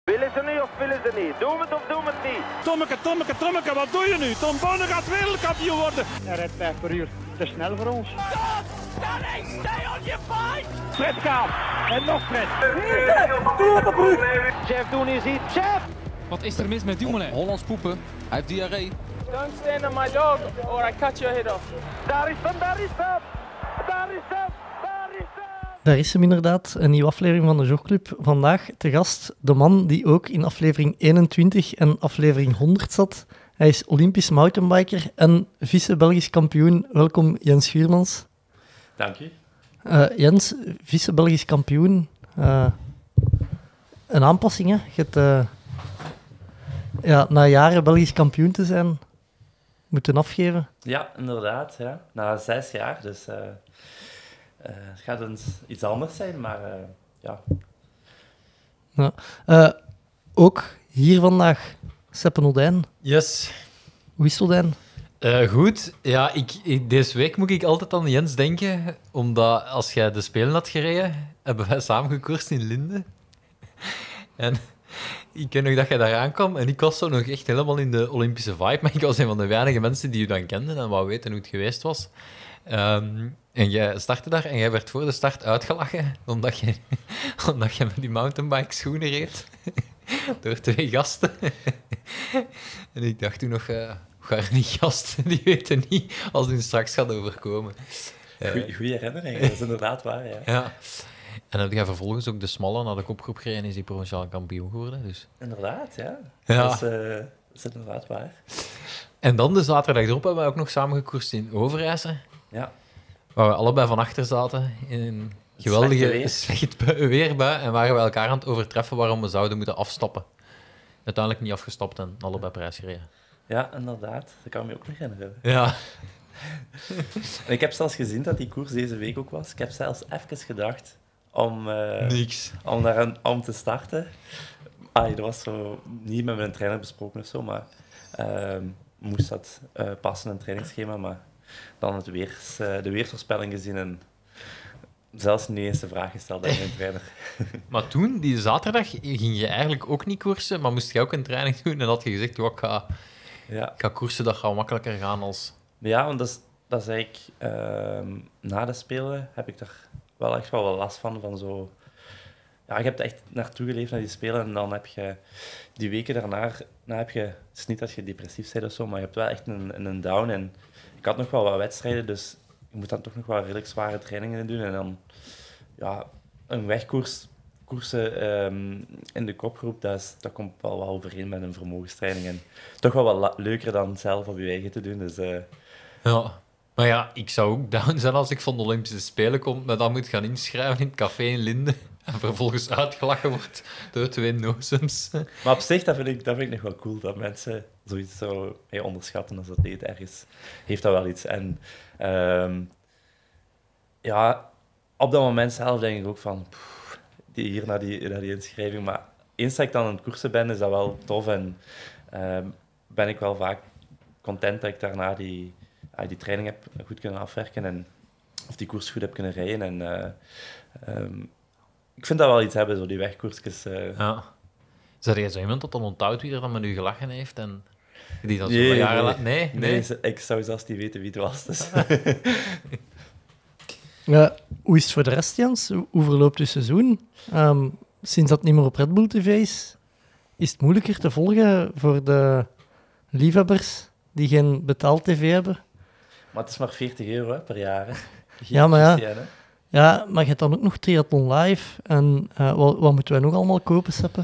Willen ze niet of willen ze niet? Doen we het of doen we het niet? Tommeke, wat doe je nu? Tom Bonne gaat wereldkampioen worden. Hij rijdt 5 per uur. Te snel voor ons. Stanley, stay on your fight. Fred Kaap. En nog Fred. Jeff Doen is hier. Jeff! Wat is er mis met Dumoulin? Hollands poepen. Hij heeft diarree. Don't stand on my dog or I cut your head off. Daar is hem, daar is hem! Daar is hem! Daar is hem! Daar is hem inderdaad, een nieuwe aflevering van de Jogclub. Vandaag te gast de man die ook in aflevering 21 en aflevering 100 zat. Hij is Olympisch mountainbiker en vice-Belgisch kampioen. Welkom Jens Schuurmans. Dank je. Jens, vice-Belgisch kampioen. Een aanpassing, hè? Je hebt, na jaren Belgisch kampioen te zijn, moeten afgeven. Ja, inderdaad. Ja. Na 6 jaar, dus het gaat eens iets anders zijn, maar ja. Ook hier vandaag, Seppe Odijn. Yes. Hoe is het, Odijn? Goed. Ja, deze week moet ik altijd aan Jens denken, omdat als jij de Spelen had gereden, hebben wij samen gekoerst in Linde. En ik weet nog dat jij daar aankwam en ik was zo nog echt helemaal in de Olympische vibe, maar ik was een van de weinige mensen die je dan kenden en wou weten hoe het geweest was. En jij startte daar en jij werd voor de start uitgelachen, omdat je met die mountainbike schoenen reed. Door 2 gasten. En ik dacht toen nog, gaan die gasten, die weten niet als het hun straks gaat overkomen. Goeie herinnering, dat is inderdaad waar, ja. Ja. En heb jij vervolgens ook de smalle naar de kopgroep gereden en is die provinciaal kampioen geworden. Dus. Inderdaad, ja. Ja. Dat is inderdaad waar. En dan de zaterdag erop hebben we ook nog samen gekoerst in Overijse. Ja. Waar we allebei van achter zaten in een geweldige slecht weerbui en waren we elkaar aan het overtreffen waarom we zouden moeten afstappen. Uiteindelijk niet afgestapt en allebei prijs gereden. Ja, inderdaad. Dat kan me ook nog herinneren. Ja. En ik heb zelfs gezien dat die koers deze week ook was. Ik heb zelfs even gedacht om te starten. Dat was zo niet met mijn trainer besproken of zo, maar moest dat passen in het trainingsschema. Maar dan de weersvoorspelling gezien en zelfs niet eens de vraag gesteld aan mijn trainer. Maar toen, die zaterdag, ging je eigenlijk ook niet koersen, maar moest je ook een training doen en had je gezegd, ik ga koersen, dat gaat makkelijker gaan als... Ja, want dat is eigenlijk... na de Spelen heb ik daar wel echt wel last van zo... Ja, je hebt echt naartoe geleefd naar die Spelen en dan heb je die weken daarna heb je... Het is niet dat je depressief bent of zo, maar je hebt wel echt een down. En ik had nog wel wat wedstrijden, dus ik moet dan toch nog wel redelijk zware trainingen doen. En dan, ja, een koersen in de kopgroep, dat komt wel overeen met een vermogenstraining. En toch wel wat leuker dan zelf op je eigen te doen. Dus, Ja, maar ja, ik zou ook down zijn als ik van de Olympische Spelen kom, maar dan moet gaan inschrijven in het café in Linde en vervolgens uitgelachen wordt door 2 nozems. Maar op zich, dat vind ik nog wel cool, dat mensen zoiets zo onderschatten als atleet ergens. Heeft dat wel iets. En ja, op dat moment zelf denk ik ook van, hier naar die inschrijving. Maar eens dat ik dan aan het koersen ben, is dat wel tof. En ben ik wel vaak content dat ik daarna die training heb goed kunnen afwerken. En of die koers goed heb kunnen rijden. En ik vind dat wel iets hebben, zo die wegkoersjes. Ja. Is er zo iemand dat dan onthoudt wie er dan met u gelachen heeft? En die dan zo Nee, jaren nee. later... Nee? Nee, ik zou zelfs niet weten wie het was. Dus. Hoe is het voor de rest, Jens? Hoe verloopt je seizoen? Sinds dat het niet meer op Red Bull TV is het moeilijker te volgen voor de liefhebbers die geen betaald tv hebben? Maar het is maar €40 per jaar. Hè. Ja, maar ja. GCN, hè. Ja, maar je hebt dan ook nog Triathlon Live. En wat moeten wij nog allemaal kopen, Seppe?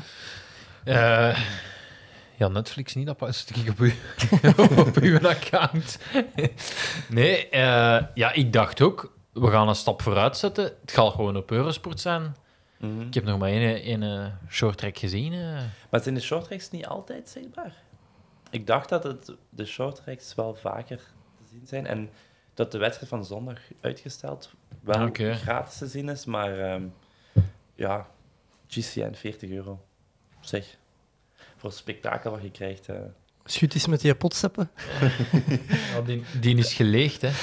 Ja, Netflix niet, dat past ik op uw account. Nee, ja, ik dacht ook, we gaan een stap vooruit zetten. Het gaat gewoon op Eurosport zijn. Mhm. Ik heb nog maar één shorttrack gezien. Maar zijn de shorttracks niet altijd zichtbaar? Ik dacht dat de shorttracks wel vaker te zien zijn. En dat de wedstrijd van zondag uitgesteld wel gratis te zien is. Maar ja, GCN €40. Zeg, voor het spektakel wat je krijgt. Schut eens met die pot, Seppe. Ja, die is geleegd, hè.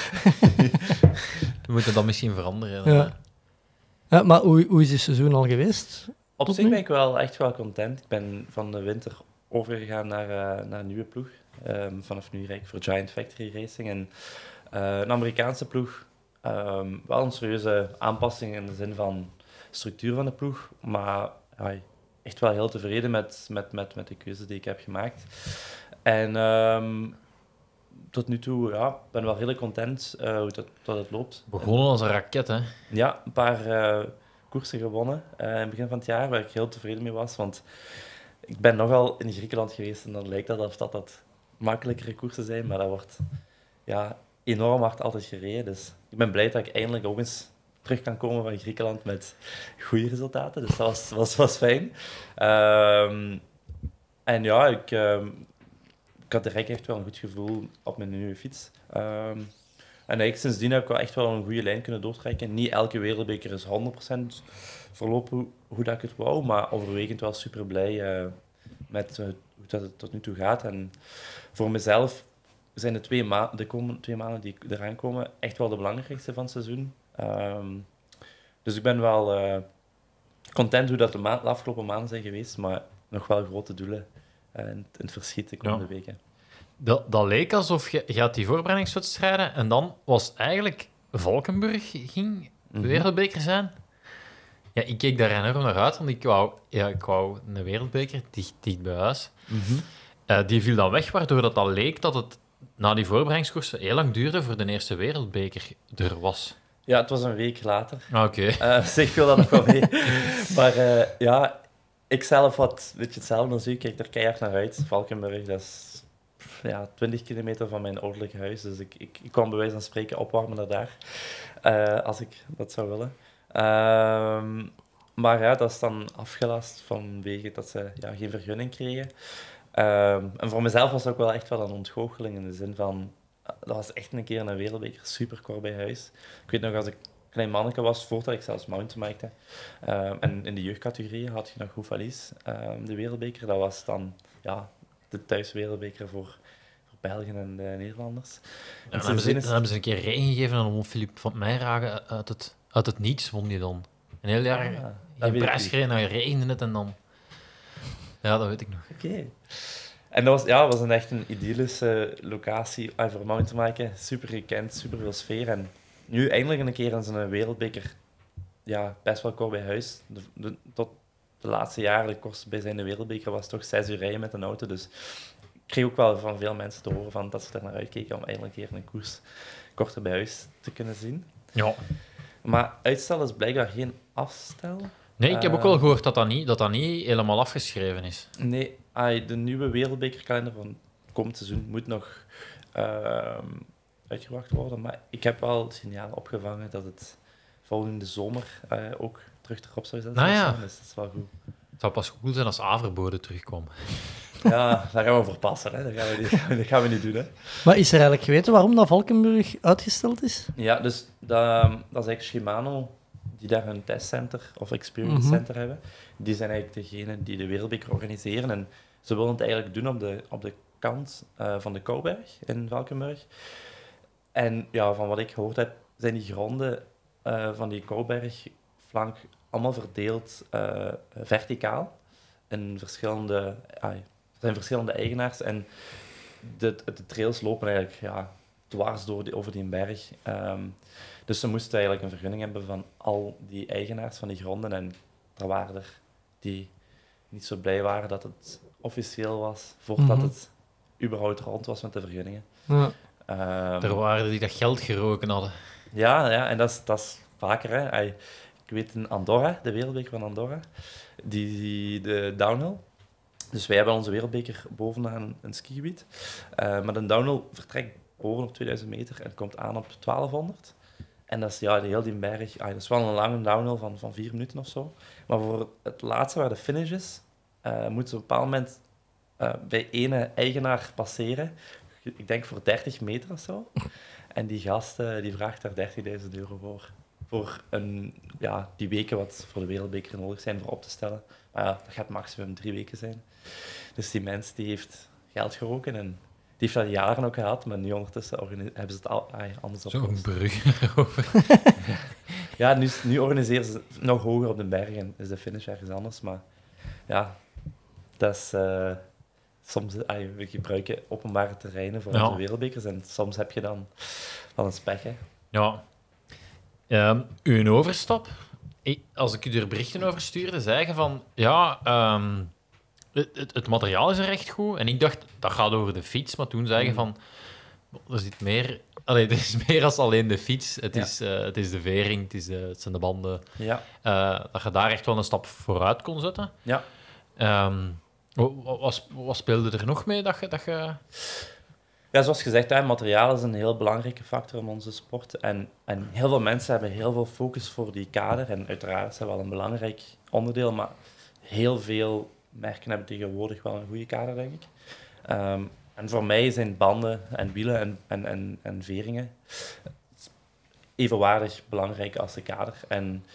We moeten dat misschien veranderen. Ja. Ja, maar hoe is het seizoen al geweest? Op tot zich nu? ben ik wel echt wel content. Ik ben van de winter overgegaan naar een nieuwe ploeg. Vanaf nu rijd ik voor Giant Factory Racing. En een Amerikaanse ploeg. Wel een serieuze aanpassing in de zin van structuur van de ploeg. Maar ja, echt wel heel tevreden met de keuze die ik heb gemaakt. En tot nu toe, ja, ik ben wel redelijk content hoe dat het loopt. Begonnen als een raket, hè? Ja, een paar koersen gewonnen in het begin van het jaar, waar ik heel tevreden mee was. Want ik ben nogal in Griekenland geweest en dan lijkt dat alsof dat makkelijkere koersen zijn, maar dat wordt enorm hard altijd gereden. Dus ik ben blij dat ik eindelijk ook eens terug kan komen van Griekenland met goede resultaten. Dus dat was fijn. En ja, ik had direct echt wel een goed gevoel op mijn nieuwe fiets. En eigenlijk sindsdien heb ik wel echt wel een goede lijn kunnen doortrekken. Niet elke wereldbeker is 100% verlopen hoe dat ik het wou, maar overwegend wel super blij met hoe dat het tot nu toe gaat. En voor mezelf zijn de komende 2 maanden die eraan komen echt wel de belangrijkste van het seizoen. Dus ik ben wel content hoe dat de afgelopen maanden zijn geweest, maar nog wel grote doelen in het verschiet de komende weken. Dat leek alsof je had die voorbereidingswedstrijden en dan was het eigenlijk Valkenburg ging de wereldbeker zijn. Ja, ik keek daar enorm naar uit, want ik wou een wereldbeker dicht bij huis. Die viel dan weg, waardoor dat leek dat het na die voorbereidingskoersen heel lang duurde voor de eerste wereldbeker er was. Ja, het was een week later. Oké. Zeg veel dat nog wel mee. Maar ja, ik zelf had een beetje hetzelfde als u. Ik kijk er keihard naar uit. Valkenburg, dat is 20 kilometer van mijn ouderlijk huis. Dus ik kwam bij wijze van spreken opwarmen naar daar. Als ik dat zou willen. Maar ja, dat is dan afgelast vanwege dat ze geen vergunning kregen. En voor mezelf was het ook wel echt wel een ontgoocheling in de zin van... Dat was echt een keer een wereldbeker, super kort bij huis. Ik weet nog, als ik klein manneke was, voordat ik zelfs mountainbikte. En in de jeugdcategorieën had je nog Houffalize, de wereldbeker. Dat was dan de thuiswereldbeker voor Belgen en de Nederlanders. En dan hebben ze een keer regen gegeven aan Philippe van Meijragen uit het niets, won die dan. Een heel jaar geen prijs gereden, dan regende het en dan... Ja, dat weet ik nog. Oké. En dat was echt een idyllische locatie voor mountainbiken. Super gekend, super veel sfeer. En nu eindelijk een keer in zo'n wereldbeker, best wel kort bij huis. Tot de laatste jaren, de kortste bijzijnde wereldbeker, was toch 6 uur rijden met een auto. Dus ik kreeg ook wel van veel mensen te horen dat ze er naar uitkeken om eindelijk een keer een koers korter bij huis te kunnen zien. Ja. Maar uitstel is blijkbaar geen afstel. Nee, ik heb ook wel gehoord dat dat niet helemaal afgeschreven is. Nee, de nieuwe wereldbekerkalender van het komend seizoen moet nog uitgebracht worden. Maar ik heb wel signalen opgevangen dat het volgende zomer ook terug erop zou zetten. Nou ja. Dus dat is wel goed. Het zou pas goed zijn als Averbode terugkwam. Ja, daar gaan we voor passen. Hè. Dat gaan we niet doen. Hè. Maar is er eigenlijk geweten waarom dat Valkenburg uitgesteld is? Ja, dus dat is eigenlijk Shimano die daar een testcenter of experience center hebben. Die zijn eigenlijk degene die de wereldbeker organiseren. En ze willen het eigenlijk doen op de kant van de Kouberg in Valkenburg. En ja, van wat ik gehoord heb, zijn die gronden van die Koubergflank allemaal verdeeld verticaal. Er zijn verschillende eigenaars. En de trails lopen eigenlijk dwars over die berg. Dus ze moesten eigenlijk een vergunning hebben van al die eigenaars van die gronden. En er waren er die niet zo blij waren dat het officieel was, voordat het überhaupt rond was met de vergunningen. Ja. Er waren die dat geld geroken hadden. Ja, en dat is vaker. Hè. Ik weet in Andorra, de wereldbeker van Andorra, de downhill. Dus wij hebben onze wereldbeker bovenaan een skigebied. Maar de downhill vertrekt bovenop 2000 meter en komt aan op 1200. En dat is heel die berg. Dat is wel een lange downhill van 4 minuten of zo. Maar voor het laatste, waar de finish is, moeten ze op een bepaald moment bij ene eigenaar passeren. Ik denk voor 30 meter of zo. En die gast die vraagt daar €30.000 voor. Voor die weken wat voor de wereldbeker nodig zijn voor op te stellen. Maar dat gaat maximum 3 weken zijn. Dus die mens die heeft geld geroken en die heeft dat jaren ook gehad, maar nu ondertussen hebben ze het anders Zo'n opgelost. brug erover. Ja, nu organiseren ze nog hoger op de bergen. Is de finish ergens anders. Maar ja, dat is... soms we gebruiken openbare terreinen voor onze wereldbekers. En soms heb je dan een spek, hè. Ja. Uw overstap, als ik u er berichten over stuurde, zei je van... Ja, het materiaal is er echt goed. En ik dacht, dat gaat over de fiets. Maar toen zei je van... Er zit meer... Allee, er is meer dan alleen de fiets. Het is de vering, het zijn de banden. Ja. Dat je daar echt wel een stap vooruit kon zetten. Ja. Wat speelde er nog mee dat je... Ja, zoals gezegd, materiaal is een heel belangrijke factor in onze sport. En heel veel mensen hebben heel veel focus voor die kader. En uiteraard is dat wel een belangrijk onderdeel, maar heel veel merken hebben tegenwoordig wel een goede kader, denk ik. En voor mij zijn banden en wielen en veringen evenwaardig belangrijk als de kader. En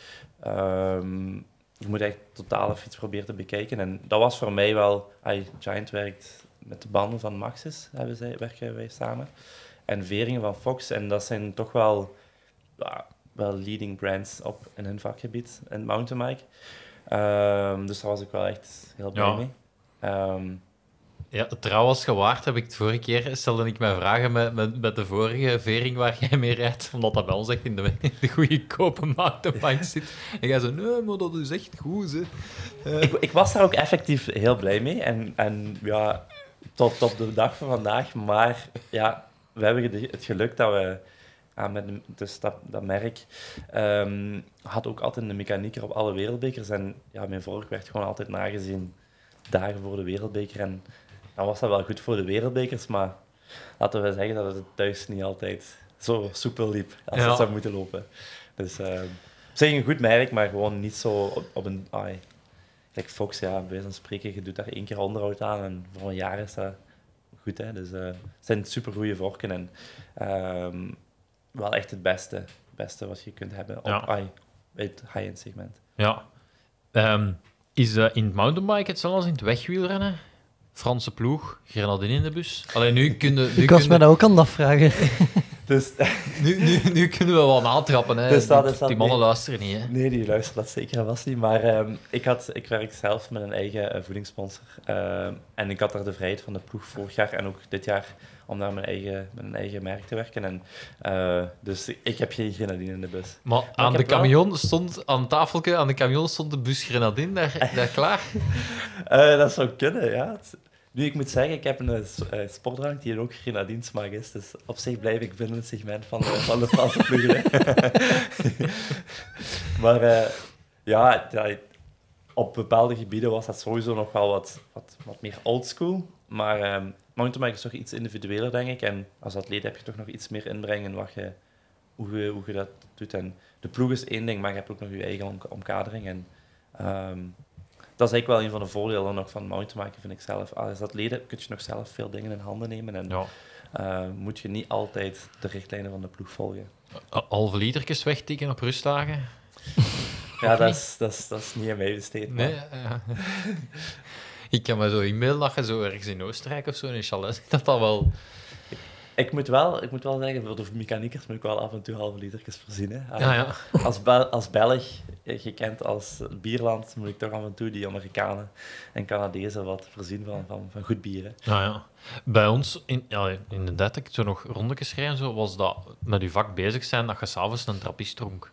je moet echt de totale fiets proberen te bekijken. En dat was voor mij wel... Giant werkt met de banden van Maxxis, werken wij samen. En veringen van Fox. En dat zijn toch wel leading brands in hun vakgebied, in mountainbike. Dus daar was ik wel echt heel blij mee. Ja, trouwens, gewaard heb ik het vorige keer, stelde ik mij vragen met de vorige vering waar jij mee rijdt, omdat dat bij ons echt in de goedkope mountainbike zit. En jij zo, nee, maar dat is echt goed, hè. Ik was daar ook effectief heel blij mee. En ja, tot op de dag van vandaag. Maar ja, we hebben het geluk dat we... Dus dat merk had ook altijd een mechanieker op alle wereldbekers. En ja, mijn vork werd gewoon altijd nagezien dagen voor de wereldbeker. En dan was dat wel goed voor de wereldbekers, maar laten we zeggen dat het thuis niet altijd zo soepel liep als het zou moeten lopen. Dus zeg een goed merk, maar gewoon niet zo op een... Kijk, Fox, bij wijze van spreken, je doet daar 1 keer onderhoud aan en voor een jaar is dat goed. Hè? Dus het zijn supergoeie vorken en wel echt het beste wat je kunt hebben op het high-end segment. Ja. Is in het mountainbike hetzelfde als in het wegwielrennen? Franse ploeg, grenadine in de bus. Alleen nu kunnen... Ik was mij dat ook aan het afvragen. Dus, nu kunnen we wel natrappen. Hè. Dus die mannen luisteren niet. Hè. Nee, die luisteren dat zeker vast niet. Maar ik werk zelf met een eigen voedingssponsor. En ik had daar de vrijheid van de ploeg vorig jaar en ook dit jaar om daar met een eigen merk te werken. En, dus ik heb geen grenadine in de bus. Maar aan de camion stond, aan het tafeltje aan de camion stond de bus grenadine daar klaar? Dat zou kunnen, ja. Nu, ik moet zeggen, ik heb een sportdrank die ook grenadinesmaak is. Dus op zich blijf ik binnen het segment van de Franse ploegen. Maar op bepaalde gebieden was dat sowieso nog wel wat meer oldschool. Maar mountainbike is toch iets individueler, denk ik. En als atleet heb je toch nog iets meer inbreng in hoe je dat doet. En de ploeg is één ding, maar je hebt ook nog je eigen omkadering. En dat is eigenlijk wel een van de voordelen nog van mountainbiken, vind ik zelf. Als atleet kun je nog zelf veel dingen in handen nemen. En moet je niet altijd de richtlijnen van de ploeg volgen. Halve litertjes wegtikken op rustdagen? Ja, dat is niet aan mij besteed. Nee, Ik kan me zo inbeelden dat je zo ergens in Oostenrijk of zo in een chalet dat wel... Ik moet wel zeggen, voor de mechaniekers moet ik wel af en toe halve litertjes voorzien. Hè. Ja. Als Belg, gekend als bierland, moet ik toch af en toe die Amerikanen en Canadezen wat voorzien van goed bier. Hè. Ja. Bij ons, inderdaad, ik zo nog rondetjes rijden, zo, was dat met je vak bezig zijn, dat je s'avonds een trappist dronk.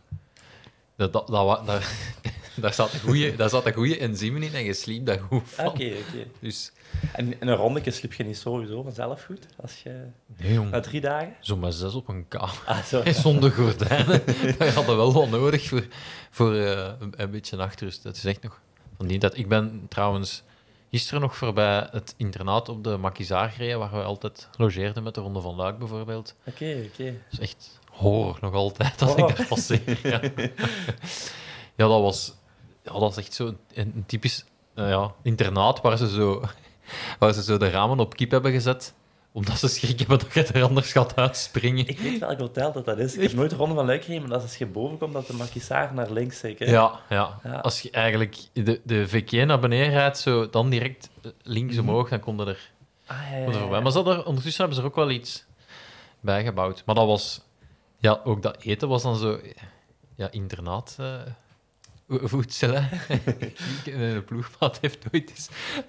Daar zat een goede enzymen in en je sliep daar goed van. Oké. Dus... En een rondetje sliep je niet sowieso vanzelf goed? Als je... Nee, jong. Na 3 dagen? Zo met 6 op een kamer. Zonder gordijnen. Dat hadden wel wat nodig voor een beetje nachtrust. Dat is echt nog van die dat. Ik ben trouwens gisteren nog voorbij het internaat op de Makizaar gereden, waar we altijd logeerden met de Ronde van Luik bijvoorbeeld. Oké. Dat is echt horror nog altijd als ik daar passeer. Ja, dat was echt zo een typisch internaat waar ze zo de ramen op kip hebben gezet, omdat ze schrik hebben dat je er anders gaat uitspringen. Ik weet welk hotel dat is. Ik heb nooit de Ronde van Luik gereden, maar dat is als je boven komt, dat de Makizaar naar links zeker. Ja. Als je eigenlijk de VK naar beneden rijdt, zo, dan direct links omhoog, dan kon je er voorbij. Maar ondertussen hebben ze er ook wel iets bijgebouwd. Maar dat was... Ja, ook dat eten was dan zo... internaat voedsel. Hè. Een ploegmaat heeft ooit eens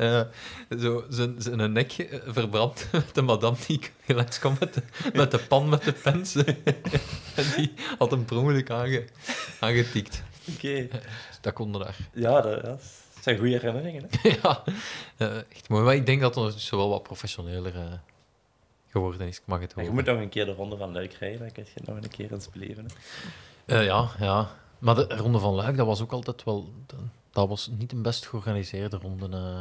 zijn nek verbrand met de madame die langs kwam met de pan met de pens. En die had hem per ongeluk aangetikt. Oké. Dus dat kon daar. Ja, dat zijn goede herinneringen. Hè? Ja, echt mooi. Maar ik denk dat het ondertussen wel wat professioneler geworden is. Ik mag het En je horen. moet nog een keer de Ronde van Luik rijden, dan kun je het nog een keer eens beleven. Hè? Ja. Maar de Ronde van Luik, dat was ook altijd wel... Dat was niet de best georganiseerde ronde.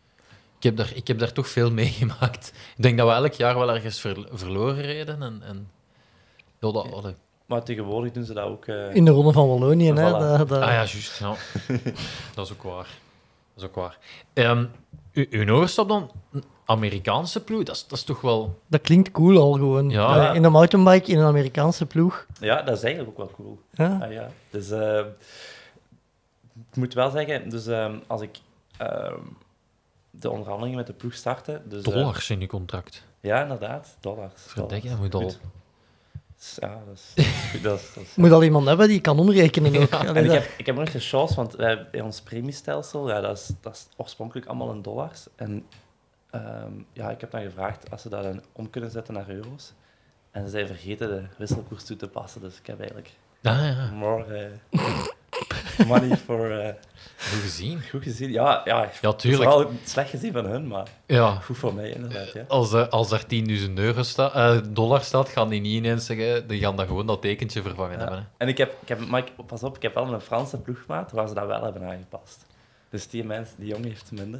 Ik heb daar toch veel meegemaakt. Ik denk dat we elk jaar wel ergens verloren reden. En ja, Maar tegenwoordig doen ze dat ook... In de Ronde van Wallonië, hè. Voilà. Dat- Ah ja, juist. Ja. Dat is ook waar. Uw overstap dan? Een Amerikaanse ploeg? Dat is toch wel... Dat klinkt cool al gewoon. Ja. In een mountainbike in een Amerikaanse ploeg. Ja, dat is eigenlijk ook wel cool. Ja. Ah, ja. Dus ik moet wel zeggen, dus, als ik de onderhandelingen met de ploeg startte... Dus, $dollars in uw contract. ja, inderdaad. $. Verdikke, dat moet al... Goed. Ja, dat is Je moet al iemand hebben die kan omrekenen ook. Allee, En dat- ik heb nog een chance, want wij, bij ons premiestelsel, ja, dat is oorspronkelijk allemaal in $. En ja, ik heb dan gevraagd als ze dat dan om kunnen zetten naar euro's. En ze zijn vergeten de wisselkoers toe te passen, dus ik heb eigenlijk ja. more money voor... Goed gezien. goed gezien. Ja, Ja, tuurlijk. vooral slecht gezien van hun, maar Ja. goed voor mij inderdaad. Ja. Als er $10.000 staat, gaan die niet ineens zeggen... Die gaan dan gewoon dat tekentje vervangen hebben. Hè. En pas op, ik heb wel een Franse ploegmaat waar ze dat wel hebben aangepast. Dus die jongen heeft minder.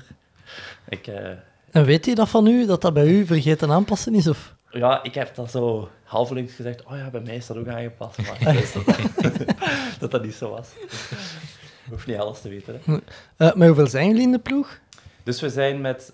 En weet hij dat van u, dat dat bij u vergeten aanpassen is? Of? Ja, ik heb dat zo halvelings gezegd. Oh ja, bij mij is dat ook aangepast. Maar ik wist dat niet zo was. Je hoeft niet alles te weten. Hè. Maar hoeveel zijn jullie in de ploeg? Dus we zijn met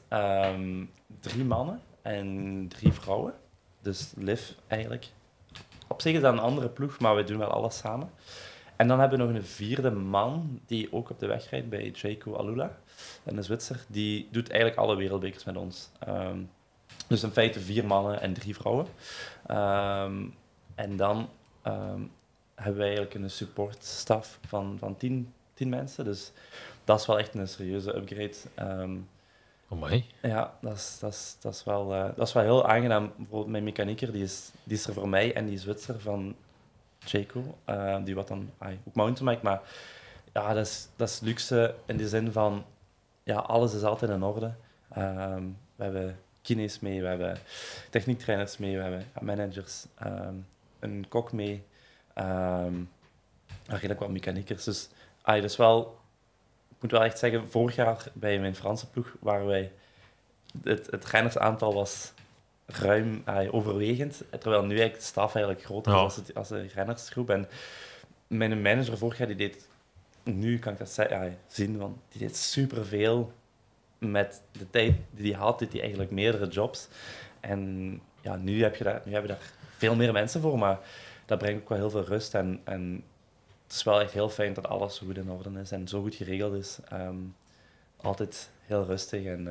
3 mannen en 3 vrouwen. Dus Liv eigenlijk. Op zich is dat een andere ploeg, maar we doen wel alles samen. En dan hebben we nog een 4e man die ook op de weg rijdt bij Jaco Alula, een Zwitser. Die doet eigenlijk alle wereldbekers met ons. Dus in feite 4 mannen en 3 vrouwen. En dan hebben wij eigenlijk een supportstaf van 10 mensen. Dus dat is wel echt een serieuze upgrade. Amai. Ja, dat is wel heel aangenaam. Bijvoorbeeld mijn mechanieker, die is er voor mij en die Zwitser van Jaco, die wat dan ook mountainbike, maar ja, dat is luxe in de zin van, ja, alles is altijd in orde. We hebben kines mee, we hebben techniektrainers mee, we hebben managers, een kok mee, redelijk wat mechaniekers. Dus dat is wel... Ik moet wel echt zeggen, vorig jaar bij mijn Franse ploeg waren wij... Het rijdersaantal was ruim overwegend, terwijl nu eigenlijk de staf eigenlijk groter is als de rijdersgroep. En mijn manager vorig jaar, die deed... Nu kan ik dat zien, want die deed superveel met de tijd die hij had, deed hij eigenlijk meerdere jobs. En ja, nu hebben we daar veel meer mensen voor, maar dat brengt ook wel heel veel rust. En het is wel echt heel fijn dat alles zo goed in orde is en zo goed geregeld is. Altijd heel rustig en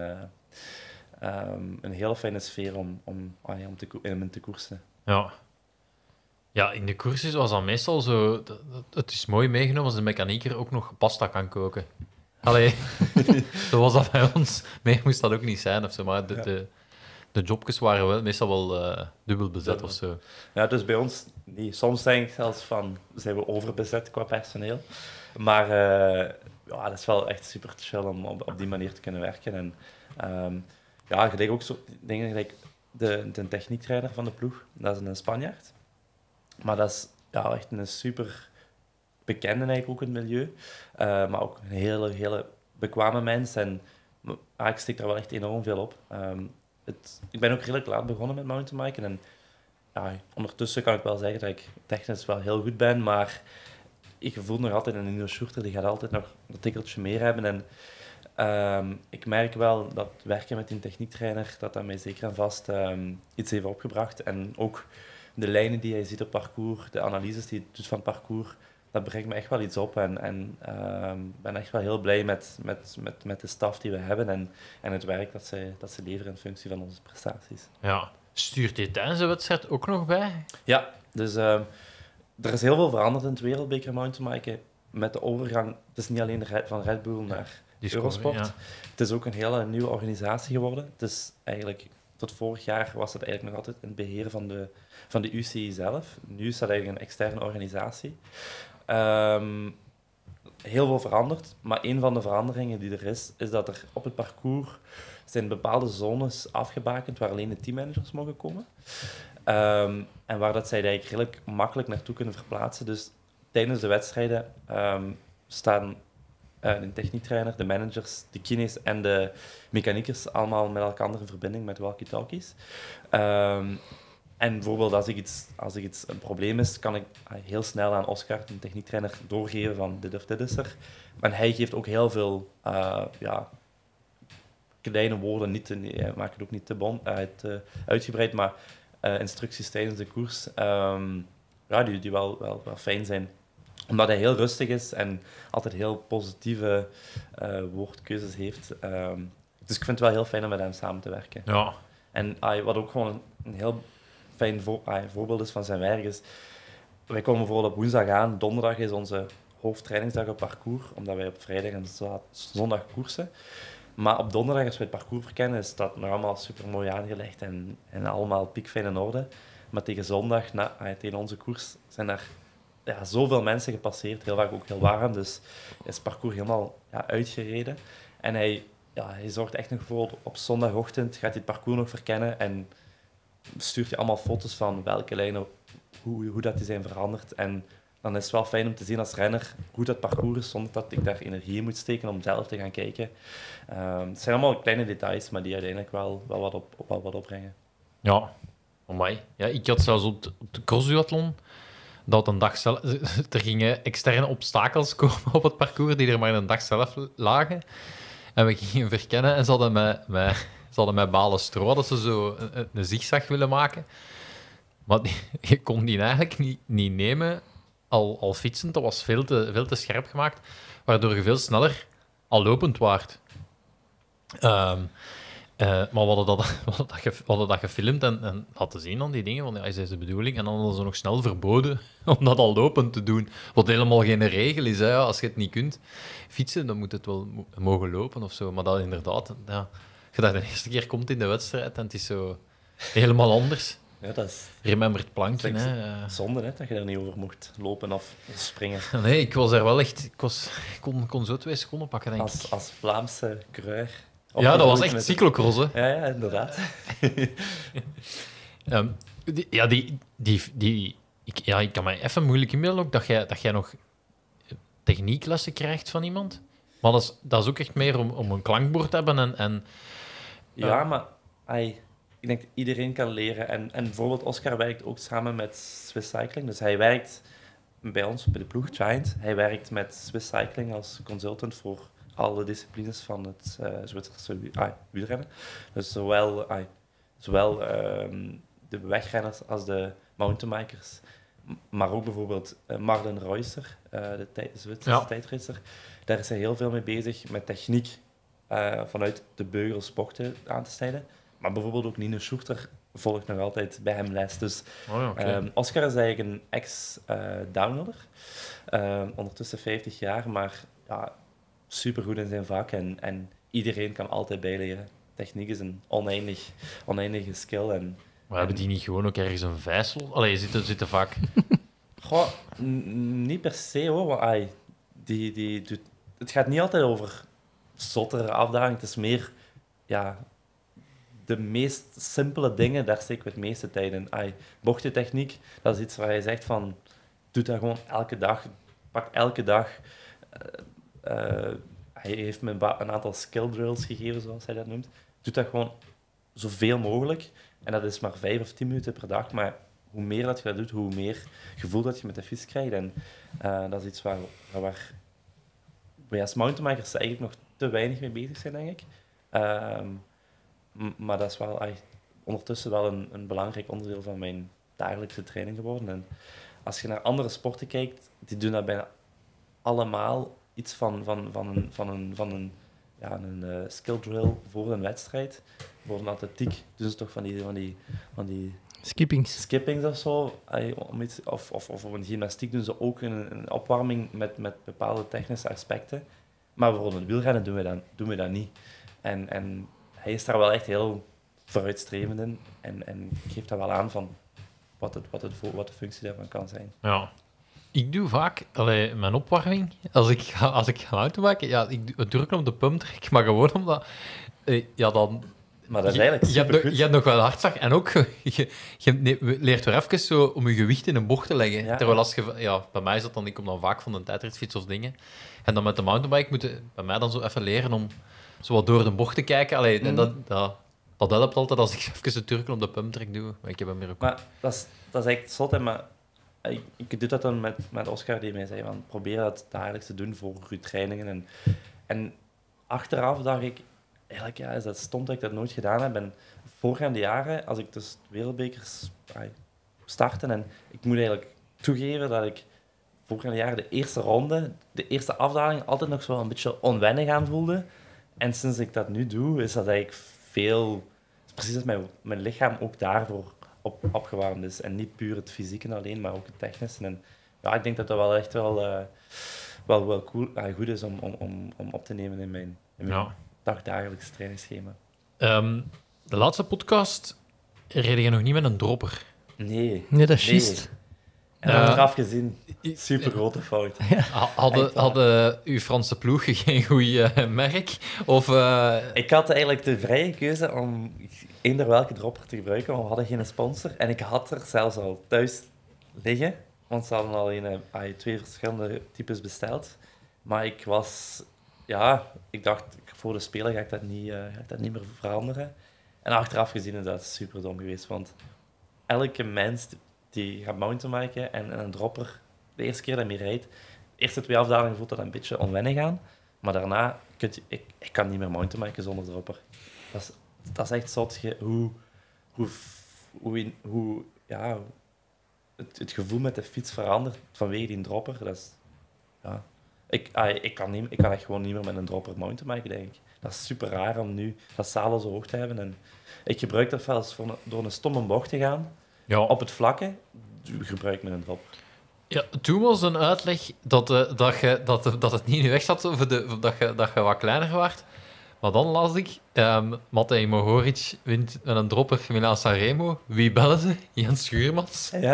een hele fijne sfeer om te koersen. Ja. Ja, in de courses was dat meestal zo... Het is mooi meegenomen als de mechanieker ook nog pasta kan koken. Allee, zo was dat bij ons. Meer moest dat ook niet zijn of zo, maar de jobjes waren wel, meestal wel dubbel bezet of zo. Ja, dus bij ons niet. Soms denk ik zelfs van, zijn we overbezet qua personeel. Maar ja, dat is wel echt super chill om op die manier te kunnen werken. En ja, gelijk ook zo dingen gelijk de techniektrainer van de ploeg, dat is een Spanjaard. Maar dat is ja, echt een super bekende eigenlijk ook in het milieu. Maar ook een hele bekwame mens. En ik steek daar wel echt enorm veel op. Ik ben ook redelijk laat begonnen met mountainbiken. En ja, ondertussen kan ik wel zeggen dat ik technisch wel heel goed ben. Maar ik voel nog altijd een nieuwe shooter. Die gaat altijd nog een tikkeltje meer hebben. En ik merk wel dat werken met die techniektrainer, dat mij zeker en vast iets heeft opgebracht. En ook de lijnen die hij ziet op parcours, de analyses die hij doet van parcours, dat brengt me echt wel iets op. En ben echt wel heel blij met de staf die we hebben en het werk dat ze leveren in functie van onze prestaties. Ja. Stuurt hij tijdens de wedstrijd ook nog bij? Ja, dus er is heel veel veranderd in het wereldbeker mountainbiken met de overgang. Het is niet alleen van Red Bull naar Eurosport. Ja. Het is ook een hele nieuwe organisatie geworden. Het is eigenlijk, tot vorig jaar was het eigenlijk nog altijd in beheer van de UCI zelf. Nu is dat eigenlijk een externe organisatie. Heel veel veranderd, maar een van de veranderingen die er is dat er op het parcours zijn bepaalde zones afgebakend waar alleen de teammanagers mogen komen. En waar dat zij eigenlijk redelijk makkelijk naartoe kunnen verplaatsen. Dus tijdens de wedstrijden staan de techniektrainer, de managers, de kines en de mechaniekers allemaal met elkaar in verbinding met walkie-talkies. En bijvoorbeeld als ik iets een probleem is, kan ik heel snel aan Oscar, de techniektrainer, doorgeven van dit of dit is er. En hij geeft ook heel veel kleine woorden, hij maakt het ook niet te uitgebreid, maar instructies tijdens de koers die wel fijn zijn. Omdat hij heel rustig is en altijd heel positieve woordkeuzes heeft. Dus ik vind het wel heel fijn om met hem samen te werken. Ja. En wat ook gewoon een heel fijn voorbeeld is van zijn werk is... Wij komen bijvoorbeeld op woensdag aan. Donderdag is onze hoofdtrainingsdag op parcours, omdat wij op vrijdag en zondag koersen. Maar op donderdag, als we het parcours verkennen, is dat nog allemaal super mooi aangelegd en allemaal piekfijn in orde. Maar tegen zondag, tegen onze koers, zijn daar zoveel mensen gepasseerd. Heel vaak ook heel warm, dus is het parcours helemaal uitgereden. En hij zorgt echt nog voor, op zondagochtend gaat hij het parcours nog verkennen en stuurt je allemaal foto's van welke lijnen, hoe dat die zijn veranderd. En dan is het wel fijn om te zien als renner hoe dat parcours is, zonder dat ik daar energie in moet steken om zelf te gaan kijken. Het zijn allemaal kleine details, maar die uiteindelijk wel wat opbrengen. Ja, amai. Ja, ik had zelfs op de crossduathlon dat een dag zelf... Er gingen externe obstakels komen op het parcours die er maar een dag zelf lagen. En we gingen verkennen en ze hadden mij balen stro dat ze zo een zigzag willen maken. Maar je kon die eigenlijk niet nemen al fietsend. Dat was veel te scherp gemaakt, waardoor je veel sneller al lopend waart. Maar we hadden dat gefilmd en laten zien dan die dingen, want is deze de bedoeling? En dan hadden ze nog snel verboden om dat al lopend te doen. Wat helemaal geen regel is. Hè. Als je het niet kunt fietsen, dan moet het wel mogen lopen of zo. Maar dat inderdaad, als je dat de eerste keer komt in de wedstrijd en het is zo helemaal anders. Ja, dat is... Remember het plankje. Zonde dat je er niet over mocht lopen of springen. Nee, ik was er wel echt... Ik kon zo 2 seconden pakken, denk ik. Als Vlaamse kruier. Ja, dat was echt cyclocross, hè. Ja, inderdaad. Ik kan mij even moeilijk inbeelden ook dat jij nog technieklessen krijgt van iemand. Maar dat is ook echt meer om een klankbord te hebben en Ja, maar ik denk dat iedereen kan leren. En bijvoorbeeld Oscar werkt ook samen met Swiss Cycling. Dus hij werkt bij ons, bij de ploeg Giant. Hij werkt met Swiss Cycling als consultant voor alle disciplines van het Zwitserse wielrennen. Dus zowel de wegrenners als de mountainbikers. Maar ook bijvoorbeeld Marlen Reusser, de Zwitserse tijdritser. Daar is hij heel veel mee bezig met techniek vanuit de beugelsbochten aan te snijden. Maar bijvoorbeeld ook Nino Schurter volgt nog altijd bij hem les. Dus Oscar is eigenlijk een ex-downhiller. Ondertussen 50 jaar, maar supergoed in zijn vak. En iedereen kan altijd bijleren. Techniek is een oneindige skill. Maar hebben die niet gewoon ook ergens een vijsel? Allee, zitten vaak... Goh, niet per se hoor. Het gaat niet altijd over zottere afdagingen. Het is meer de meest simpele dingen, daar steek ik het meeste tijd in. Bochtentechniek, dat is iets waar hij zegt van, doe dat gewoon elke dag. Pak elke dag. Hij heeft me een aantal skill drills gegeven, zoals hij dat noemt. Doe dat gewoon zoveel mogelijk. En dat is maar 5 of 10 minuten per dag. Maar hoe meer dat je dat doet, hoe meer gevoel dat je met de fiets krijgt. En dat is iets waar wij als mountainbikers eigenlijk nog te weinig mee bezig zijn, denk ik. Maar dat is wel ondertussen wel een belangrijk onderdeel van mijn dagelijkse training geworden. En als je naar andere sporten kijkt, die doen dat bijna allemaal iets van een skill drill voor een wedstrijd. Voor een atletiek doen ze toch van die skippings of zo. Of op een gymnastiek doen ze ook een opwarming met bepaalde technische aspecten. Maar bijvoorbeeld in wielrennen doen we dat niet. En hij is daar wel echt heel vooruitstrevend in. En geeft dat wel aan van wat de functie daarvan kan zijn. Ja. Ik doe vaak mijn opwarming, als ik ga automaken, ik druk op de pumptrack, maar gewoon omdat... dan... Maar dat is eigenlijk supergoed. Je hebt nog wel hartslag en ook je leert weer even zo om je gewicht in een bocht te leggen. Ja. Terwijl als je... bij mij is dat dan, ik kom dan vaak van een tijdritfiets of dingen. En dan met de mountainbike moeten bij mij dan zo even leren om zo wat door de bocht te kijken. En dat helpt altijd als ik even de turken op de pumptrack doe. Maar ik heb hem meer ook... Maar dat is echt zot, hè, maar ik doe dat dan met Oscar, die mij zei van probeer dat dagelijks te doen voor je trainingen. En achteraf dacht ik, eigenlijk is dat stom dat ik dat nooit gedaan heb. En voorgaande jaren, als ik dus wereldbekers startte, en ik moet eigenlijk toegeven dat ik voorgaande jaren de eerste ronde, de eerste afdaling, altijd nog zo een beetje onwennig aan voelde. En sinds ik dat nu doe, is dat eigenlijk veel... Precies als mijn lichaam ook daarvoor opgewarmd is. En niet puur het fysieke alleen, maar ook het technische. En ja, ik denk dat dat wel echt wel cool, goed is om op te nemen in mijn dagdagelijkse trainingsschema. De laatste podcast reed je nog niet met een dropper. Nee, dat is juist. En achteraf gezien, super grote fout. Hadden uw Franse ploeg geen goed merk? Of, Ik had eigenlijk de vrije keuze om eender welke dropper te gebruiken, maar we hadden geen sponsor. En ik had er zelfs al thuis liggen, want ze hadden al 2 verschillende types besteld. Maar ik dacht, voor de speler ga ik dat niet meer veranderen. En achteraf gezien is dat super dom geweest, want elke mens die gaat mountainbiken en een dropper, de eerste keer dat hij rijdt, de eerste 2 afdalingen voelt dat een beetje onwennig aan, maar daarna ik kan niet meer mountainbiken zonder dropper. Dat is echt zot hoe het gevoel met de fiets verandert vanwege die dropper. Dat is, ik kan echt gewoon niet meer met een dropper mountainbiken, denk ik. Dat is super raar om nu dat zadel zo hoog te hebben. En ik gebruik dat wel eens door een stomme bocht te gaan. Ja. Op het vlakke gebruik ik met een dropper. Ja, toen was een uitleg dat het niet in je weg zat, of dat je wat kleiner werd. Maar dan las ik, Matej Mohoric wint met een dropper Milaan-San Remo. Wie bellen ze? Jens Schuurmans. Ja.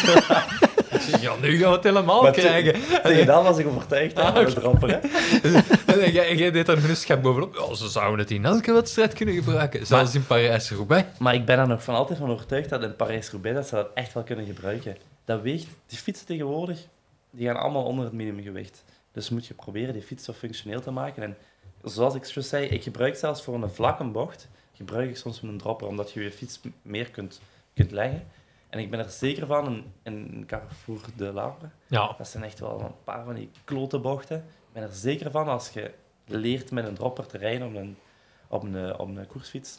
Ja, nu gaan we het helemaal krijgen. Tegen dat was ik overtuigd van een dropper. En jij deed daar nog een schep bovenop. Ja, ze zouden het in elke wedstrijd kunnen gebruiken. Zelfs in Parijs-Roubaix. Maar ik ben er nog altijd van overtuigd dat in Parijs-Roubaix dat ze dat echt wel kunnen gebruiken. Dat weegt, die fietsen tegenwoordig, die gaan allemaal onder het minimumgewicht. Dus moet je proberen die fiets zo functioneel te maken. En zoals ik zo zei, ik gebruik zelfs voor een vlakke bocht, gebruik ik soms een dropper, omdat je je fiets meer kunt leggen. En ik ben er zeker van, in Carrefour de Larbre, dat zijn echt wel een paar van die klote bochten. Ik ben er zeker van, als je leert met een dropper te rijden op een koersfiets,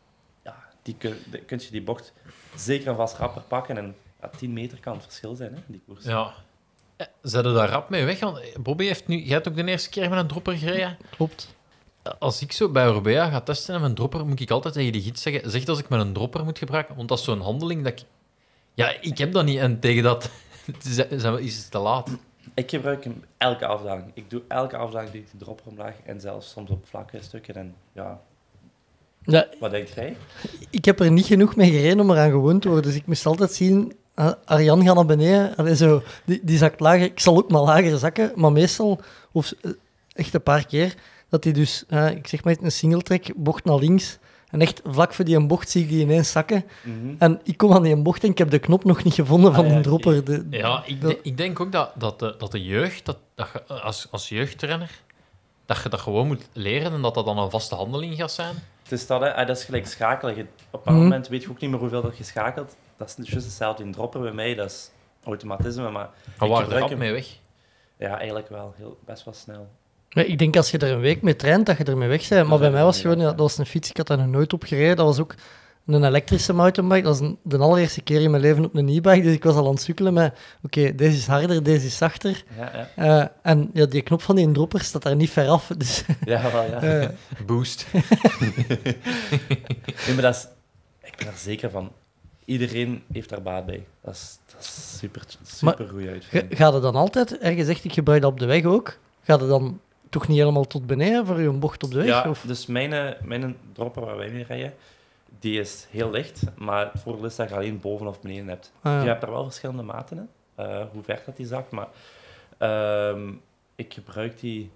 kun je die bocht zeker en vast rapper pakken. En 10 meter kan het verschil zijn, hè, die koers. Ja. Zijn er daar rap mee weg? Want Bobby heeft nu... Jij hebt ook de eerste keer met een dropper gereden. Klopt. Als ik zo bij Orbea ga testen met een dropper, moet ik altijd tegen die gids zeggen, zeg dat ik met een dropper moet gebruiken, want dat is zo'n handeling dat ik... Ja, ik heb dat niet en tegen dat is het te laat. Ik gebruik hem elke afdaling. Ik doe elke afdaling die dropper omlaag en zelfs soms op vlakke stukken. En ja... Wat denk jij? Ik heb er niet genoeg mee gereden om eraan gewoon te worden, dus ik moest altijd zien... Arjan gaat naar beneden, allee, zo, die zakt lager. Ik zal ook maar lager zakken, maar meestal, of echt een paar keer, dat hij dus, ik zeg maar een singletrack, bocht naar links, en echt vlak voor die een bocht zie ik die ineens zakken. Mm-hmm. En ik kom aan die een bocht en ik heb de knop nog niet gevonden van een dropper. Ik denk ook dat de jeugd, dat je, als jeugdrenner, dat je dat gewoon moet leren en dat dan een vaste handeling gaat zijn. Het is dat, hè. Dat is gelijk schakelen. Op een moment weet je ook niet meer hoeveel dat je schakelt. Dat is juist hetzelfde in dropper bij mij, dat is automatisme, maar... Maar waar de rap mee weg? Ja, eigenlijk wel. Best wel snel. Ja, ik denk als je er een week mee traint, dat je ermee weg bent. Maar bij mij was gewoon, dat was een fiets, ik had daar nog nooit op gereden. Dat was ook een elektrische mountainbike. Dat was de allereerste keer in mijn leven op een e-bike, dus ik was al aan het sukkelen met, oké, deze is harder, deze is zachter. Ja. En ja, die knop van die dropper staat daar niet ver af. Dus, Boost. Nee, maar ik ben er zeker van. iedereen heeft daar baat bij. Dat is super goed uitvinding. Gaat het dan altijd, ergens zegt ik gebruik dat op de weg ook, gaat het dan toch niet helemaal tot beneden voor je bocht op de weg? Ja, Of? dus mijn dropper waar wij mee rijden, die is heel licht, maar het voordeel is dat je alleen boven of beneden hebt. Ah, ja. Je hebt er wel verschillende maten in, hoe ver dat die zakt, maar ik gebruik die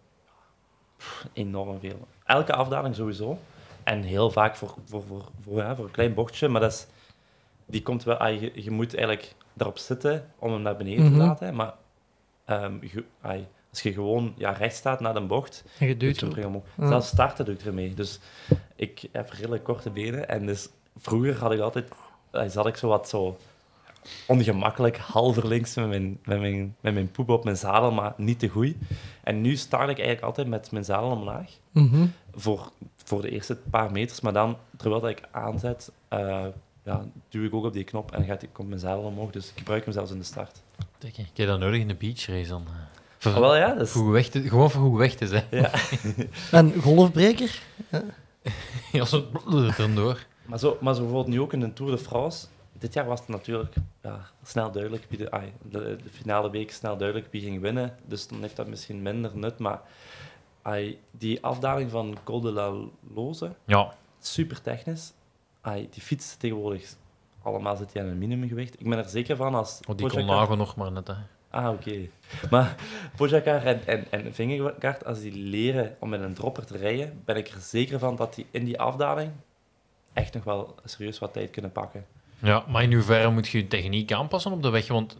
enorm veel. Elke afdaling sowieso. En heel vaak voor een klein bochtje, maar die komt wel... Je moet eigenlijk erop zitten om hem naar beneden te laten, maar als je gewoon recht staat naar de bocht, En je doe duwt je hem erop. terug omhoog. Ja. Zelfs starten doe ik ermee. Dus ik heb redelijk korte benen en dus vroeger had ik altijd... zat ik zo ongemakkelijk halverlinks met mijn poep op mijn zadel, maar niet te goed. En nu start ik eigenlijk altijd met mijn zadel omlaag. Mhm. Voor de eerste paar meters, maar dan, terwijl dat ik aanzet, duw ik ook op die knop en komt mijn zadel omhoog. Dus ik gebruik hem zelfs in de start. Kijk, ik heb dat nodig in de beachrace dan. Wel ja, dus... Gewoon voor goed weg te zijn. Ja. En golfbreker? Ja, zo erdoor. Maar zo bijvoorbeeld nu ook in de Tour de France. Dit jaar was het natuurlijk snel duidelijk wie de finale week snel duidelijk wie ging winnen. Dus dan heeft dat misschien minder nut. Maar die afdaling van Col de la Loze, Ja. super technisch. Die fiets tegenwoordig, allemaal zit die aan een minimumgewicht. Ik ben er zeker van als... Oh, die Pogacar- Colnago nog maar net, hè. oké. Maar Pogacar en Vingegaard, als die leren om met een dropper te rijden, ben ik er zeker van dat die in die afdaling echt nog wel serieus wat tijd kunnen pakken. Ja, maar in hoeverre moet je je techniek aanpassen op de weg? Want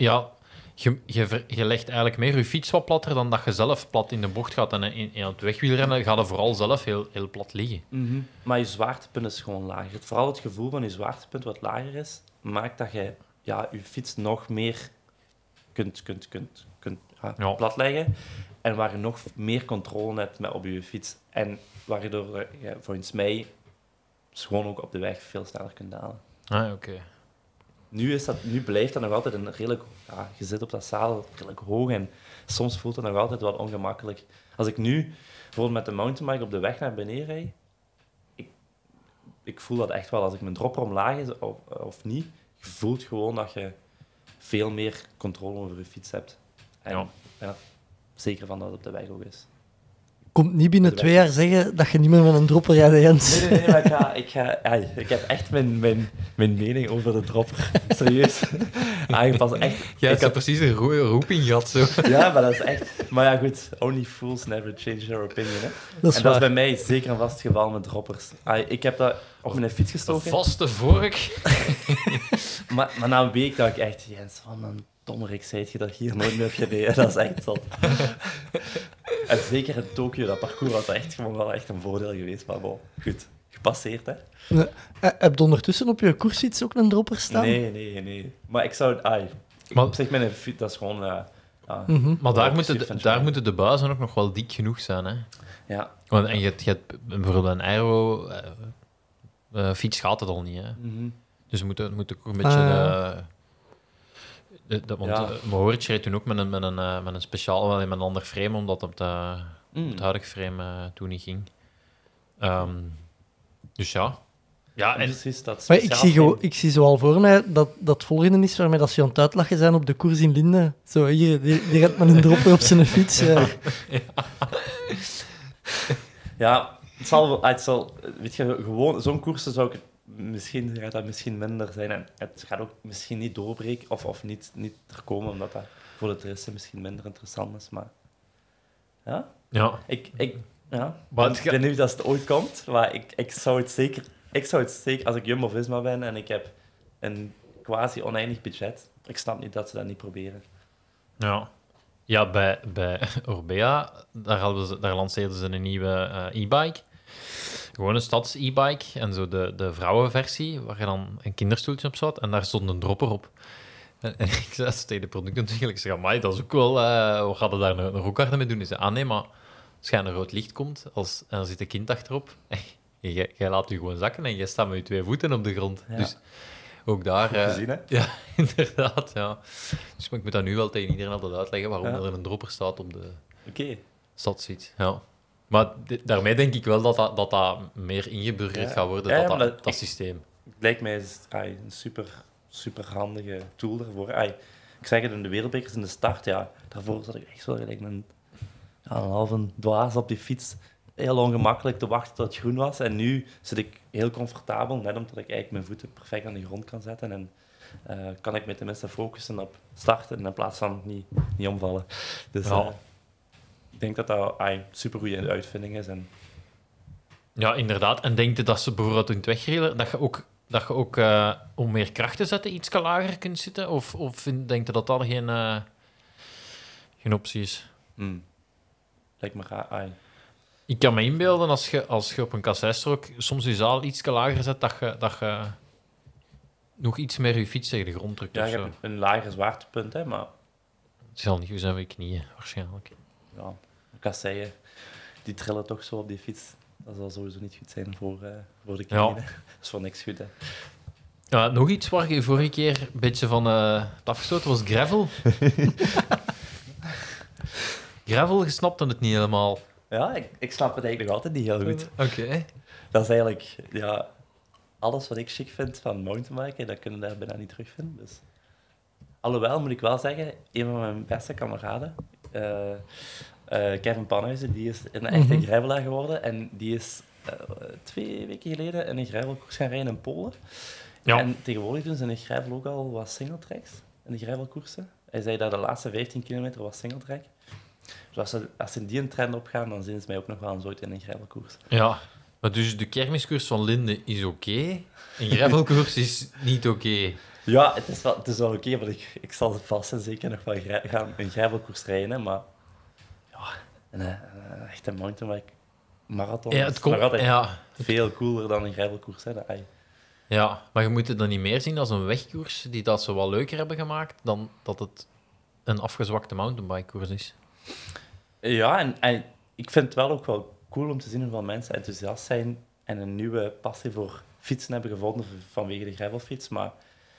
je legt eigenlijk meer je fiets wat platter dan dat je zelf plat in de bocht gaat. En in het wegwielrennen gaat je vooral zelf heel plat liggen. Maar je zwaartepunt is gewoon lager. Vooral het gevoel van je zwaartepunt wat lager is, maakt dat je je fiets nog meer kunt platleggen. En waar je nog meer controle hebt op je fiets. En waardoor je volgens mij gewoon ook op de weg veel sneller kunt dalen. Ah, oké. Nu blijft dat nog altijd een redelijk... je zit op dat zadel redelijk hoog en soms voelt het nog altijd wat ongemakkelijk. Als ik nu bijvoorbeeld met de mountainbike op de weg naar beneden rijd, ik voel dat echt wel als ik mijn dropper omlaag is of niet. Je voelt gewoon dat je veel meer controle over je fiets hebt. En ik ben er zeker van dat het op de weg ook is. Komt niet binnen 2 jaar zeggen dat je niet meer met een dropper rijdt, Jens. Nee, maar ik heb echt mijn mening over de dropper. Serieus. Jij hebt precies een roeping gehad, zo. Ja, maar dat is echt... Maar ja, goed. Only fools never change their opinion, hè. Dat is en dat waar. is bij mij zeker een vast geval met droppers. Ik heb dat op mijn fiets Een gestoken. vaste vork. Maar na een week dacht ik echt... Jens, van een dommerik, zei je dat hier nooit meer hebt gereden. Dat is echt zot. En zeker in Tokio, dat parcours was echt gewoon wel echt een voordeel geweest. Maar bon, goed. Gepasseerd, hè. Heb je ondertussen op je koersfiets ook een dropper staan? Nee. Maar ik zou... Maar- op zich, mijn fiets, dat is gewoon... Maar daar optie daar moeten de buizen ook nog wel dik genoeg zijn, hè. Ja. Want, en je hebt bijvoorbeeld een aero... fiets gaat het al niet, hè. Dus moet ook een beetje... Want mijn hoortje reed toen ook met een speciaal, wel met een ander frame, omdat het op het huidige frame toen niet ging. Dus ja. Ja, en precies, dat Maar speciaal ik zie zo al voor mij dat het volgende is waarmee dat ze aan het uitlachen zijn op de koers in Linden. Zo, hier, die gaat met een dropper op zijn fiets. Ja, het zal weet je, gewoon zo'n koersen gaat dat misschien minder zijn en het gaat ook misschien niet doorbreken of niet er komen, omdat dat voor de toeristen misschien minder interessant is, maar ja. Maar ik weet niet of het ooit komt, maar ik zou het zeker, als ik Jumbo-Visma ben en ik heb een quasi oneindig budget, ik snap niet dat ze dat niet proberen. Ja, bij Orbea, daar lanceerden ze een nieuwe e-bike. Gewoon een stads-e-bike en zo de vrouwenversie, waar je dan een kinderstoeltje op zat. En daar stond een dropper op. En ik zei tegen de productontwikkelaar, ik zeg, amai, dat is ook wel... wat gaat er daar een roekharde mee doen? Hij zei, nee, maar als je aan een rood licht komt en er zit een kind achterop, jij laat je gewoon zakken en jij staat met je 2 voeten op de grond. Ja. Dus ook daar... Goed gezien, hè? Ja, inderdaad, ja. Dus maar ik moet dat nu wel tegen iedereen altijd uitleggen waarom er een dropper staat op de stadsfiets. Ja. Maar daarmee denk ik wel dat meer ingeburgerd gaat worden, dat systeem. Het lijkt mij een super handige tool daarvoor. Ik zeg het, in de wereldbekers in de start, daarvoor zat ik echt zo gelijk een halve dwaas op die fiets. Heel ongemakkelijk te wachten tot het groen was. En nu zit ik heel comfortabel, net omdat ik eigenlijk mijn voeten perfect aan de grond kan zetten. En kan ik me tenminste focussen op starten in plaats van niet omvallen. Dus ik denk dat dat een supergoeie uitvinding is. En Ja, inderdaad. En denk je dat ze bijvoorbeeld in het wegrijden, dat je ook om meer kracht te zetten iets lager kunt zitten? Of denk je dat dat geen optie is? lijkt me raar. Ik kan me inbeelden als je op een kasseistrook soms je zaal iets lager zet, dat je nog iets meer je fiets tegen de grond drukt. Ja, of je zo. hebt een lager zwaartepunt, hè, maar Het zal niet goed zijn met je knieën, waarschijnlijk. ja, kasseien, die trillen toch zo op die fiets. Dat zal sowieso niet goed zijn voor de knieën. Ja. Dat is voor niks goed, hè. Ja, nog iets waar je vorige keer een beetje van het afgestoten was gravel. Gravel, je snapte het niet helemaal. Ja, ik snap het eigenlijk nog altijd niet heel goed. Oké. Dat is eigenlijk alles wat ik chic vind van mountainbiken, dat kunnen we daar bijna niet terugvinden. Dus. Alhoewel, moet ik wel zeggen, een van mijn beste kameraden, Kevin Panhuizen, die is een echte gravelaar geworden. En die is 2 weken geleden in een gravelkoers gaan rijden in Polen. Ja. En tegenwoordig doen ze in de gravel ook al wat singletracks, in de gravelkoersen. Hij zei dat de laatste 15 kilometer was singletrack. Dus als ze in die trend opgaan, dan zien ze mij ook nog wel eens ooit in een gravelkoers. Ja, maar dus de kermiskoers van Linde is oké. Een gravelkoers is niet oké. Ja, het is wel oké, want ik zal vast en zeker nog wel gaan een gravelkoers rijden, hè, maar ja, een echte mountainbike marathon Ja, is nog altijd ja, veel cooler dan een gravelkoers. Hè. ja, maar je moet het dan niet meer zien als een wegkoers die dat ze wel leuker hebben gemaakt dan dat het een afgezwakte mountainbikekoers is. Ja, en ik vind het wel ook wel cool om te zien hoeveel mensen enthousiast zijn en een nieuwe passie voor fietsen hebben gevonden vanwege de gravelfiets, maar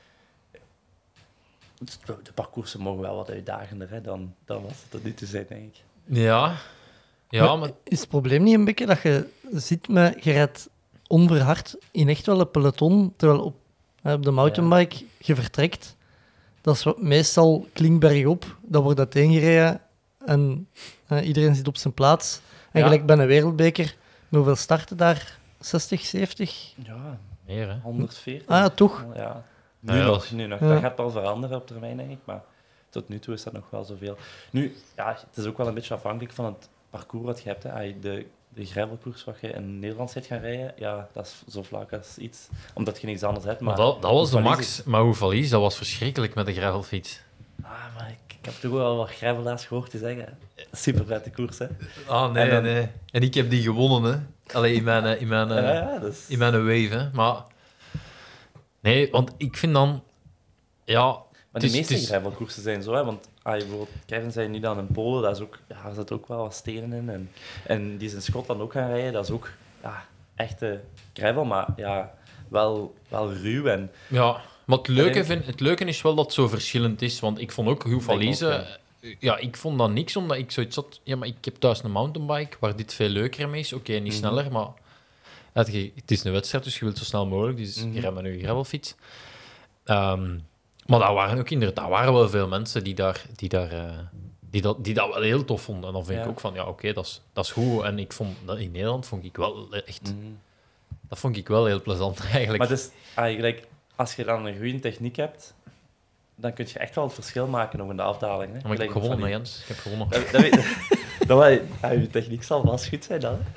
de parcoursen mogen wel wat uitdagender hè, dan wat ze tot nu toe zijn, denk ik. Ja, ja, maar Is het probleem niet een beetje dat je ziet met je rijdt onverhard in echt wel een peloton, terwijl op de mountainbike je vertrekt, dat is meestal klinkberg op, dan wordt dat ingereden en iedereen zit op zijn plaats. En gelijk bij een wereldbeker, hoeveel starten daar? 60, 70? Ja, meer, hè. 140. Ah, toch? Ja. Ja, Nu ja. nog. Ja. Dat gaat wel veranderen op termijn, denk ik, maar tot nu toe is dat nog wel zoveel. Nu, ja, het is ook wel een beetje afhankelijk van het parcours wat je hebt. Hè. De gravelkoers wat je in Nederland zit gaan rijden, ja, dat is zo vlak als iets, omdat je niks anders hebt. Maar dat was de hoe max. valies Maar hoe valies, dat was verschrikkelijk met de gravelfiets. maar ik heb toch wel wat gravelaars gehoord te zeggen. Super vette koers, hè. Ah, nee, En dan- nee. En ik heb die gewonnen, hè. Allee, Dat is... in mijn wave, hè. Maar... Nee, want ik vind dan... Ja... Maar de het is- meeste het is- gravelkoersen zijn zo, hè, want bijvoorbeeld Kevin zei nu dan in Polen, daar zitten ook wel wat stenen in. En die is in Schotland ook gaan rijden, dat is ook echte gravel, maar ja, wel ruw. En Ja, maar het leuke is wel dat het zo verschillend is. Want ik vond ook Hugh Denk ik Valise... ook, Ja, ik vond dat niks, omdat ik zoiets had... Ja, maar ik heb thuis een mountainbike, waar dit veel leuker mee is. Oké, niet sneller, maar... Het is een wedstrijd, dus je wilt zo snel mogelijk. Dus je rijdt met je gravelfiets. Maar daar waren ook inderdaad... Daar waren wel veel mensen die dat wel heel tof vonden. En dan vind ik Ja. ook van, ja, oké, dat is goed. En ik vond... In Nederland vond ik wel echt... Dat vond ik wel heel plezant, eigenlijk. Maar dus, gelijk, als je dan een goede techniek hebt, dan kun je echt wel het verschil maken nog in de afdaling. Hè. Maar ik heb Gelijk gewonnen, van hè, die- Jens. Ik heb gewonnen. Dat weet je techniek zal vast goed zijn dan.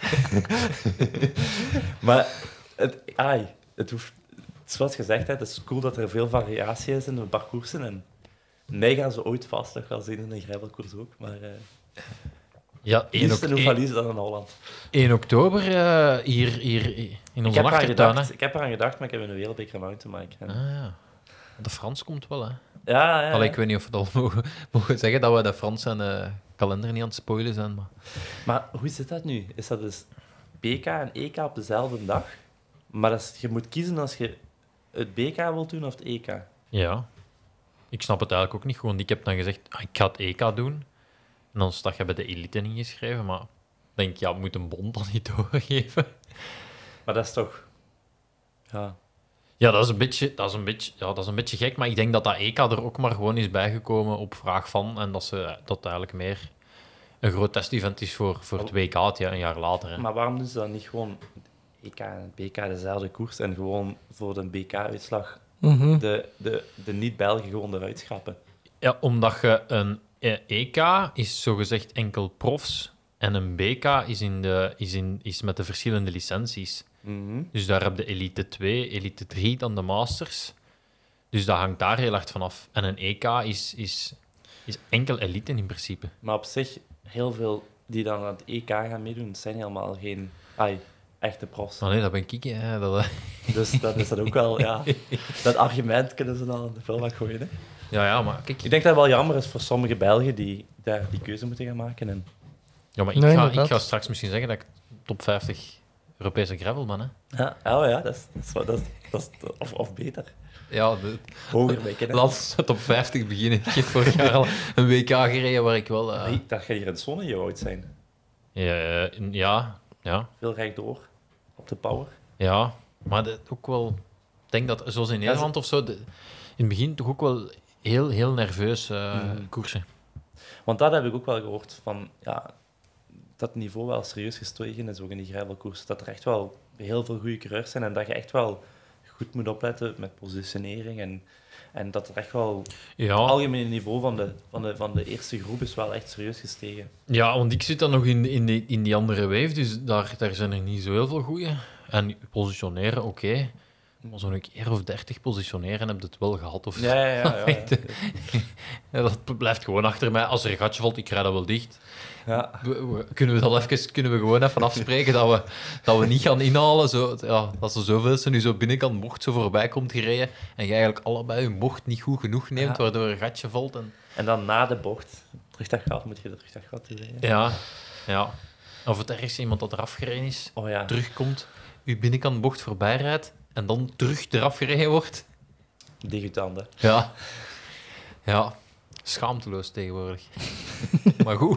Maar het hoeft... Zoals gezegd, het is cool dat er veel variatie is in de parcoursen. En mij gaan ze ooit vast nog wel zien in een gravelkoers ook. Maar Ja, 1, liefst in Oeverlies dan in Holland. 1 oktober hier in Ik onze heb, eraan achtertuin. Hè. gedacht, ik heb eraan gedacht, maar ik heb een wereldbeker mountainbike. En- Ah, ja. De Frans komt wel, hè. Ja. Allee, ik weet niet of we dat al mogen zeggen, dat we de Frans en kalender niet aan het spoilen zijn. Maar... Maar hoe zit dat nu? Is dat dus BK en EK op dezelfde dag? Maar je moet kiezen als je het BK wilt doen of het EK. Ja. Ik snap het eigenlijk ook niet. Gewoon, ik heb dan gezegd, ik ga het EK doen. En dan sta je bij de elite ingeschreven, maar ik denk, ja, moet een bond dan niet doorgeven? Maar dat is toch... Ja. Ja, dat is een beetje gek, maar ik denk dat EK er ook maar gewoon is bijgekomen op vraag van en dat eigenlijk meer een groot test-event is voor het WK een jaar later. Hè. Maar waarom doen ze dan niet gewoon EK en BK dezelfde koers en gewoon voor de BK-uitslag de niet-Belgen gewoon eruit schrappen? Ja, omdat je een EK is zogezegd enkel profs en een BK is met de verschillende licenties. Dus daar heb je elite 2, elite 3, dan de masters. Dus dat hangt daar heel hard vanaf. En een EK is enkel elite in principe. Maar op zich, heel veel die dan aan het EK gaan meedoen, zijn helemaal geen echte profs. Oh nee, dat ben ik. Hè. Dus dat is dan ook wel, ja. Dat argument kunnen ze dan in de vuilbak gooien. Hè? Ja, maar kijk. Ik denk dat het wel jammer is voor sommige Belgen die daar die keuze moeten gaan maken. En... Ja, maar ik ga straks misschien zeggen dat ik top 50 Europese gravel ben. Hè. Ja, dat is of beter. Ja, hoger bij kennen. Laat we top 50 beginnen. Ik heb vorig jaar al een WK gereden waar ik wel... Dat gaat hier in Zonne je oud zijn. Ja. Veel rechtdoor, op de power. Ja, maar ook wel... Ik denk dat, zoals in Nederland of zo, in het begin toch ook wel heel nerveus koersen. Want dat heb ik ook wel gehoord, van dat het niveau wel serieus gestegen is, ook in die gravelkoers. Dat er echt wel heel veel goede coureurs zijn en dat je echt wel goed moet opletten met positionering en dat er echt wel... Ja. Het algemene niveau van de eerste groep is wel echt serieus gestegen. Ja, want ik zit dan nog in die andere wave, dus daar zijn er niet zo heel veel goeie. En positioneren, oké. Maar zo'n keer of 30 positioneren heb je het wel gehad. Of Ja. Dat blijft gewoon achter mij. Als er een gatje valt, ik rijd dat wel dicht. Ja. Kunnen we gewoon even afspreken dat we niet gaan inhalen? Dat ze zoveel nu zo binnenkant bocht zo voorbij komt gereden en je eigenlijk allebei je bocht niet goed genoeg neemt, waardoor een gatje valt. En dan na de bocht, terug dat gat, moet je terug dat gat rijden. Ja. Of het ergens iemand dat eraf gereden is, Oh, terugkomt, je binnenkant bocht voorbij rijdt en dan terug eraf gereden wordt. Degoutant, Ja. Schaamteloos tegenwoordig. Maar goed.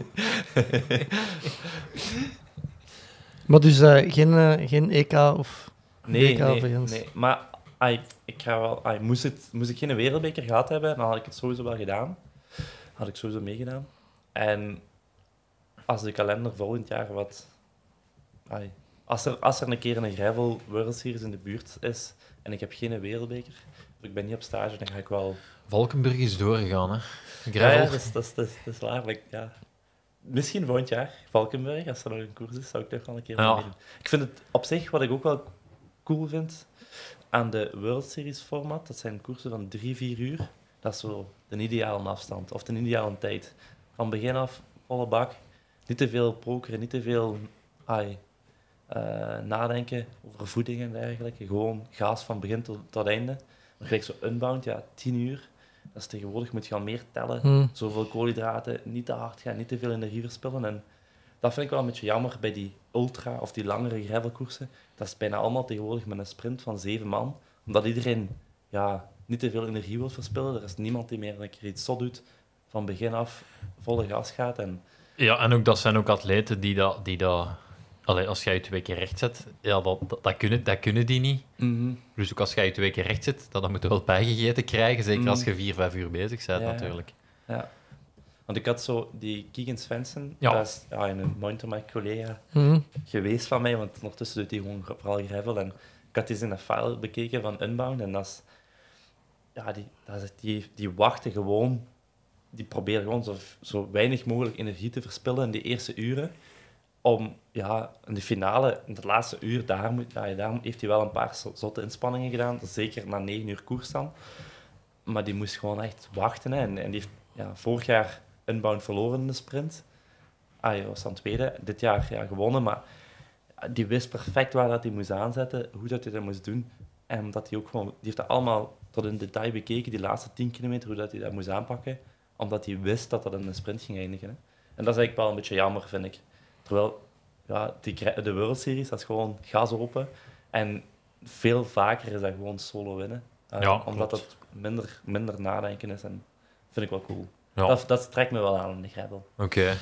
Maar dus geen EK of Nee. BK-variant? Nee. Maar ik ga wel... Moest ik geen wereldbeker gehad hebben, dan had ik het sowieso wel gedaan. Had ik sowieso meegedaan. En als de kalender volgend jaar wat... Als er een keer een gravel World Series in de buurt is en ik heb geen wereldbeker, of ik ben niet op stage, dan ga ik wel... Valkenburg is doorgegaan, hè? Gravel. Ja, dat is waar. Ja. Misschien volgend jaar, Valkenburg, als er nog een koers is, zou ik toch wel een keer meedoen. Ik vind het op zich, wat ik ook wel cool vind aan de World Series format, dat zijn koersen van 3-4 uur. Dat is zo de ideale afstand, of de ideale tijd. Van begin af, volle bak. Niet te veel pokeren, niet te veel nadenken over voeding en dergelijke. Gewoon gas van begin tot einde. Maar gelijk zo Unbound, 10 uur. Dat is tegenwoordig, moet je al meer tellen. Zoveel koolhydraten, niet te hard gaan, niet te veel energie verspillen. En dat vind ik wel een beetje jammer bij die ultra of die langere gravelkoersen. Dat is bijna allemaal tegenwoordig met een sprint van 7 man. Omdat iedereen niet te veel energie wil verspillen. Er is niemand die meer een keer iets zot doet. Van begin af volle gas gaat. Ja, en ook, dat zijn ook atleten die dat als jij je 2 keer recht zet, dat kunnen die niet. Dus ook als jij je 2 keer recht zet, dan moet je wel bijgegeten krijgen. Zeker als je 4-5 uur bezig bent, natuurlijk. Ja. Want ik had zo die Keegan Svensson, Ja. dat is een mountainbike-collega geweest van mij, want ondertussen doet hij gewoon vooral gravel. En ik had eens in een file bekeken van Unbound en dat is, die wachten gewoon, die proberen gewoon zo weinig mogelijk energie te verspillen in de eerste uren. Om in de finale, in het laatste uur, daar heeft hij wel een paar zotte inspanningen gedaan. Zeker na 9 uur koers dan. Maar die moest gewoon echt wachten. Hè. En die heeft vorig jaar Unbound verloren in de sprint. Hij was dan tweede. Dit jaar gewonnen. Maar die wist perfect waar dat hij moest aanzetten. Hoe dat hij dat moest doen. En dat hij ook gewoon... Die heeft dat allemaal tot in detail bekeken. Die laatste 10 kilometer, hoe dat hij dat moest aanpakken. Omdat hij wist dat dat in een sprint ging eindigen. Hè. En dat is eigenlijk wel een beetje jammer, vind ik. Terwijl de World Series, dat is gewoon gas open. En veel vaker is dat gewoon solo winnen. Omdat het minder nadenken is. En vind ik wel cool. Ja. Dat trekt me wel aan in de gravel. Oké.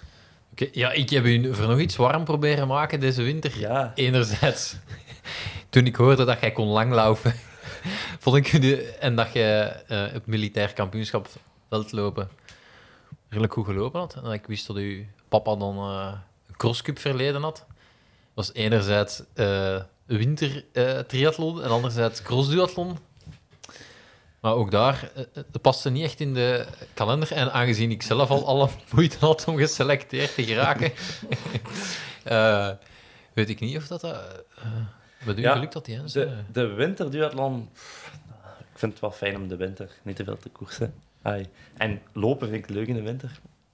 Ja, ik heb u voor nog iets warm proberen maken deze winter. Ja. Enerzijds Toen ik hoorde dat jij kon langlaufen, vond ik en dat je het militair kampioenschap veldlopen redelijk goed gelopen had. En dat ik wist dat uw papa dan een crosscup verleden had. Dat was enerzijds winter triathlon en anderzijds crossduathlon. Maar ook daar, het paste niet echt in de kalender. En aangezien ik zelf al alle moeite had om geselecteerd te geraken, weet ik niet of dat met u gelukt had. De winterduathlon, ik vind het wel fijn om de winter niet te veel te koersen. En lopen vind ik leuk in de winter.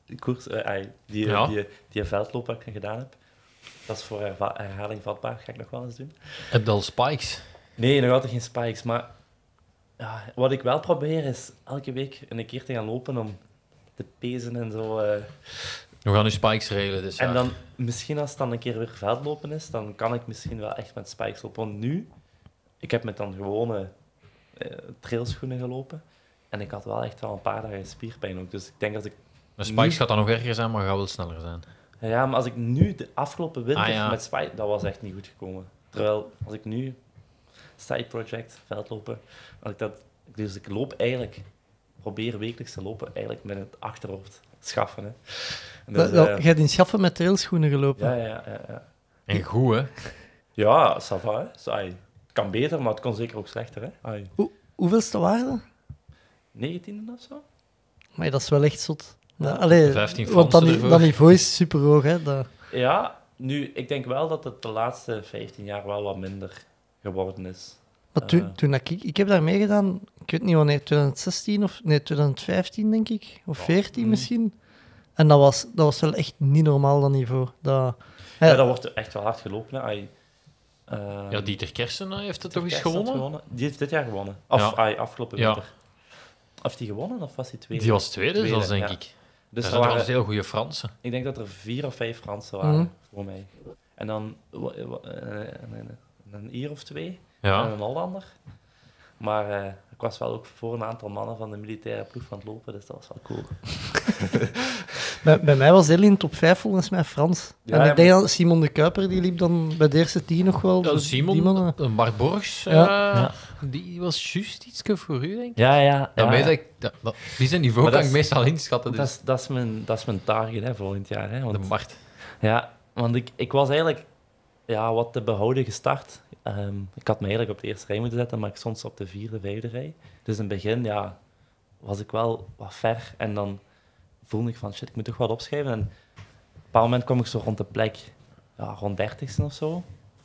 Die veldloop dat ik gedaan heb, dat is voor herhaling vatbaar. Ga ik nog wel eens doen. Heb je al spikes? Nee, nog altijd geen spikes. Maar ja, wat ik wel probeer is elke week een keer te gaan lopen om te pezen en zo. We gaan nu spikes regelen. Dus en dan misschien als het dan een keer weer veldlopen is, dan kan ik misschien wel echt met spikes lopen. Want nu, ik heb met dan gewone trailschoenen gelopen. En ik had wel echt wel een paar dagen spierpijn ook. Dus ik denk dat ik... De spikes gaat dan nog erger zijn, maar gaat wel sneller zijn. Ja, maar als ik nu de afgelopen winter met spikes... Dat was echt niet goed gekomen. Terwijl, als ik nu... Side project, veldlopen... Dus ik loop eigenlijk... Probeer wekelijks te lopen, eigenlijk met het achterhoofd. Schaffen, hè. Dus, je hebt in Schaffen met trailschoenen gelopen? Ja. En goed, hè? Ja, ça va, hè. Het kan beter, maar het kon zeker ook slechter, hè. Hoeveelste waarde? 19e of zo? Maar dat is wel echt zot. Allee, 15 want dat niveau is super hoog, hè. Ja, nu, ik denk wel dat het de laatste 15 jaar wel wat minder geworden is. Maar toen ik heb daar meegedaan, ik weet niet wanneer, 2016 of... Nee, 2015 denk ik. Of 14 misschien. En dat was wel echt niet normaal, dat niveau. Dat wordt echt wel hard gelopen, hè. Dieter Kersen heeft het toch eens gewonnen? Die heeft dit jaar gewonnen. Afgelopen winter. Of die gewonnen, of was die tweede? Die was tweede, zelfs, denk ik. Dus dat waren heel goede Fransen. Ik denk dat er 4 of 5 Fransen waren, voor mij. En dan een Ier of 2. En een Hollander. Maar ik was wel ook voor een aantal mannen van de militaire ploeg van het lopen, dus dat was wel cool. Bij mij was heel in top 5 volgens mij Frans. Ja, en ik denk dat Simon de Kuiper, die liep dan bij de eerste 10 nog wel. Ja, Simon, Bart Borgs, die was juist iets voor u, denk ik. Ja. Die zijn niveau kan ik meestal inschatten. Dus. Dat is mijn target, hè, volgend jaar. Hè, want, de Bart. Ja, want ik was eigenlijk wat te behouden gestart. Ik had me eigenlijk op de eerste rij moeten zetten, maar ik stond op de 4e, 5e rij. Dus in het begin was ik wel wat ver. En dan voelde ik van, shit, ik moet toch wat opschrijven. En op een bepaald moment kwam ik zo rond de plek, rond 30ste of zo.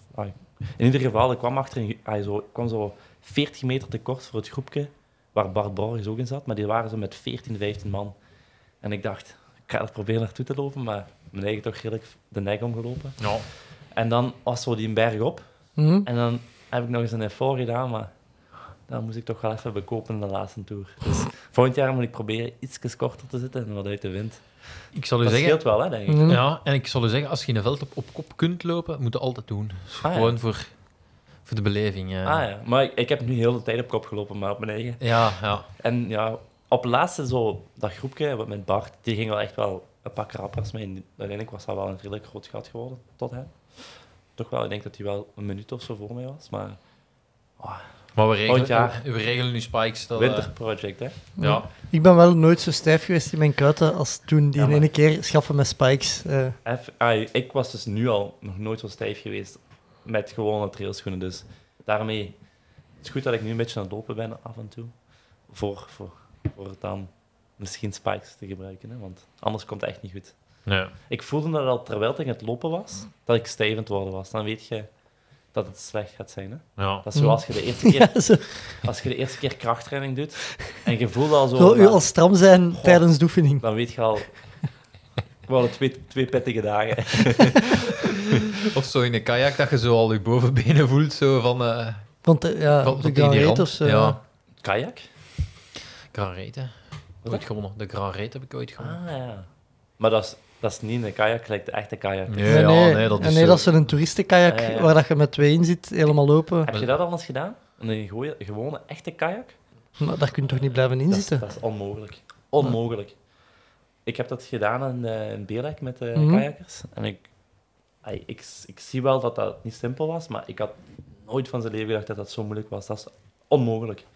In ieder geval, ik kwam zo 40 meter te kort voor het groepje, waar Bart Borges ook in zat. Maar die waren zo met 14, 15 man. En ik dacht, ik ga er proberen naartoe te lopen, maar ik ben eigenlijk toch redelijk de nek omgelopen. Ja. En dan was zo die berg op. En dan heb ik nog eens een effort gedaan, maar dan moest ik toch wel even bekopen in de laatste toer. Dus volgend jaar moet ik proberen iets korter te zitten en wat uit de wind. Ik zal u dat zeggen, scheelt wel, hè, denk ik. Ja, en ik zal u zeggen, als je in een veld op kop kunt lopen, moet je altijd doen. Gewoon voor de beleving. Maar ik heb nu heel de tijd op kop gelopen, maar op mijn eigen. Ja. En op het laatste, dat groepje met Bart, die ging wel echt wel een pak rappers mee. Uiteindelijk was dat wel een redelijk groot gat geworden tot hem. Toch wel, ik denk dat hij wel een minuut of zo voor mij was, maar... Maar we regelen nu spikes. Winter project, hè? Ja. Ik ben wel nooit zo stijf geweest in mijn kuiten als toen die in ene keer schaffen met spikes. Ik was dus nu al nog nooit zo stijf geweest met gewone trailschoenen, dus daarmee... Het is goed dat ik nu een beetje aan het lopen ben af en toe, voor dan misschien spikes te gebruiken, hè? Want anders komt het echt niet goed. Nee. Ik voelde dat al terwijl ik aan het lopen was, dat ik stijf aan het worden was. Dan weet je dat het slecht gaat zijn. Hè? Ja. Dat is zoals je de eerste keer, als je de eerste keer krachttraining doet en je voelt al zo... Wil u al stram zijn tijdens de oefening? Dan weet je al... We hadden twee pittige dagen. Of zo in een kajak, dat je zo al je bovenbenen voelt, zo van... Want de Grand Raid of zo. Ja. Kajak? Grand Raid, hè. Ooit gewonnen. De Grand Raid heb ik ooit gewonnen. Ja. Maar dat is niet een kajak, gelijk de echte kajak. Nee, dat is zo'n toeristenkajak waar dat je met 2 in zit, helemaal lopen. Heb je dat al eens gedaan? Een gewone, echte kajak? Maar daar kun je toch niet blijven inzitten? Dat is onmogelijk. Onmogelijk. Ik heb dat gedaan in Beerlijk met de kajakkers. En ik zie wel dat dat niet simpel was, maar ik had nooit van zijn leven gedacht dat dat zo moeilijk was. Dat is onmogelijk.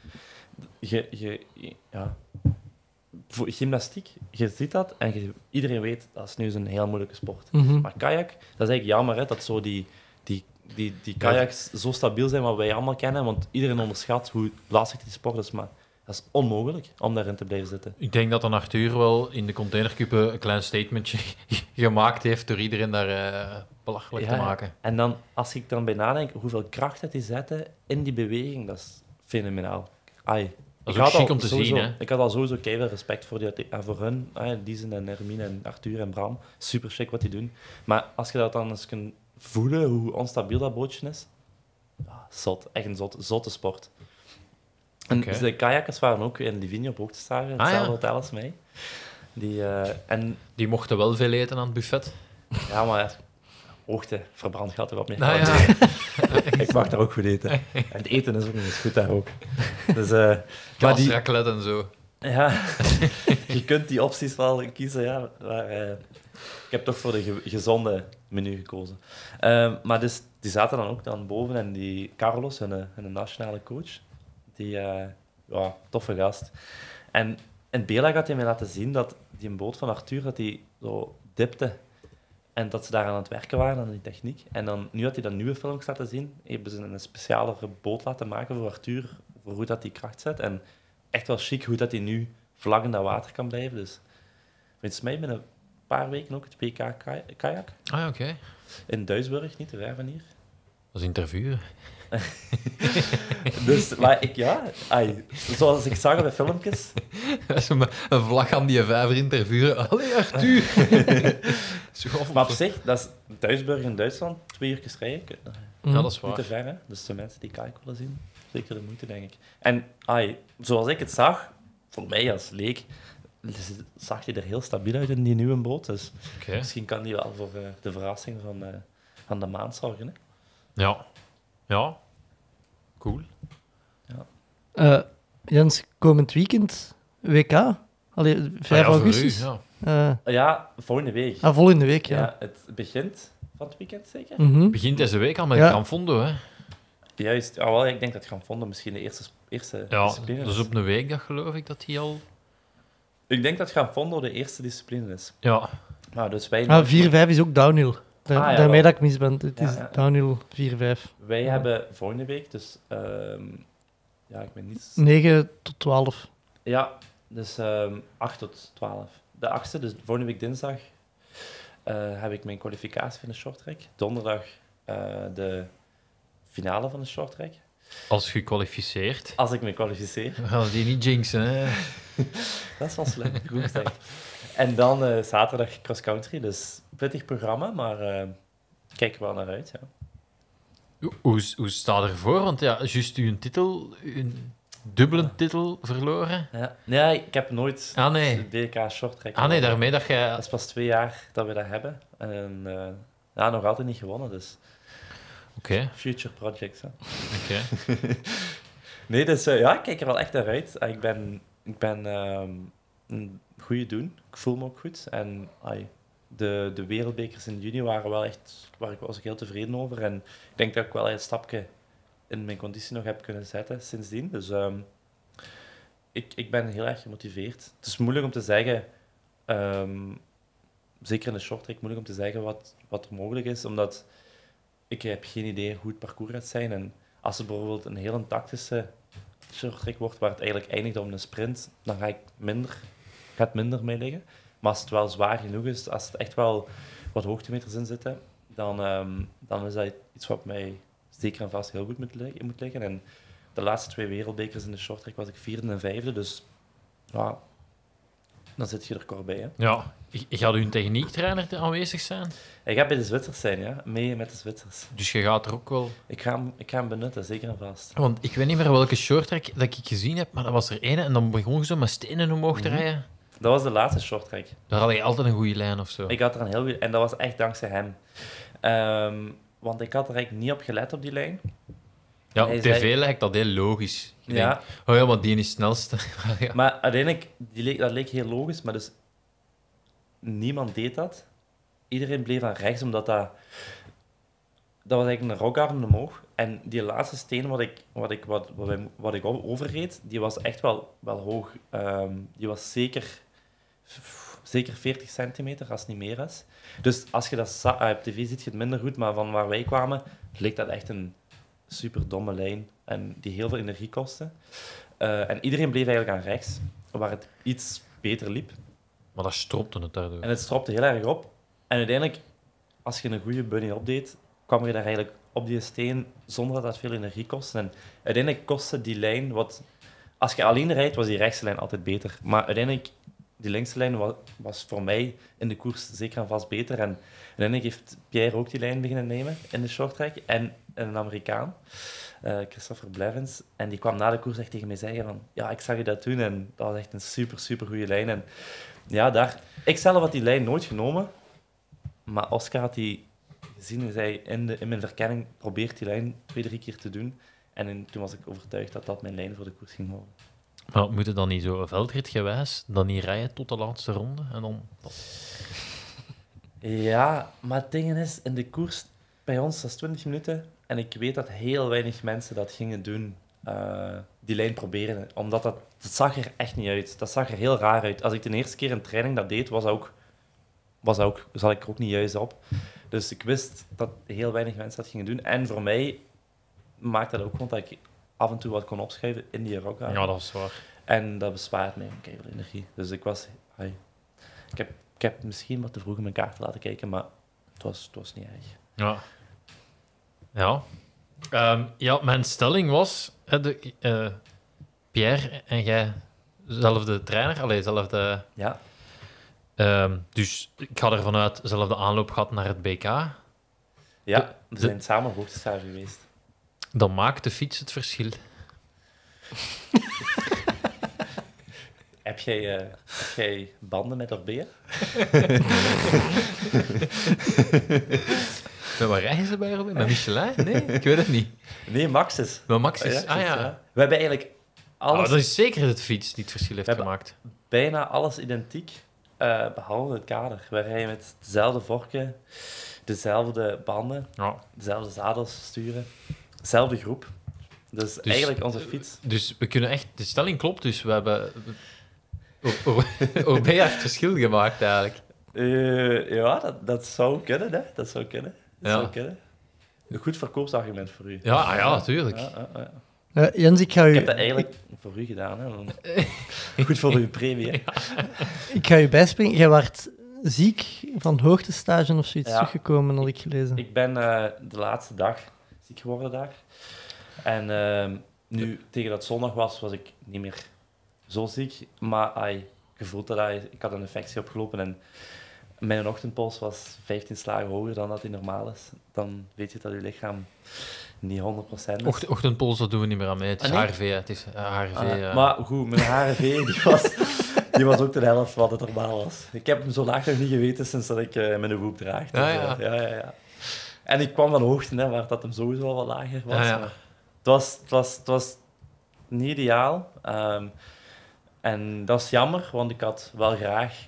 Ja. Voor gymnastiek, je ziet dat en iedereen weet dat is nu een heel moeilijke sport. Mhm. Maar kajak, dat is eigenlijk jammer hè, dat zo die kajaks zo stabiel zijn wat wij allemaal kennen, want iedereen onderschat hoe lastig die sport is, maar dat is onmogelijk om daarin te blijven zitten. Ik denk dat dan Arthur wel in de containercup een klein statementje gemaakt heeft door iedereen daar belachelijk te maken. En dan, als ik dan bij nadenk hoeveel kracht dat die zetten in die beweging, dat is fenomenaal. Ai. Dat is ook chic om te zien, hè? Ik had al sowieso keihard respect voor hun, Diesen en Hermine en Arthur en Bram. Super chic wat die doen. Maar als je dat dan eens kunt voelen, hoe onstabiel dat bootje is, zot. Echt een zotte sport. En de kajakkers waren ook in Livigno op Hoogtestaren, hetzelfde hotel als mij. Die mochten wel veel eten aan het buffet. Ja, maar hoogte, verbrand gaat erop niet. Ik mag daar ook goed eten. En het eten is ook nog eens goed daar ook. Dus, Kaasraclette en zo. Ja, je kunt die opties wel kiezen, ja. Maar ik heb toch voor de gezonde menu gekozen. Maar dus, die zaten dan ook dan boven en die Carlos, hun nationale coach, die toffe gast. En in Bela had hij mij laten zien dat die een boot van Arthur dat die zo dipte. En dat ze daar aan het werken waren, aan die techniek. En dan, nu had hij dan nieuwe filmpjes laten zien, hebben ze een specialere boot laten maken voor Arthur, voor hoe dat die kracht zet. En echt wel chic hoe dat hij nu vlak in dat water kan blijven. Dus volgens mij binnen een paar weken ook het WK kajak. Ah, oké. In Duisburg, niet te ver van hier. Dat is interview. Dus, maar zoals ik zag op de filmpjes... Een vlag aan die vijver interviewen. Allee, Arthur! Maar op zich, dat is Duisburg in Duitsland, 2 uur rijden. Ja, dat is waar. Niet te ver, hè? Dus de mensen die kajak willen zien, zeker de moeite, denk ik. En zoals ik het zag, voor mij als leek, zag hij er heel stabiel uit in die nieuwe boot. Dus misschien kan die wel voor de verrassing van de maand zorgen. Hè? Ja. Cool. Ja. Jens, komend weekend WK? Allee, 5 augustus? Ja, Volgende week. Volgende week, ja. Het begint van het weekend, zeker? Mm-hmm. Begint deze week al met Gran Fondo, hè? Juist. Wel, ik denk dat Gran Fondo misschien de eerste discipline is. Dus op een week, dat geloof ik, dat hij al... Ik denk dat Gran Fondo de eerste discipline is. Ja. Nou, dus wij... 4-5 is ook downhill. Daarmee dat ik mis ben. Het is downhill 4-5. Wij hebben volgende week, dus... ik ben niet... 9 tot 12. Ja, dus 8 tot 12. De 8e, dus volgende week dinsdag, heb ik mijn kwalificatie van de shorttrack. Donderdag de finale van de shorttrack. Als gekwalificeerd. Als ik me kwalificeer. We gaan die niet jinxen, hè? Dat is wel slim, goed gezegd. En dan zaterdag cross-country, dus pittig programma, maar kijk er wel naar uit, ja. Hoe staat er voor? Want ja, juist uw dubbele titel verloren. Ja. Nee, ik heb nooit de BK shorttrack. Daarmee dat jij... Dat is pas 2 jaar dat we dat hebben. En nog altijd niet gewonnen, dus... Oké. Future projects, hè. Oké. Nee, dus ik kijk er wel echt naar uit. Ik ben een goede doen. Ik voel me ook goed. En de wereldbekers in juni waren wel echt... was ik heel tevreden over. En ik denk dat ik wel een stapje in mijn conditie nog heb kunnen zetten sindsdien. Dus ik ben heel erg gemotiveerd. Het is moeilijk om te zeggen... zeker in de shorttrack, moeilijk om te zeggen wat er mogelijk is. Omdat ik heb geen idee hoe het parcours gaat zijn. En als het bijvoorbeeld een heel tactische shorttrack wordt, waar het eigenlijk eindigt om een sprint, dan gaat het minder mee liggen. Maar als het wel zwaar genoeg is, als het echt wel wat hoogtemeters in zitten, dan is dat iets wat mij zeker en vast heel goed moet liggen. En de laatste 2 wereldbekers in de shorttrack was ik 4e en 5e, dus dan zit je er kort bij. Hè. Ja. Gaat uw techniektrainer aanwezig zijn? Ik ga bij de Zwitsers zijn, ja. Mee met de Zwitsers. Dus je gaat er ook wel... Ik ga hem benutten, zeker en vast. Want ik weet niet meer welke shorttrack dat ik gezien heb, maar dat was er één en dan begon je zo met stenen omhoog te rijden. Dat was de laatste shorttrack. Daar had je altijd een goede lijn of zo. Ik had er een heel goede... En dat was echt dankzij hem. Want ik had er eigenlijk niet op gelet op die lijn. Ja, op tv lijkt dat heel logisch. Ik denk, maar die is het snelste. Ja. Maar uiteindelijk, dat leek heel logisch, maar dus niemand deed dat. Iedereen bleef aan rechts, omdat dat was eigenlijk een rokarm omhoog. En die laatste steen wat ik overreed, die was echt wel hoog. Die was zeker 40 centimeter, als het niet meer is. Dus als je dat op tv ziet, je het minder goed, maar van waar wij kwamen, leek dat echt een super domme lijn en die heel veel energie kostte. En iedereen bleef eigenlijk aan rechts, waar het iets beter liep. Maar dat stropte het daardoor. En het stropte heel erg op. En uiteindelijk, als je een goede bunny opdeed, kwam je daar eigenlijk op die steen zonder dat dat veel energie kostte. En uiteindelijk kostte die lijn wat... Als je alleen rijdt, was die rechtse lijn altijd beter. Maar uiteindelijk, die linkse lijn was voor mij in de koers zeker en vast beter. En uiteindelijk heeft Pierre ook die lijn beginnen nemen in de shorttrack. En een Amerikaan, Christopher Blevins. En die kwam na de koers echt tegen mij zeggen van... Ja, ik zag je dat doen. En dat was echt een super, super goede lijn. En ja, ik zelf had die lijn nooit genomen. Maar Oscar had die gezien en zei in mijn verkenning, probeer die lijn 2-3 keer te doen. En toen was ik overtuigd dat dat mijn lijn voor de koers ging worden. Maar moet je dan niet zo veldritgewijs dan niet rijden tot de laatste ronde? En dan... Ja, maar het ding is, in de koers bij ons, dat is 20 minuten. En ik weet dat heel weinig mensen dat gingen doen, die lijn proberen. Omdat dat zag er echt niet uit. Dat zag er heel raar uit. Als ik de eerste keer een training dat deed, zat ik er ook niet juist op. Dus ik wist dat heel weinig mensen dat gingen doen. En voor mij maakte dat ook gewoon dat ik af en toe wat kon opschrijven in die rock. Ja, dat is waar. En dat bespaart mij ook veel energie. Dus ik heb misschien wat te vroeg in mijn kaart laten kijken, maar het was niet erg. Ja. Ja. Mijn stelling was... Pierre en jij, zelfde trainer, zelfde... Ja. Dus ik ga ervan uit, zelfde aanloop gehad naar het BK. Ja, we zijn samen op hoogtestage geweest. Dan maakt de fiets het verschil. Heb jij banden met Orbea? Met wat rijden ze bij Orbea? Met Michelin? Nee, ik weet het niet. Nee, Maxis. Met Maxis? Ja. We hebben eigenlijk alles... dat is zeker de fiets die het verschil heeft gemaakt. Bijna alles identiek, behalve het kader. We rijden met dezelfde vorken, dezelfde banden, dezelfde zadels sturen, dezelfde groep. Dus eigenlijk onze fiets... Dus we kunnen echt... De stelling klopt, dus we hebben... Orbea heeft verschil gemaakt, eigenlijk. Ja, dat zou kunnen, hè. Dat zou kunnen. Een goed verkoopsargument voor u. Ja, natuurlijk. Jens, ik heb dat eigenlijk voor u gedaan. Hè. Goed voor uw premie. Hè. Ik ga je bijspringen. Jij werd ziek van hoogtestage of zoiets teruggekomen, had ik gelezen. Ik ben de laatste dag ziek geworden daar. En nu, tegen dat zondag was ik niet meer zo ziek. Maar gevoeld dat ik had een infectie opgelopen en mijn ochtendpols was 15 slagen hoger dan dat die normaal is. Dan weet je dat je lichaam niet 100% is. Ochtendpols, dat doen we niet meer aan mee. Het is HRV. Het is HRV. Maar goed, mijn HRV die was ook de helft wat het normaal was. Ik heb hem zo laag nog niet geweten sinds dat ik mijn woep draag. Dus, ja. En ik kwam van hoogte, hè, waar dat hem sowieso al wat lager was. Maar het was niet ideaal. En dat is jammer, want ik had wel graag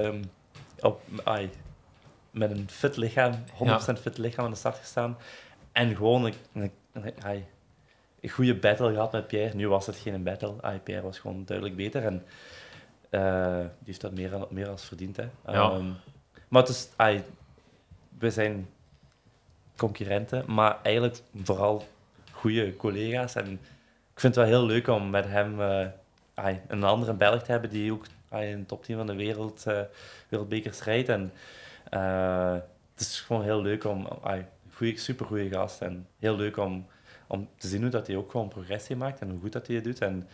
met een fit lichaam, 100% fit lichaam aan de start gestaan. En gewoon een goede battle gehad met Pierre. Nu was het geen battle. Pierre was gewoon duidelijk beter. En die heeft dat meer als verdiend. Hè. Maar het is, we zijn concurrenten, maar eigenlijk vooral goede collega's. En ik vind het wel heel leuk om met hem een andere Belg te hebben die ook in een topteam van de wereldbekers rijdt. En het is gewoon heel leuk om... supergoeie gast. En heel leuk om te zien hoe dat hij ook gewoon progressie maakt en hoe goed dat hij het doet. En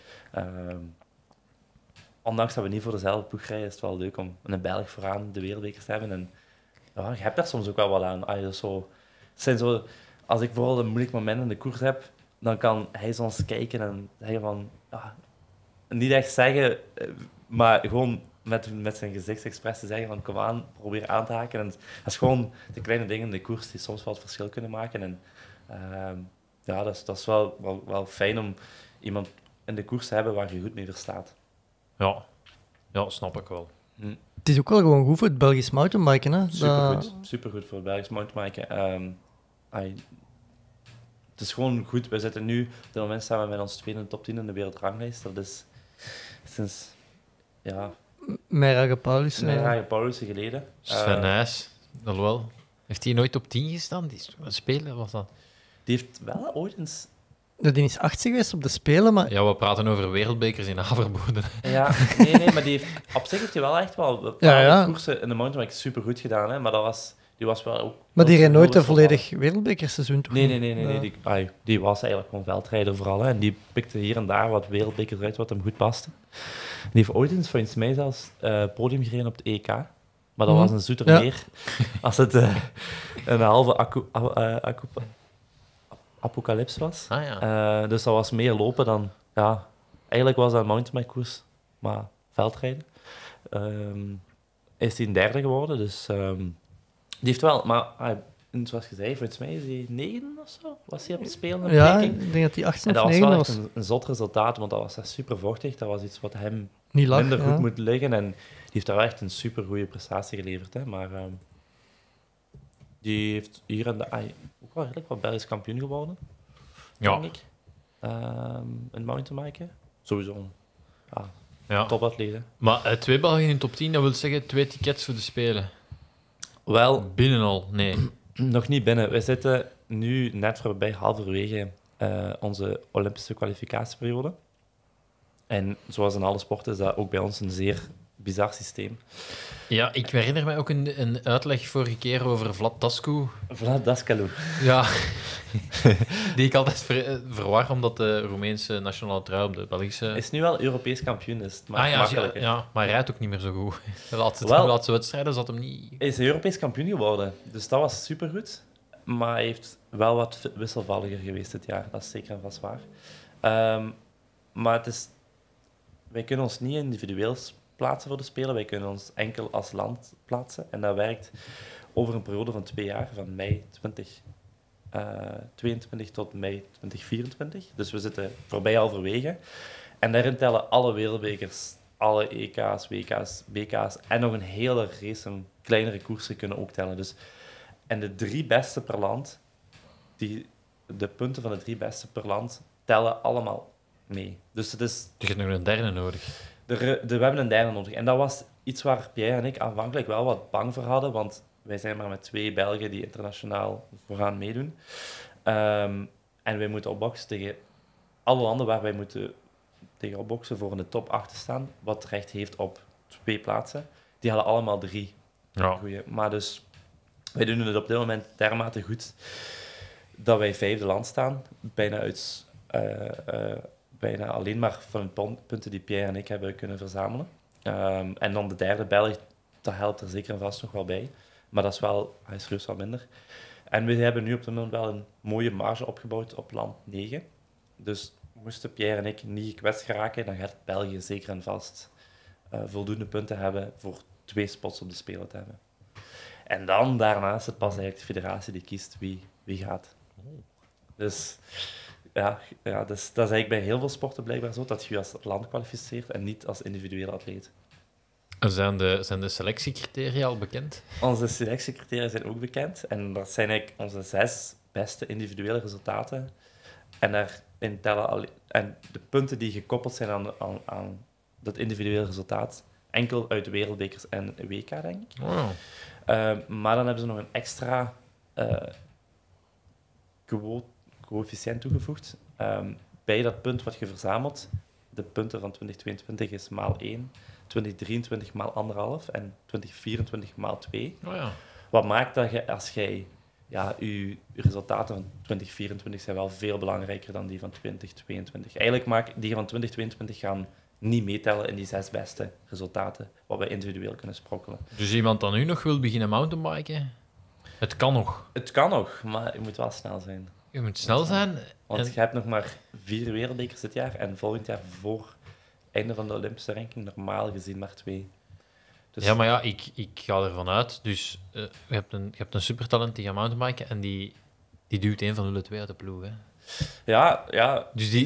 ondanks dat we niet voor dezelfde ploeg rijden, is het wel leuk om een Belg vooraan de wereldbekers te hebben. En je hebt daar soms ook wel wat aan. Als ik vooral een moeilijk moment in de koers heb, dan kan hij soms kijken en zeggen van... niet echt zeggen, maar gewoon met zijn gezichtsexpressie zeggen van kom aan, probeer aan te haken. En dat is gewoon de kleine dingen in de koers die soms wel het verschil kunnen maken. En dat is wel fijn om iemand in de koers te hebben waar je goed mee verstaat. Ja, snap ik wel. Het is ook wel gewoon goed voor het Belgisch mountainbiken, hè? Supergoed voor het Belgisch mountainbiken. het is gewoon goed. We zitten nu, op dit moment staan we met ons tweede in de top 10 in de wereldranglijst. Dat is sinds, Meirage Paulussen. Paulussen geleden. Sven Nys, dat wel. Heeft hij nooit op 10 gestaan? Die spelen was dat? Die heeft wel ooit eens... Die is 8 geweest op de Spelen, maar... Ja, we praten over wereldbekers in Averboden. Ja, nee, maar op zich heeft hij wel echt wel bepaalde koersen in de mountainbike supergoed gedaan. Hè, maar die was wel ook... Maar die reed nooit een volledig wereldbekerseizoen, toch? Nee. Die was eigenlijk gewoon veldrijder vooral. Hè, en die pikte hier en daar wat wereldbekers uit wat hem goed paste. Die heeft ooit eens, volgens mij zelfs, podium gereden op het EK. Maar dat was een zoeter meer. Als het een halve apocalyps was. Ah, ja. Dus dat was meer lopen dan... Ja, eigenlijk was dat een mountainbike-koers, maar veldrijden. Is hij een derde geworden, dus... die heeft wel... Maar zoals je zei, volgens mij is hij 9 of zo. Was hij op het spelen in Ja, Peking? ik denk dat hij 8 En of dat was 9 wel was. echt een zot resultaat, want dat was echt super vochtig. Dat was iets wat hem Niet lag, minder ja. goed moet liggen. En die heeft daar wel echt een super goede prestatie geleverd. Hè. Maar die heeft hier en daar ook wel redelijk wat Belgisch kampioen geworden, denk ik. In mountainbiken. Sowieso een topatleet. Maar 2 Belgen in de top 10, dat wil zeggen 2 tickets voor de Spelen. Wel, Binnen al, nee. nog niet binnen. We zitten nu net voorbij halverwege onze Olympische kwalificatieperiode. En zoals in alle sporten is dat ook bij ons een zeer bizar systeem. Ja, ik herinner mij ook een uitleg vorige keer over Vlad Dascu. Vlad Dascalu. Ja, die ik altijd verwar, omdat de Roemeense nationale trui op de Belgische... Is nu wel Europees kampioen, is het maar makkelijker. Ja, maar hij rijdt ook niet meer zo goed. De laatste wedstrijden zat hem niet... Hij is Europees kampioen geworden, dus dat was supergoed. Maar hij heeft wel wat wisselvalliger geweest dit jaar, dat is zeker en vast waar. Maar wij kunnen ons niet individueel plaatsen voor de Spelen, wij kunnen ons enkel als land plaatsen. En dat werkt over een periode van 2 jaar, van mei 2022 tot mei 2024. Dus we zitten voorbij halverwege. En daarin tellen alle wereldbekers, alle EK's, WK's, BK's en nog een hele race van kleinere koersen kunnen ook tellen. Dus, en de 3 beste per land, de punten van de 3 beste per land, tellen allemaal mee. Dus het is... Je hebt nog een derde nodig. We hebben een derde nodig. En dat was iets waar Pierre en ik aanvankelijk wel wat bang voor hadden, want wij zijn maar met 2 Belgen die internationaal vooraan meedoen. En wij moeten opboksen tegen alle landen waar wij moeten tegen opboksen voor in de top 8 te staan, wat recht heeft op 2 plaatsen. Die hadden allemaal 3 goeie. Maar dus, wij doen het op dit moment dermate goed dat wij 5e land staan, bijna alleen maar van de punten die Pierre en ik hebben kunnen verzamelen. En dan de 3e Belg, dat helpt er zeker en vast nog wel bij. Maar dat is wel, hij is gerust wat minder. En we hebben nu op dit moment wel een mooie marge opgebouwd op land 9. Dus moesten Pierre en ik niet gekwetst geraken, dan gaat België zeker en vast voldoende punten hebben voor 2 spots op de Spelen te hebben. En dan daarnaast is het pas eigenlijk de federatie die kiest wie gaat. Dus... Ja, dus dat is eigenlijk bij heel veel sporten blijkbaar zo, dat je als land kwalificeert en niet als individuele atleet. Zijn de selectiecriteria al bekend? Onze selectiecriteria zijn ook bekend. En dat zijn eigenlijk onze 6 beste individuele resultaten. En daarin tellen en de punten die gekoppeld zijn aan dat individuele resultaat, enkel uit wereldbekers en WK, denk ik. Wow. Maar dan hebben ze nog een extra coëfficiënt toegevoegd. Bij dat punt wat je verzamelt, de punten van 2022 is maal 1, 2023 maal 1,5 en 2024 maal 2. Oh ja. Wat maakt dat je je resultaten van 2024 zijn wel veel belangrijker dan die van 2022. Eigenlijk die van 2022 gaan niet meetellen in die 6 beste resultaten, wat we individueel kunnen sprokkelen. Dus iemand dan nu nog wil beginnen mountainbiken? Het kan nog. Het kan nog, maar je moet wel snel zijn. Je moet snel zijn. Want je hebt nog maar 4 wereldbekers dit jaar en volgend jaar voor het einde van de Olympische ranking normaal gezien maar 2. Dus... Ja, maar ja, ik ga ervan uit. Dus je hebt een supertalent die gaat mountainbiken en die duwt een van de 2 uit de ploeg. Hè. Ja. Dus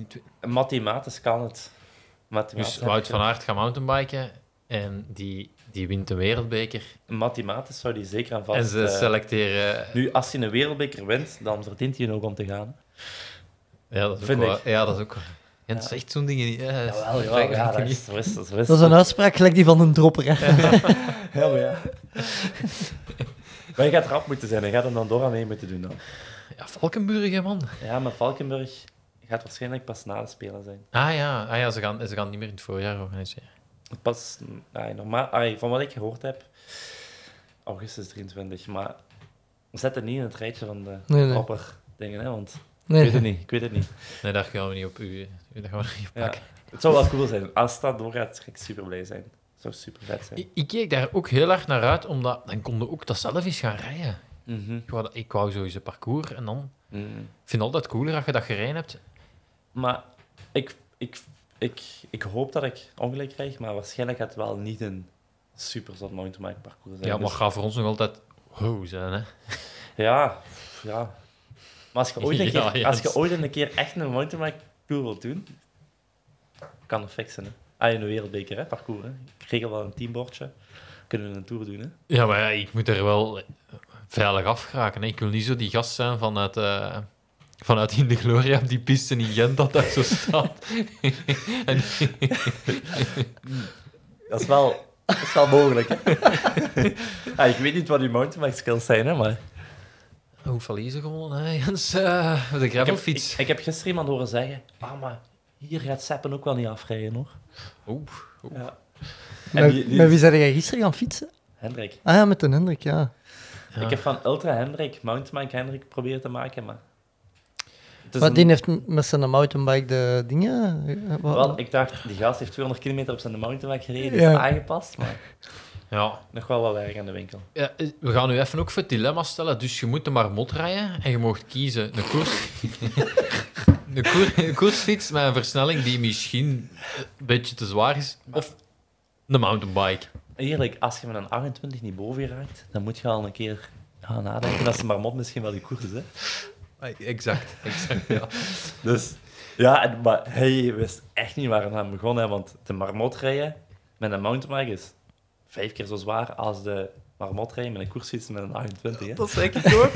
mathematisch kan het. Dus Wout van Aert gaat mountainbiken en die die wint de wereldbeker. Mathematisch zou die zeker aan vast... En ze selecteren... Nu, als hij een wereldbeker wint, dan verdient hij ook om te gaan. Ja, dat is ook Vind wel... ik. Ja, dat is ook... Jens zegt zo'n dingen niet. Dat is zo is. Dat is een uitspraak gelijk die van een dropper. Hè. Ja, maar ja. Maar je gaat rap moeten zijn. Je gaat hem dan door aan mee moeten doen. Dan. Ja, Valkenburg, hè, man. Ja, maar Valkenburg gaat waarschijnlijk pas na de Spelen zijn. Ze gaan niet meer in het voorjaar organiseren. Pas, normaal, van wat ik gehoord heb, augustus 23. Maar zet het niet in het rijtje van de Nee. rapper dingen, hè, want Nee. ik weet het niet. Nee, daar gaan we niet op Ja. pakken. Het zou wel cool zijn. Als dat doorgaat, ga ik super blij zijn. Het zou super vet zijn. Ik keek daar ook heel erg naar uit, omdat dan konden ook dat zelf eens gaan rijden. Mhm. Ik wou zo eens een parcours en dan... Mhm. Ik vind het altijd cooler als je dat gereden hebt. Maar ik hoop dat ik ongelijk krijg, maar waarschijnlijk gaat het wel niet een super zot mountainbike parcours zijn. Ja, maar Dus- gaat voor ons nog altijd wow zijn, hè. ja. Maar als je ooit een Ja, keer, Jens. als je ooit een keer echt een mountainbike tour wilt doen, kan het fixen, hè. Een wereldbeker, hè, parcours, hè. Ik regel wel een teambordje. Kunnen we een tour doen, hè. Ja, maar ja, ik moet er wel veilig af geraken, hè. Ik wil niet zo die gast zijn vanuit In de Gloria op die piste in Gent dat daar zo staat. En- Dat is wel mogelijk, hè. Ik weet niet wat die mountainbike skills zijn, hè, maar... Hoe verliezen gewonnen, hè, Jens? Met de gravelfiets. Ik heb gisteren iemand horen zeggen, maar hier gaat Seppen ook wel niet afrijden, hoor. Oeh. Ja. Met wie zijn jij gisteren gaan fietsen? Hendrik. Ah ja, met de Hendrik, ja. Ja. Ik heb van Ultra Hendrik, Mountainbike Hendrik proberen te maken, maar... Het is Maar een- die heeft met zijn mountainbike de dingen... Wel, ik dacht, die gast heeft 200 kilometer op zijn mountainbike gereden, Ja. is aangepast, maar Ja. nog wel wat werk aan de winkel. Ja, we gaan nu even ook voor het dilemma stellen. Dus je moet er maar mot rijden en je mag kiezen een een koersfiets met een versnelling die misschien een beetje te zwaar is, of een mountainbike. Eerlijk, als je met een 28 niet boven je raakt, dan moet je al een keer nadenken dat ze marmot misschien wel die koers is, hè. Exact, ja. Dus, ja, maar hij wist echt niet waar het aan begon, hè, want de marmot rijden met een mountainbike is 5 keer zo zwaar als de marmot rijden met een koersfiets met een 28, hè. Dat zeg ik ook.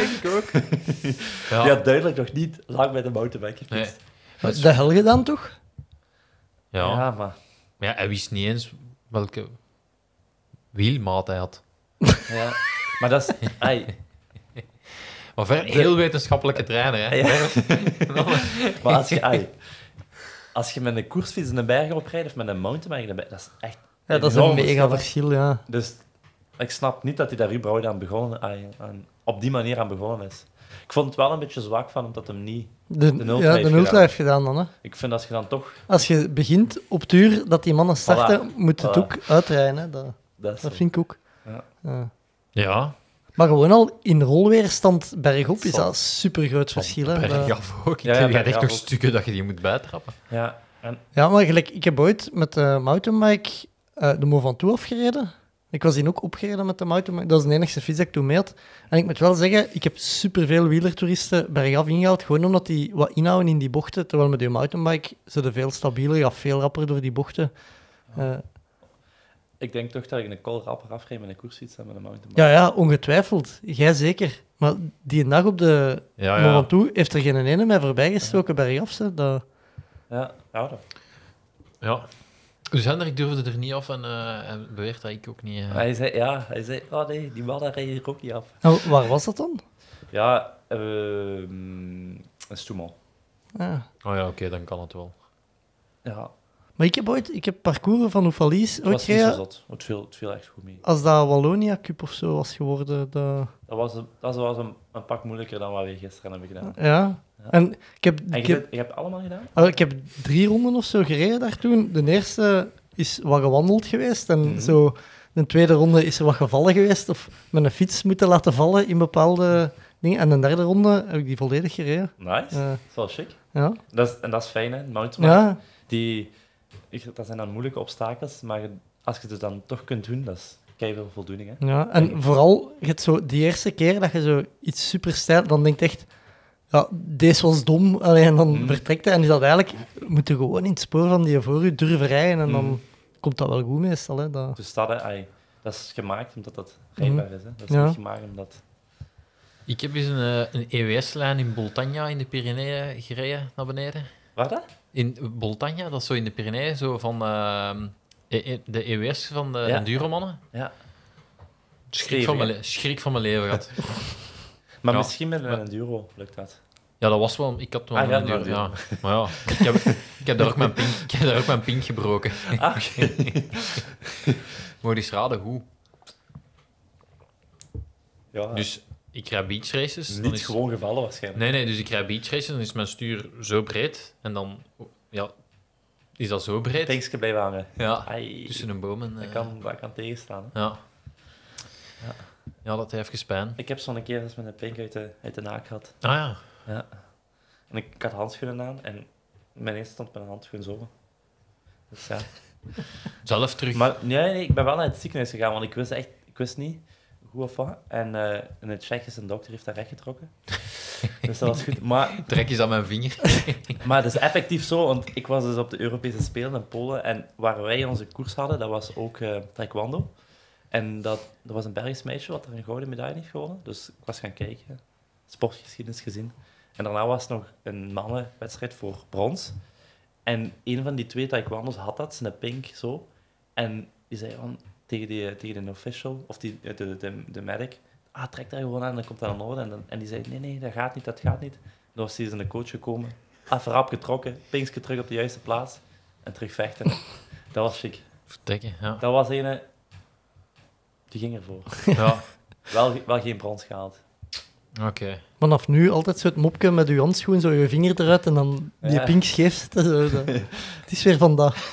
Ja, duidelijk nog niet lang bij de mountainbike gefietst. De Helge dan toch? Ja. Ja, maar... Maar ja, hij wist niet eens welke wielmaat hij had. Ja. Maar dat is... Maar heel wetenschappelijke trainer, hè. Ja. Maar als je met een koersfiets een berg oprijdt of met een mountainbike, dat is echt Ja, dat is een enorm mega verschil, verschil, ja. Dus ik snap niet dat hij daar überhaupt aan begonnen, op die manier aan begonnen is. Ik vond het wel een beetje zwak van omdat hem niet... De Ultra heeft Ultra gedaan. heeft gedaan dan, hè. Ik vind als je dan toch... Als je begint op het uur dat die mannen starten, moet het Voilà. ook uitrijden, hè. Dat Dat vind ik ook. Ja. Ja. Ja, Maar gewoon al in rolweerstand bergop is Zot. dat een supergroot verschil, hè. Dat- bergaf ook. Ja, Ik heb bergaf echt nog ook. stukken dat je die moet bijtrappen. Ja, en Ja, maar gelijk, ik heb ooit met de mountainbike de Mont Ventoux afgereden. Ik was die ook opgereden met de mountainbike. Dat is de enige fiets dat ik toen mee had. En ik moet wel zeggen, ik heb superveel wielertoeristen bergaf ingehaald, gewoon omdat die wat inhouden in die bochten. Terwijl met die mountainbike ze de veel stabieler, gaat veel rapper door die bochten. ik denk toch dat ik een kol rapper afreed met een koersfiets dan met een mountainbike. Ja, ongetwijfeld. Jij zeker. Maar die dag op de Ja, Mont Ventoux heeft er geen ene mij voorbij gestoken bergaf. Hè. Dat... Ja, dat. Ja. Dus Hendrik durfde er niet af en beweert dat ik ook niet. Hij zei, oh nee, die man daar reed hier ook niet af. Nou, waar was dat dan? Ja, een stoemel. Ja. Oh ja, oké, dan kan het wel. Ja, Maar ik heb parcours van Oefalies het ooit was niet zo gereden. zot. Het viel echt goed mee. Als dat Wallonia Cup of zo was geworden. Dat... Dat was een pak moeilijker dan wat we gisteren hebben gedaan. Ja. En En je hebt allemaal gedaan? ik heb 3 ronden of zo gereden daar toen. De eerste is wat gewandeld geweest. En zo, de tweede ronde is er wat gevallen geweest. Of met een fiets moeten laten vallen in bepaalde dingen. En de derde ronde heb ik die volledig gereden. Nice, Ja. dat is wel chic. Ja. En dat is fijn, hè, mountainbike. Ja. Dat zijn dan moeilijke obstakels, maar als je het dus dan toch kunt doen, dat is keiveel voldoening. Hè. Ja, en vooral, je hebt zo die eerste keer dat je zo iets super stijl, dan denk je echt, ja, deze was dom, allee, en dan vertrekt hij. En is dat eigenlijk, je moet je gewoon in het spoor van die voor je durven rijden en dan komt dat wel goed meestal. Hè, dat... Dus dat is gemaakt omdat dat rijbaar is. Hè. Dat is Ja. niet gemaakt omdat... Ik heb eens een EWS-lijn in Boltagna in de Pyreneeën gereden naar beneden. Waar dat? In Boltagna, dat is zo in de Pyreneeën, zo van de EWS van de Ja. Enduromannen. Ja. Schrik van mijn leven gehad. Maar Ja. misschien met een enduro lukt dat. Ja, dat was wel... Ik had wel Ah, ja, een Enduro, een ja. Enduro. Maar ja, ik heb daar ook mijn pink gebroken. Ah, oké. Moet je eens raden hoe. Ja, Dus ik rijd beach races. dan niet is... gewoon gevallen waarschijnlijk. Nee, dus ik rijd beach races, dan is mijn stuur zo breed. En dan ja, is dat zo breed. Pinkske blijven hangen. Ja, Ai, tussen een boom en... dat kan tegenstaan. Hè. Ja. Ja, dat heeft gespijn. Ik heb zo'n keer eens met een pink uit de naak gehad. Ah ja. Ja. En ik had handschoenen aan en mijn eerste stond met een handschoen zo. Dus ja. Zelf terug. Maar nee, ik ben wel naar het ziekenhuis gegaan, want ik wist niet hoe of wat. En in het check is een dokter heeft dat rechtgetrokken. Dus dat was goed. Trek eens aan mijn vinger. Maar het is effectief zo, want ik was dus op de Europese Spelen in Polen en waar wij onze koers hadden, dat was ook taekwondo. En dat was een Belgisch meisje wat er een gouden medaille heeft gewonnen. Dus ik was gaan kijken, sportgeschiedenis gezien. En daarna was nog een mannenwedstrijd voor brons. En een van die twee taekwondo's had dat, zijn pink, zo. En die zei van, tegen de official, of de medic, trek daar gewoon aan en dan komt dat in orde. En die zei, nee, dat gaat niet. Dan was hij zijn coach gekomen, verrap getrokken, pinkske terug op de juiste plaats en terug vechten. Dat was chic. Vertekken, ja. Dat was een... Die ging ervoor. Ja, Wel geen brons gehaald. oké. Vanaf nu altijd zo het mopje met uw handschoen, zo je vinger eruit en dan die Ja. pink scheef zetten. Zo, het is weer vandaag.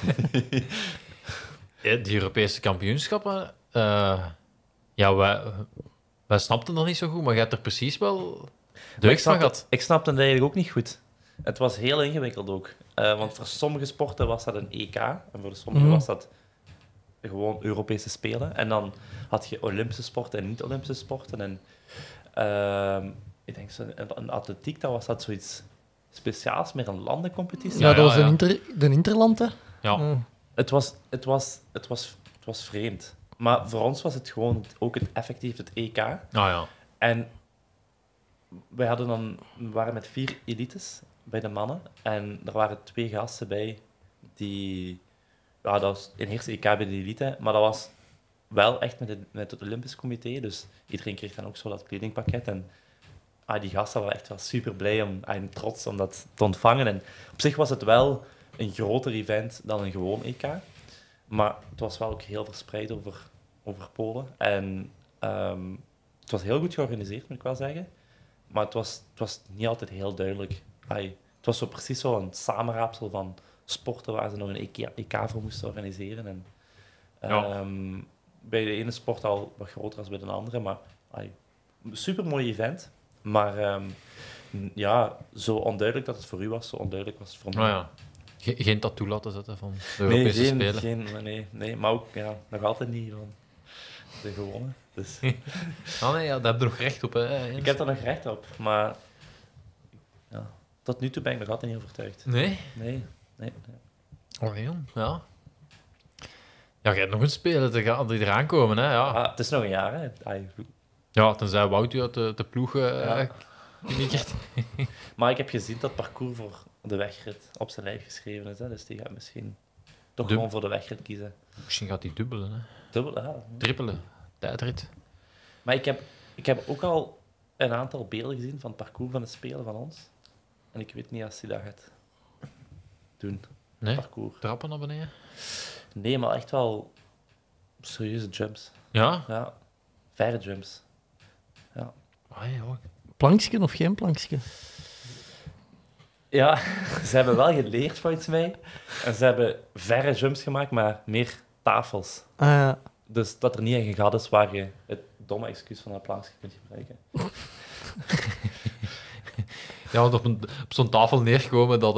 Die Europese kampioenschappen, ja, wij snapten dat niet zo goed, maar je hebt er precies wel deugd van gehad. Ik snapte het eigenlijk ook niet goed. Het was heel ingewikkeld ook. Want voor sommige sporten was dat een EK. En voor de sommige was dat gewoon Europese Spelen. En dan had je Olympische sporten en niet-Olympische sporten. En ik denk, in atletiek dat was dat zoiets speciaals, meer een landencompetitie. Ja, dat was ja. de Interland, hè. Ja. Het was vreemd. Maar voor ons was het gewoon ook effectief het EK. Ah ja. En we waren met 4 elites bij de mannen. En er waren 2 gasten bij die... Ja, dat was in eerste EK bij de elite, maar dat was wel echt met het Olympisch Comité. Dus iedereen kreeg dan ook zo dat kledingpakket. En die gasten waren echt wel super blij en trots om dat te ontvangen. En op zich was het wel een groter event dan een gewoon EK. Maar het was wel ook heel verspreid over Polen. En het was heel goed georganiseerd, moet ik wel zeggen. Maar het was niet altijd heel duidelijk. Het was zo precies zo een samenraapsel van sporten waar ze nog een EK voor moesten organiseren. En, bij de ene sport al wat groter dan bij de andere. Maar super mooi event. Maar ja, zo onduidelijk dat het voor u was, zo onduidelijk was het voor mij. Ah ja. Geen tattoo laten zetten van de Europese Spelen. Nee, maar ook nog altijd niet van de gewone. Dus. Ah nee, ja, daar heb je nog recht op. Hè. Ik heb er nog recht op, maar ja, tot nu toe ben ik nog altijd niet overtuigd. Nee? Nee. Oh, ja. Ja, je hebt nog een spelen die eraan komen. Hè. Ja. Het is nog een jaar, hè. Ja, tenzij Wout u uit de ploeg knikkert. Maar ik heb gezien dat het parcours voor de wegrit op zijn lijf geschreven is. Hè. Dus die gaat misschien toch gewoon voor de wegrit kiezen. Misschien gaat hij dubbelen. Hè. Dubbel, ja. Trippelen. Tijdrit. Maar ik heb ook al een aantal beelden gezien van het parcours van de Spelen van ons. En ik weet niet als hij dat gaat doen. Nee? Parcours. Trappen naar beneden? Nee, maar echt wel serieuze jumps. Ja? Ja, verre jumps. Ja. Ah, ja. Planksken of geen planksken? Ja, ze hebben wel geleerd volgens mij. En ze hebben verre jumps gemaakt, maar meer tafels. Dus dat er niet een gat is waar je het domme excuus van een plankje kunt gebruiken. Ja, want op zo'n tafel neerkomen, dat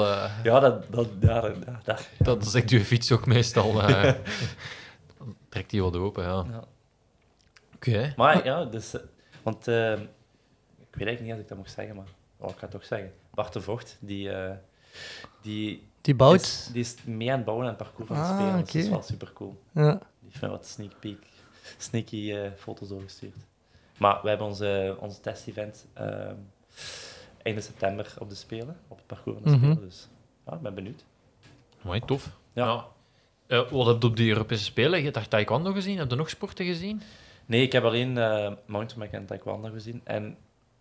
zegt je fiets ook meestal. Dan trekt hij wat open, ja. Oké. Maar ja, dus... Want ik weet eigenlijk niet als ik dat mag zeggen, maar ik ga het toch zeggen. Bart de Vocht, die Die bouwt... Die is mee aan het bouwen aan het parcours van de Ah, spelers. Dus dat is oké. wel super cool. Ja. Die heeft mij wat sneaky foto's doorgestuurd. Maar we hebben onze test-event einde september op de Spelen, op het parcours van de Spelen. Dus ja, ik ben benieuwd. Mooi, tof. Ja. Wat heb je op de Europese Spelen? Je hebt taekwondo gezien? Heb je nog sporten gezien? Nee, ik heb alleen mountainbike en taekwondo gezien. En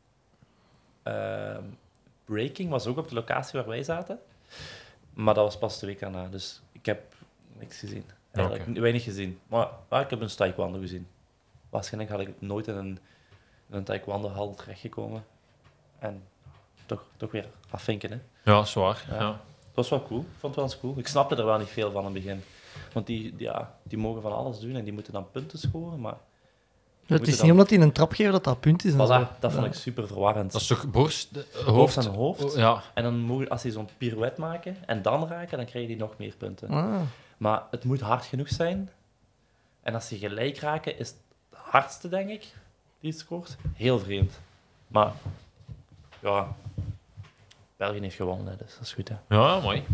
breaking was ook op de locatie waar wij zaten. Maar dat was pas de week daarna. Dus ik heb niks gezien. Eigenlijk weinig gezien. Maar ik heb een taekwondo gezien. Waarschijnlijk had ik nooit in een taekwondo-hal terechtgekomen. En toch weer afvinken, hè. Ja, zwaar. Ja. Ja. Het was wel cool. Ik vond het wel eens cool. Ik snapte er wel niet veel van in het begin. Want die mogen van alles doen en die moeten dan punten scoren, maar... Het is niet omdat hij een trap geeft dat punt is. En zo. Voilà, dat vond ik super verwarrend. Dat is toch borst, Hoofd aan hoofd. Ja. En dan mogen, als die zo'n pirouette maken en dan raken, dan krijg je nog meer punten. Ah. Maar het moet hard genoeg zijn. En als die gelijk raken, is het hardste, denk ik, die het scoort. Heel vreemd. Maar, ja... België heeft gewonnen, hè, dus dat is goed, hè. Ja, mooi.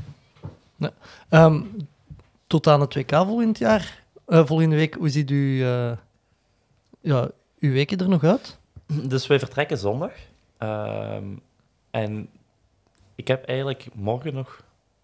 Tot aan het WK volgende week, hoe ziet uw weken er nog uit? Dus wij vertrekken zondag. En ik heb eigenlijk morgen nog,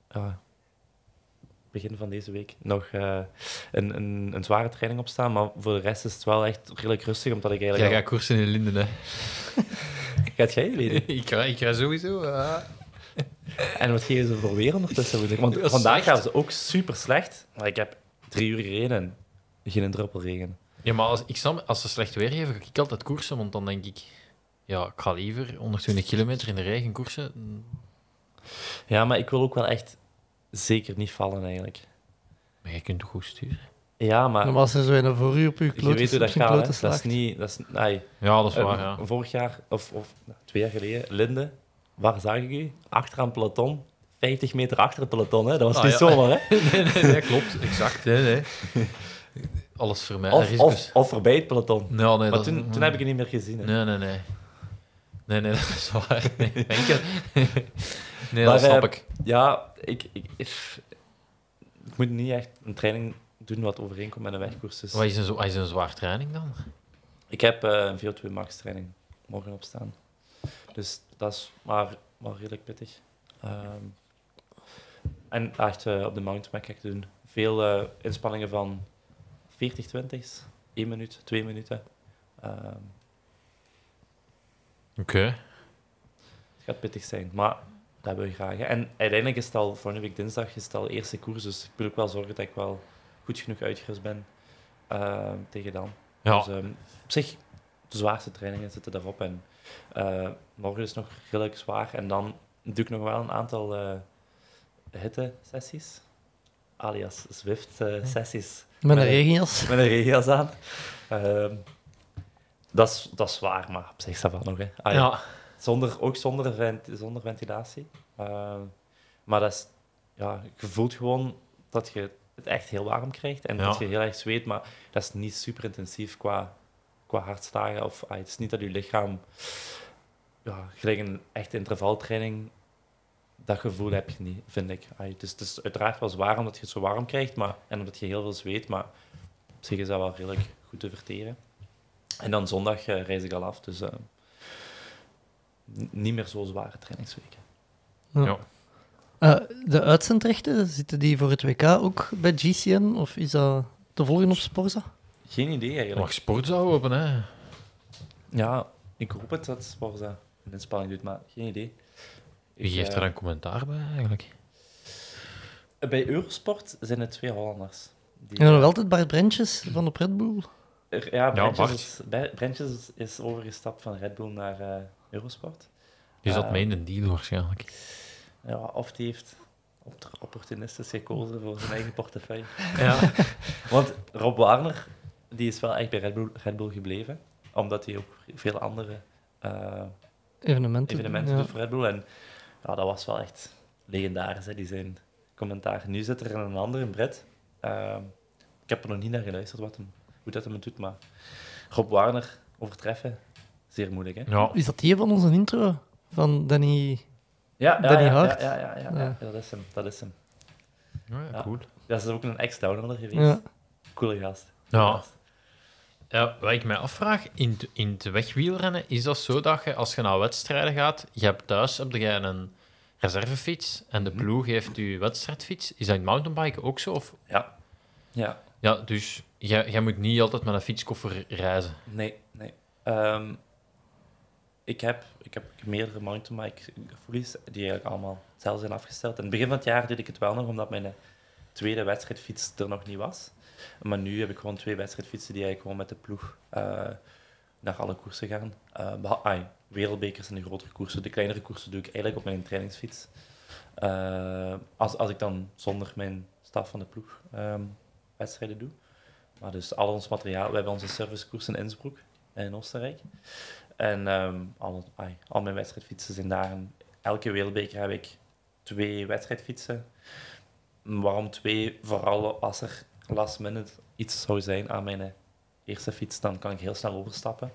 begin van deze week, nog een zware training op staan. Maar voor de rest is het wel echt redelijk rustig, omdat ik Jij eigenlijk... gaat koersen in Linden, hè? Gaat jij weten? ik ga sowieso. En wat geven ze voor weer ondertussen? Moet ik? Want Dat is vandaag slecht. gaan ze ook super slecht. Maar ik heb 3 uur gereden en geen druppel regen. Ja, maar als ze slecht weer geven, ga ik altijd koersen, want dan denk ik... Ja, ik ga liever 120 kilometer in de regen koersen. Ja, maar ik wil ook wel echt zeker niet vallen, eigenlijk. Maar jij kunt toch goed sturen? Ja, maar... Normaal zijn ze een voor u op uw Je weet hoe dat klote gaat, hè. Dat is slaagt. niet... Dat is, Ja, dat is waar, ja. Vorig jaar, of 2 jaar geleden, Linde, waar zag ik u? Achteraan het peloton, 50 meter achter het peloton, hè? Dat was niet ja. zomaar, hè? nee, klopt. Exact. Nee. Alles voor mij. Of voorbij het peloton. Ja, nee, Maar toen heb ik het niet meer gezien, hè? Nee. Nee, dat is waar. Nee, denk je? Nee, Maar, dat snap ik. Ja, ik moet niet echt een training doen wat overeenkomt met een wegkoers. Dus Wat is een zwaar training dan? ik heb een VO2 max training morgen op staan. Dus dat is maar redelijk pittig. En echt op de mountainbike ga ik doen. Veel inspanningen van 40-20's, 1 minuut, 2 minuten. Oké. Het gaat pittig zijn, maar dat hebben we graag. Hè. En uiteindelijk is het al, volgende week dinsdag, is het al eerste koers, dus ik moet ook wel zorgen dat ik wel goed genoeg uitgerust ben tegen dan. Ja. Dus op zich, de zwaarste trainingen zitten daarop. En morgen is nog redelijk zwaar. En dan doe ik nog wel een aantal hitte-sessies, alias Zwift-sessies. Met een regenjas. Met een regenjas aan. Dat is zwaar, maar op zich staat wel nog. Hè. Ja. Zonder ventilatie. Maar dat is, ja, je voelt gewoon dat je het echt heel warm krijgt en dat je heel erg zweet, maar dat is niet super intensief qua hartslagen. Het is niet dat je lichaam gelijk een echte intervaltraining, dat gevoel heb je niet, vind ik. Het is uiteraard wel zwaar omdat je het zo warm krijgt en omdat je heel veel zweet, maar op zich is dat wel redelijk goed te verteren. En dan zondag reis ik al af, dus niet meer zo zware trainingsweken. Ja. De uitzendrechten, zitten die voor het WK ook bij GCN? Of is dat te volgen op Sporza? Geen idee eigenlijk. Mag sport zou open, hè? Ja, ik hoop het dat Sporza een inspanning doet, maar geen idee. Wie geeft er een commentaar bij, eigenlijk? Bij Eurosport zijn het 2 Hollanders. Die, En nog altijd Bart Brentjes van de Red Bull. Brentjes is overgestapt van Red Bull naar Eurosport. Die zat mee in een deal, waarschijnlijk. Ja, of die heeft opportunistisch gekozen voor zijn eigen portefeuille. Ja. Want Rob Warner, die is wel echt bij Red Bull gebleven, omdat hij ook veel andere Evenementen doet voor Red Bull. En ja, dat was wel echt legendarisch, hè, die zijn commentaar. Nu zit er een andere, een Brit. Ik heb er nog niet naar geluisterd hoe dat hem het doet, maar Rob Warner overtreffen, zeer moeilijk. Hè? Ja. Is dat die van onze intro? Van Danny Danny Hart. Ja, dat is hem. Ja, cool. Dat is ook een ex-downloader geweest. Ja. Coole gast. Ja. Ja, wat ik mij afvraag, in het wegwielrennen, is dat zo dat je, als je naar wedstrijden gaat, je hebt thuis heb je een reservefiets en de ploeg heeft je wedstrijdfiets. Is dat in mountainbiken ook zo? Of? Ja. Ja, dus jij moet niet altijd met een fietskoffer reizen. Nee. Ik heb meerdere mountainbike-foelies die eigenlijk allemaal zelf zijn afgesteld. In het begin van het jaar deed ik het wel nog, omdat mijn tweede wedstrijdfiets er nog niet was. Maar nu heb ik gewoon 2 wedstrijdfietsen die eigenlijk gewoon met de ploeg naar alle koersen gaan. Wereldbekers en de grotere koersen. De kleinere koersen doe ik eigenlijk op mijn trainingsfiets. Als ik dan zonder mijn staf van de ploeg wedstrijden doe. Maar dus al ons materiaal, we hebben onze servicekoers in Innsbruck in Oostenrijk. En al mijn wedstrijdfietsen zijn daar. En elke wereldbeker heb ik 2 wedstrijdfietsen. Waarom 2? Vooral als er last minute iets zou zijn aan mijn eerste fiets, dan kan ik heel snel overstappen.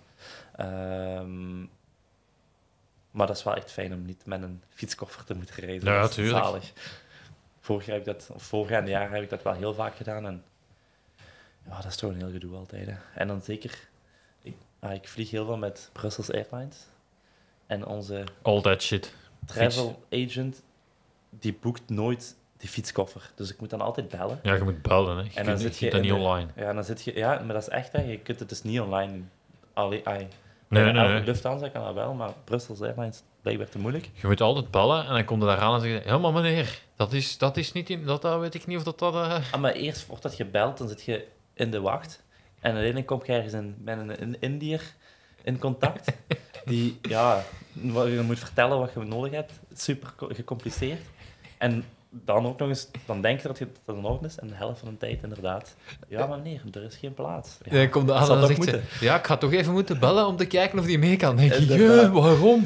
Maar dat is wel echt fijn om niet met een fietskoffer te moeten reizen. Ja, dat is tuurlijk. zalig. Voorgaande jaar heb ik dat wel heel vaak gedaan. En ja, dat is toch een heel gedoe altijd. Hè. En dan zeker, ik vlieg heel veel met Brussels Airlines. En onze All that shit. travel agent, die boekt nooit die fietskoffer. Dus ik moet dan altijd bellen. Ja, je moet bellen, hè. En dan zit je dat in niet de- online. Ja, dan zit je, ja, maar dat is echt, hè. Je kunt het dus niet online doen. Nee. Lufthansa kan dat wel, maar Brussels Airlines blijkbaar te moeilijk. Je moet altijd bellen en dan komt je daar aan en zeg je, ja, maar meneer, dat is niet in, dat weet ik niet of dat... Maar eerst voordat je belt, dan zit je in de wacht. En uiteindelijk kom je ergens met een Indiër in contact. Die, waar je moet vertellen wat je nodig hebt. Super gecompliceerd. En dan ook nog eens, dan denk je dat het in orde is. En de helft van de tijd inderdaad. Ja, maar meneer, er is geen plaats. Ja, Dan komt de aan zal en dan toch zegt ze, ja, ik ga toch even moeten bellen om te kijken of die mee kan. Dan denk ik, Inderdaad. waarom?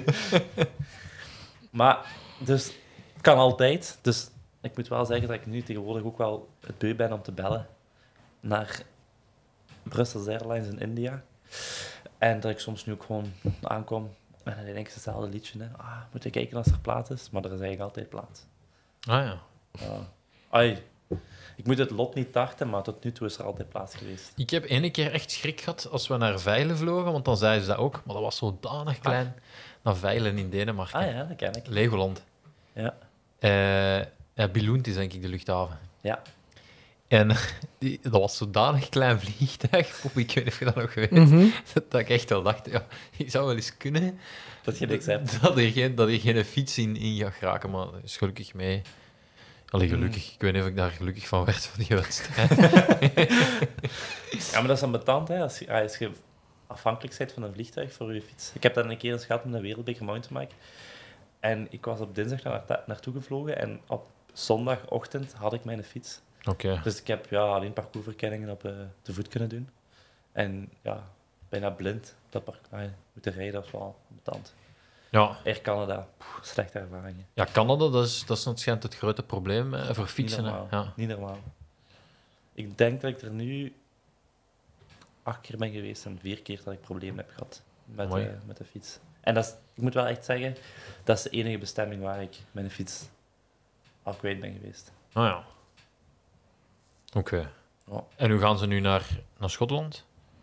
Maar, dus, het kan altijd. Dus ik moet wel zeggen dat ik nu tegenwoordig ook wel het beu ben om te bellen naar Brussels Airlines in India. En dat ik soms nu ook gewoon aankom en dan denk ik hetzelfde liedje. Hè. Moet ik kijken als er plaats is? Maar er is eigenlijk altijd plaats. Ah ja. Ja. Ik moet het lot niet tarten, maar tot nu toe is er altijd plaats geweest. Ik heb ene keer echt schrik gehad als we naar Veilen vlogen, want dan zeiden ze dat ook, maar dat was zodanig klein. Naar Veilen in Denemarken. Ja, dat ken ik. Legoland. Ja. Billund is denk ik de luchthaven. Ja. En dat was zodanig klein vliegtuig, ik weet niet of je dat nog weet, dat ik echt wel dacht, ja, je zou wel eens kunnen Dat je niks hebt. dat er geen fiets in gaat geraken, maar dat is gelukkig mee. Allee, gelukkig. Ik weet niet of ik daar gelukkig van werd van die wedstrijd. Ja, maar dat is ambetant, hè. Als je afhankelijk bent van een vliegtuig voor je fiets. Ik heb dat een keer eens gehad met een wereldbeker mountainbike. En ik was op dinsdag naartoe gevlogen en op zondagochtend had ik mijn fiets. Oké. Dus ik heb alleen parcoursverkenningen op te voet kunnen doen. En ja, bijna blind moeten rijden, dat is wel ambetant. Ja. Air Canada, slechte ervaringen. Ja, Canada, dat is schijnt het grote probleem voor fietsen. Niet Hè. normaal. Ja. Niet normaal. Ik denk dat ik er nu 8 keer ben geweest en 4 keer dat ik problemen heb gehad met de fiets. En dat is, ik moet wel echt zeggen, dat is de enige bestemming waar ik mijn fiets al kwijt ben geweest. Ah ja. Oké. Ja. En hoe gaan ze nu naar Schotland?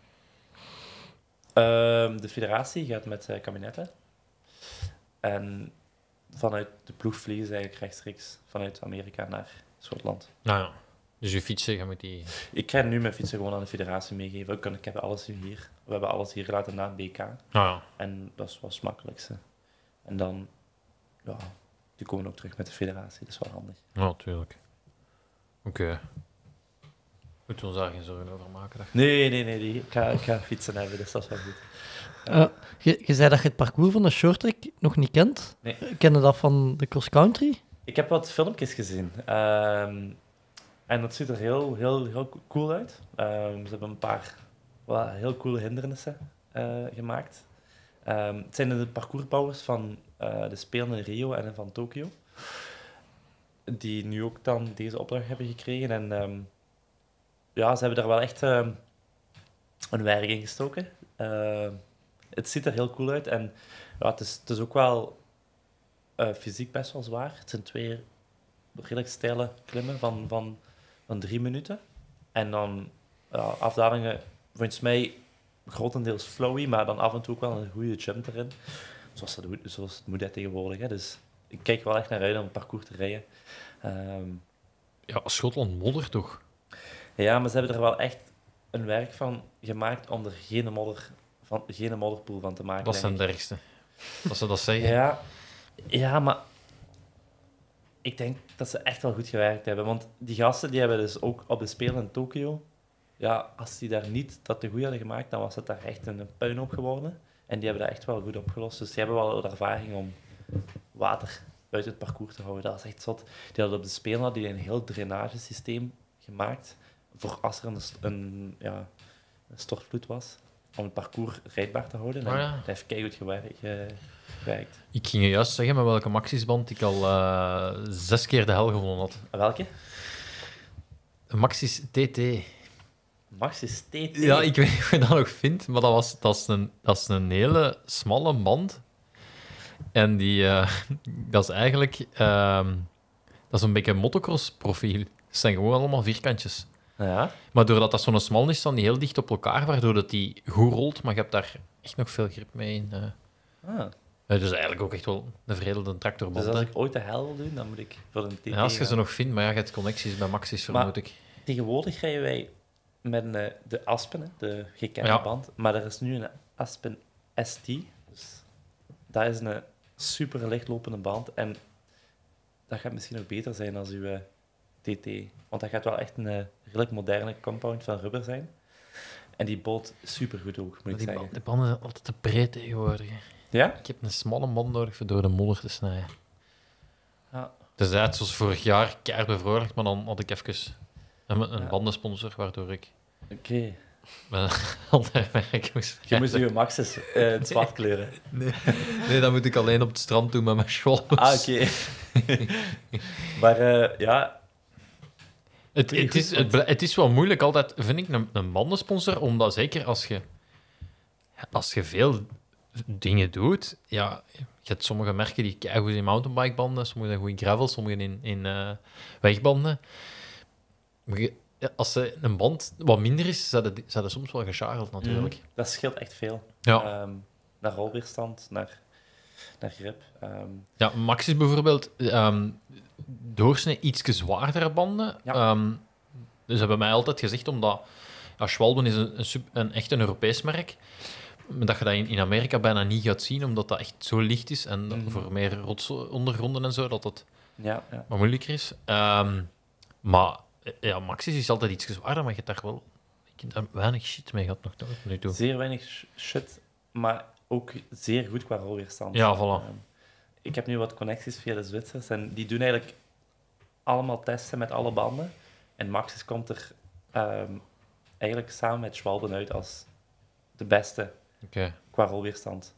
De federatie gaat met kabinetten. En vanuit de ploeg vliegen ze eigenlijk rechtstreeks vanuit Amerika naar Schotland. Nou ja. Dus je fietsen, je moet die... Ik ga nu mijn fietsen gewoon aan de federatie meegeven. Ik heb alles hier. We hebben alles hier gelaten na het BK. Nou ja. En dat is wel het makkelijkste. En dan, die komen ook terug met de federatie. Dat is wel handig. Ja, tuurlijk. Oké. Moeten we ons daar geen zorgen over maken? Dat... Nee. Ik ga fietsen hebben, dus dat is wel goed. Je zei dat je het parcours van de shorttrack nog niet kent. Nee. Ken je dat van de cross-country? Ik heb wat filmpjes gezien. En dat ziet er heel cool uit. Ze hebben een paar heel coole hindernissen gemaakt. Het zijn de parcoursbouwers van de Spelen in Rio en van Tokio. Die nu ook dan deze opdracht hebben gekregen. En ze hebben daar wel echt een werk in gestoken. Het ziet er heel cool uit. En het is ook wel fysiek best wel zwaar. Het zijn 2 redelijk steile klimmen van 3 minuten. En dan afdalingen, volgens mij grotendeels flowy, maar dan af en toe ook wel een goede jump erin. Zoals het moet tegenwoordig. Hè. Dus ik kijk wel echt naar uit om het parcours te rijden. Ja, Schotland modder toch? Ja, maar ze hebben er wel echt een werk van gemaakt om er geen modderpoel van te maken. Dat is denk het ik. ergste. Dat ze dat zeggen. Ja, maar ik denk dat ze echt wel goed gewerkt hebben. Want die gasten die hebben dus ook op de Spelen in Tokio... Ja, als die daar niet dat te goed hadden gemaakt, dan was het daar echt een puinhoop geworden. En die hebben dat echt wel goed opgelost. Dus die hebben wel de ervaring om water buiten het parcours te houden. Dat was echt zot. Die hadden op de Spelen een heel drainagesysteem gemaakt voor als er een stortvloed was, om het parcours rijdbaar te houden. En Oh ja. dat heeft keihard gewerkt. Ik ging je juist zeggen met welke Maxis-band ik al 6 keer de hel gewonnen had. Welke? Een Maxis TT. Maxis TT. Ja, ik weet niet of je dat nog vindt, maar dat is een hele smalle band. En dat is eigenlijk dat is een beetje een motocross-profiel. Het zijn gewoon allemaal vierkantjes. Ja. Maar doordat dat zo'n smal is, staan die heel dicht op elkaar, waardoor dat die goed rolt, maar je hebt daar echt nog veel grip mee in. Het is eigenlijk ook echt wel een veredelde tractorband. Dus als hè. ik ooit de hel wil doen, dan moet ik voor een TT Ja, als je ze gaan. nog vindt, maar ja, je hebt connecties bij Maxis, vermoed ik. Tegenwoordig rijden wij met de Aspen, hè, de gekende Ja. band. Maar er is nu een Aspen ST. Dus dat is een super lichtlopende band. En dat gaat misschien nog beter zijn als uw TT. Want dat gaat wel echt een redelijk moderne compound van rubber zijn. En die bolt supergoed ook, moet ik zeggen. Die banden zijn altijd te breed tegenwoordig. hè. Ja? Ik heb een smalle band nodig voor door de modder te snijden. Ja. Dus het zoals vorig jaar keihard bevroorlijkt, maar dan had ik even een Ja. bandensponsor, waardoor ik Oké. met een ander merk moest Je moest rijden. je Maxis het zwart kleuren. Nee, dat moet ik alleen op het strand doen met mijn schwalbes. Ah, oké. Maar ja, Het is wel moeilijk altijd, vind ik, een bandensponsor, omdat zeker als je veel dingen doet, ja, je hebt sommige merken die keigoed in mountainbikebanden, sommige goed in gravel, sommige in wegbanden. Maar als een band wat minder is, zijn dat soms wel gescharreld natuurlijk. dat scheelt echt veel. Ja. Naar rolweerstand, naar grip. Ja, Maxis bijvoorbeeld, doorsnee iets zwaardere banden. Ja. Dus hebben mij altijd gezegd, omdat Schwalbe is een echt een Europees merk, dat je dat in Amerika bijna niet gaat zien, omdat dat echt zo licht is en voor meer rotsondergronden en zo, dat het Ja. wat moeilijker is. Maar ja, Maxis is altijd iets zwaarder, maar je hebt daar wel weinig shit mee gehad nog tot nu toe. Zeer weinig shit, maar ook zeer goed qua rolweerstand. Ja, voilà. Ik heb nu wat connecties via de Zwitsers en die doen eigenlijk allemaal testen met alle banden. En Maxis komt er eigenlijk samen met Schwalbe uit als de beste Oké. qua rolweerstand.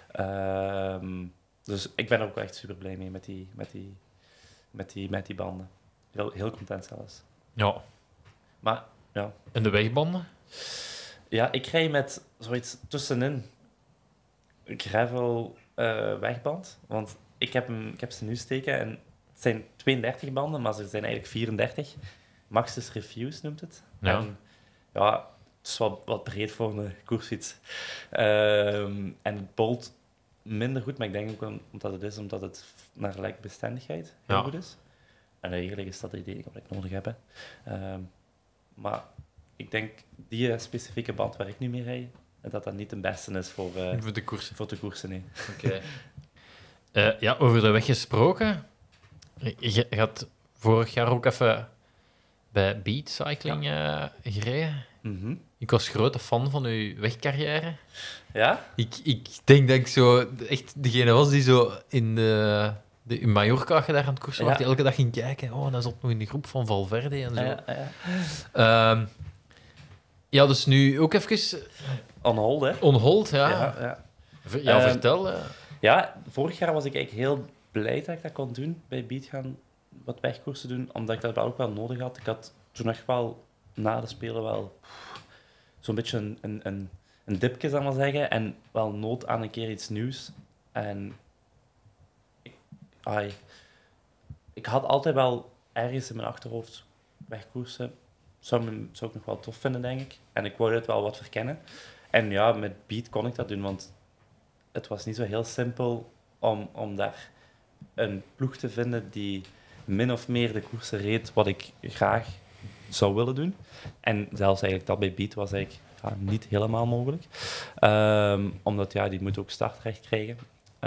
Dus ik ben er ook echt super blij mee met die banden. Heel content zelfs. Ja. Maar ja, En de wegbanden? ja, ik rij met zoiets tussenin. Gravel wegband. Want ik heb ze nu steken en het zijn 32 banden, maar ze zijn eigenlijk 34. Maxis Refuse noemt het. Ja. En, ja, het is wel wat breed voor een koersfiets. En het bolt minder goed, maar ik denk ook omdat het naar lekbestendigheid heel Ja. goed is. En eigenlijk is dat het idee wat ik nodig heb. Hè. Maar ik denk, die specifieke band waar ik nu mee rijd, dat niet de beste is voor Voor de koersen. de koersen. Nee. Oké. Ja, over de weg gesproken. Je had vorig jaar ook even bij Beat Cycling gereden. Mhm. Ik was grote fan van uw wegcarrière. Ja? Ik denk dat ik zo echt degene was die zo in Mallorca daar aan het koersen was, Ja. die elke dag ging kijken. Oh, dan zat nog in de groep van Valverde en zo. Ja. Ja, dus nu ook even On hold, hè? on hold, ja. Ja. Vertel. Ja, vorig jaar was ik eigenlijk heel blij dat ik dat kon doen, bij Beat gaan wat wegkoersen doen, omdat ik dat wel ook wel nodig had. Ik had toen echt wel na de Spelen wel zo'n beetje een dipje, zal ik maar zeggen, en wel nood aan een keer iets nieuws. En ik had altijd wel ergens in mijn achterhoofd wegkoersen. Zou ik nog wel tof vinden, denk ik. En ik wou het wel wat verkennen. En ja, met Beat kon ik dat doen, want het was niet zo heel simpel om daar een ploeg te vinden die min of meer de koersen reed wat ik graag zou willen doen. En zelfs eigenlijk dat bij Beat was eigenlijk niet helemaal mogelijk. Omdat die moet ook startrecht krijgen.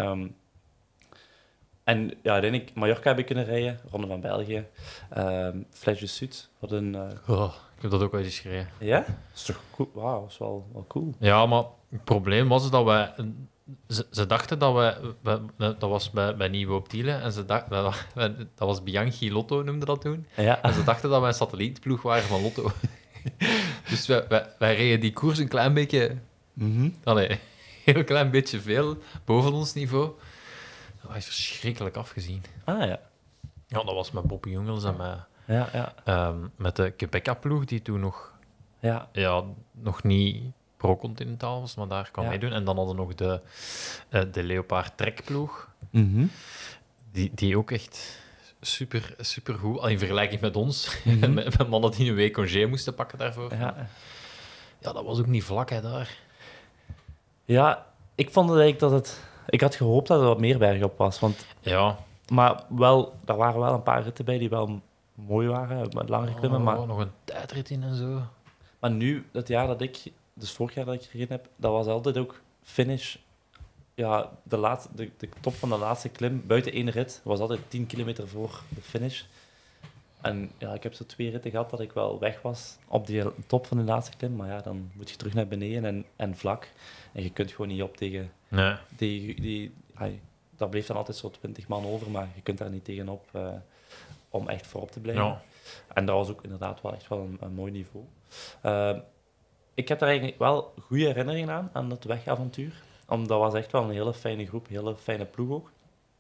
En ja, uiteindelijk Mallorca heb ik kunnen rijden, Ronde van België, Flèche du Sud. Ik heb dat ook wel eens gereden. Ja? Dat is toch cool? Wauw, dat is wel cool. Ja, maar het probleem was dat wij... Ze dachten dat dat was bij Nieuwe op Tielen, en dat was Bianchi Lotto, noemde dat toen. Ja. En ze dachten dat wij een satellietploeg waren van Lotto. Dus wij reden die koers een klein beetje... Allee, heel klein beetje veel boven ons niveau. Dat was verschrikkelijk afgezien. Ah ja. Ja, dat was met Bobby Jungels en met de Quebeca-ploeg, die toen nog niet pro-continentaal was, maar daar kan meedoen. En dan hadden we nog de Leopard Trekploeg, die ook echt super goed, in vergelijking met ons, met mannen die een week congé moesten pakken daarvoor. Ja, dat was ook niet vlak, hè, daar. Ja, ik vond het eigenlijk ik had gehoopt dat er wat meer bergop was, want... Ja. Maar er waren wel een paar ritten bij die wel mooi waren, met langere klimmen. Maar nog een tijdrit in en zo. Maar nu, dus vorig jaar dat ik gereden heb, dat was altijd ook finish. Ja, de top van de laatste klim, buiten één rit, was altijd 10 kilometer voor de finish. En ja, ik heb zo 2 ritten gehad dat ik wel weg was op die top van de laatste klim. Maar ja, dan moet je terug naar beneden en vlak. En je kunt gewoon niet op tegen... Nee. Dat bleef dan altijd zo 20 man over, maar je kunt daar niet tegenop om echt voorop te blijven. Ja. En dat was ook inderdaad wel echt wel een mooi niveau. Ik heb daar eigenlijk wel goede herinneringen aan het wegavontuur. Omdat dat was echt wel een hele fijne groep, een hele fijne ploeg ook.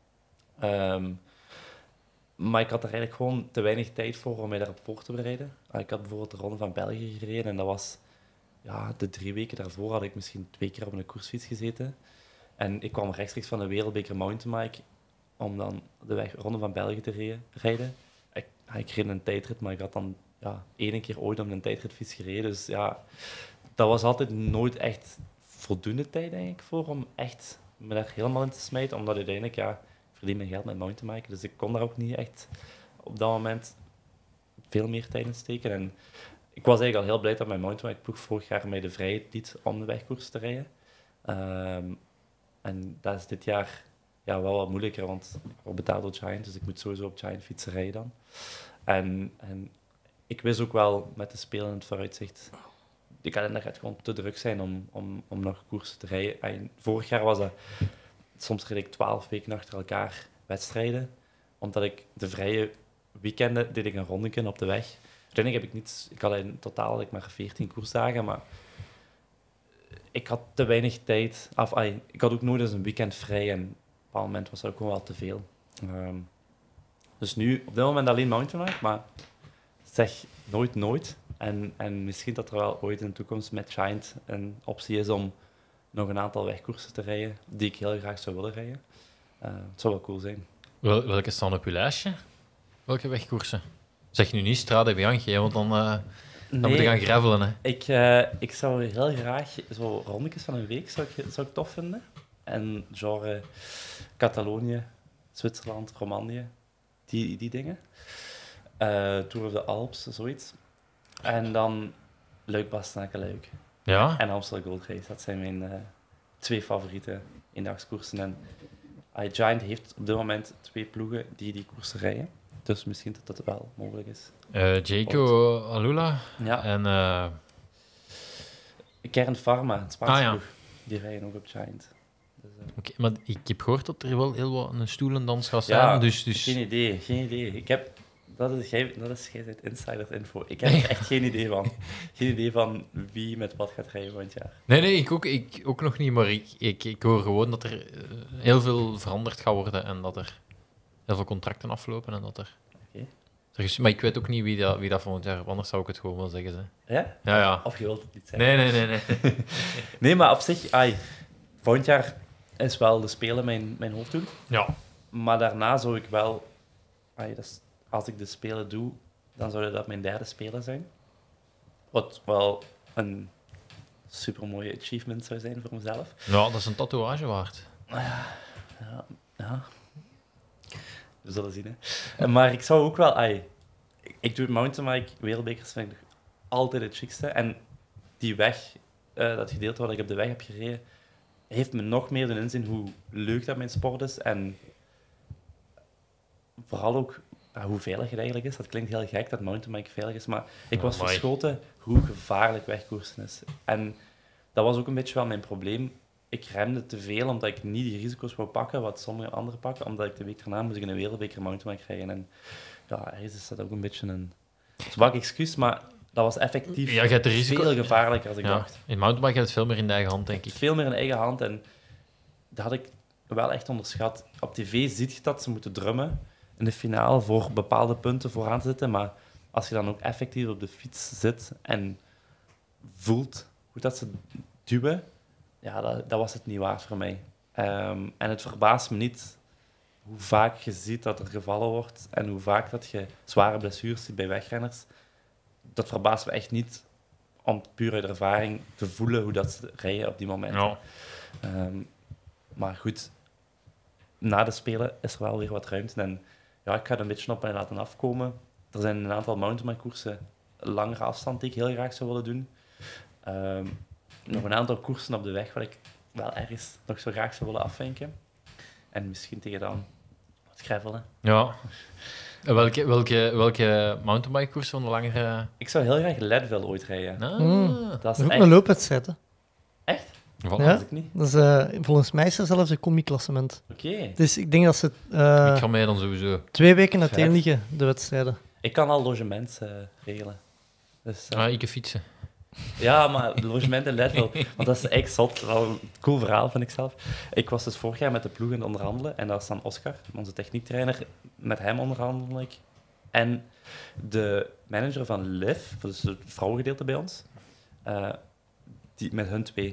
Maar ik had er eigenlijk gewoon te weinig tijd voor om mij daarop voor te bereiden. Ik had bijvoorbeeld de Ronde van België gereden en dat was... Ja, de 3 weken daarvoor had ik misschien 2 keer op een koersfiets gezeten. En ik kwam rechtstreeks van de Wereldbeker Mountainbike om dan de Ronde van België te rijden. Ik reed een tijdrit, maar ik had dan 1 keer ooit op een tijdritfiets gereden. Dus ja, dat was altijd nooit echt voldoende tijd eigenlijk voor om echt me daar helemaal in te smijten. Omdat uiteindelijk, ik verdien mijn geld met mountainbiken. Dus ik kon daar ook niet echt op dat moment veel meer tijd in steken. En ik was eigenlijk al heel blij dat mijn mountainbike-ploeg vorig jaar mij de vrijheid liet om de wegkoers te rijden. En dat is dit jaar wel wat moeilijker, want ik word betaald door Giant, dus ik moet sowieso op Giant fietsen rijden dan. En ik wist ook wel met de Spelen in het vooruitzicht, de kalender gaat gewoon te druk zijn om nog koersen te rijden. En vorig jaar was dat, soms reed ik 12 weken achter elkaar wedstrijden, omdat ik de vrije weekenden deed ik een rondetje op de weg. Uiteindelijk ik had in totaal maar 14 koersdagen, maar ik had te weinig tijd. Ik had ook nooit eens een weekend vrij en op een bepaald moment was dat ook gewoon wel te veel. Dus nu, op dit moment alleen mountainbike, maar zeg nooit. En misschien dat er wel ooit in de toekomst met Giant een optie is om nog een aantal wegkoersen te rijden, die ik heel graag zou willen rijden. Het zou wel cool zijn. Welke staan op uw lijstje? Welke wegkoersen? Zeg nu niet Strade Bianchi, want dan moet je gaan gravelen. Hè. Ik zou heel graag zo rondetjes van een week zou ik tof vinden. En genre Catalonië, Zwitserland, Romandie, die dingen. Tour of the Alps, zoiets. En dan Luik-Bastenaken-Luik. Ja? En Amstel Gold Race. Dat zijn mijn 2 favoriete eendagskoersen. En Giant heeft op dit moment 2 ploegen die koersen rijden. Dus misschien dat dat wel mogelijk is. Jaco Alula en... Kern Pharma, het Spaanse ploeg. Die rijden ook op Giant. Dus, Oké, maar ik heb gehoord dat er wel heel wat een stoelendans gaat zijn. Ja, dus... Geen idee. Jij bent insider info. Ik heb er echt geen idee van. Geen idee van wie met wat gaat rijden volgend jaar. Nee, ik ook nog niet. Maar ik hoor gewoon dat er heel veel veranderd gaat worden en dat er heel veel contracten aflopen en dat er... Okay. Maar ik weet ook niet wie dat volgend jaar... Anders zou ik het gewoon wel zeggen. Hè. Ja? Ja. Of je wilt het niet zeggen. Nee. Nee, maar op zich... volgend jaar is wel de Spelen mijn hoofddoel. Ja. Maar daarna zou ik wel... als ik de Spelen doe, dan zou dat mijn 3e Spelen zijn. Wat wel een supermooie achievement zou zijn voor mezelf. Ja, dat is een tatoeage waard. Ja. We zullen zien, hè. Maar ik zou ook wel... ik doe mountainbike, wereldbekers vind ik altijd het chicste. En die weg, dat gedeelte wat ik op de weg heb gereden, heeft me nog meer doen inzien hoe leuk dat mijn sport is. En vooral ook hoe veilig het eigenlijk is. Dat klinkt heel gek, dat mountainbike veilig is. Maar ik was verschoten hoe gevaarlijk wegkoersen is. En dat was ook een beetje wel mijn probleem. Ik remde te veel omdat ik niet die risico's wou pakken, wat sommige anderen pakken. Omdat ik de week daarna moest ik in een wereldbeker mountainbike rijden. En ja, ergens is dat ook een beetje een zwak excuus, maar dat was effectief Ja, je hebt de risico... veel gevaarlijker als ik dacht. In mountainbike heb je het veel meer in de eigen hand, denk ik. Veel meer in eigen hand en dat had ik wel echt onderschat. Op tv ziet je dat ze moeten drummen in de finale voor bepaalde punten vooraan te zitten, maar als je dan ook effectief op de fiets zit en voelt hoe dat ze duwen, ja, dat was het niet waard voor mij. En het verbaast me niet hoe vaak je ziet dat er gevallen wordt en hoe vaak dat je zware blessures ziet bij wegrenners. Dat verbaast me echt niet om puur uit ervaring te voelen hoe dat ze rijden op die momenten. Ja. Maar goed, na de Spelen is er wel weer wat ruimte. En ja, ik ga er een beetje op mij laten afkomen. Er zijn een aantal mountainbike-koersen langere afstand die ik heel graag zou willen doen. Nog een aantal koersen op de weg wat ik wel ergens nog zo graag zou willen afvinken. En misschien tegen dan wat gravelen. Ja. En welke mountainbike-koers van de langere... Ik zou heel graag Leadville ooit rijden. Ah. Dat Dat is is ook echt... een loopwedstrijd, hè. Echt? Voilà. Ja. Dat is ik niet. Dat is, volgens mij is er zelfs een combi-klassement. Oké. Dus ik denk dat ze Ik ga mee dan sowieso. 2 weken uiteen Vet. liggen, de wedstrijden. Ik kan al logement regelen. Dus, Ik kan fietsen. ja, maar logement in Leadville, want dat is echt zot. Wel een cool verhaal, vind ik zelf. Ik was dus vorig jaar met de ploeg aan het onderhandelen en dat is dan Oscar, onze techniektrainer. Met hem onderhandel ik. En de manager van Liv, dus het vrouwengedeelte bij ons, met hun 2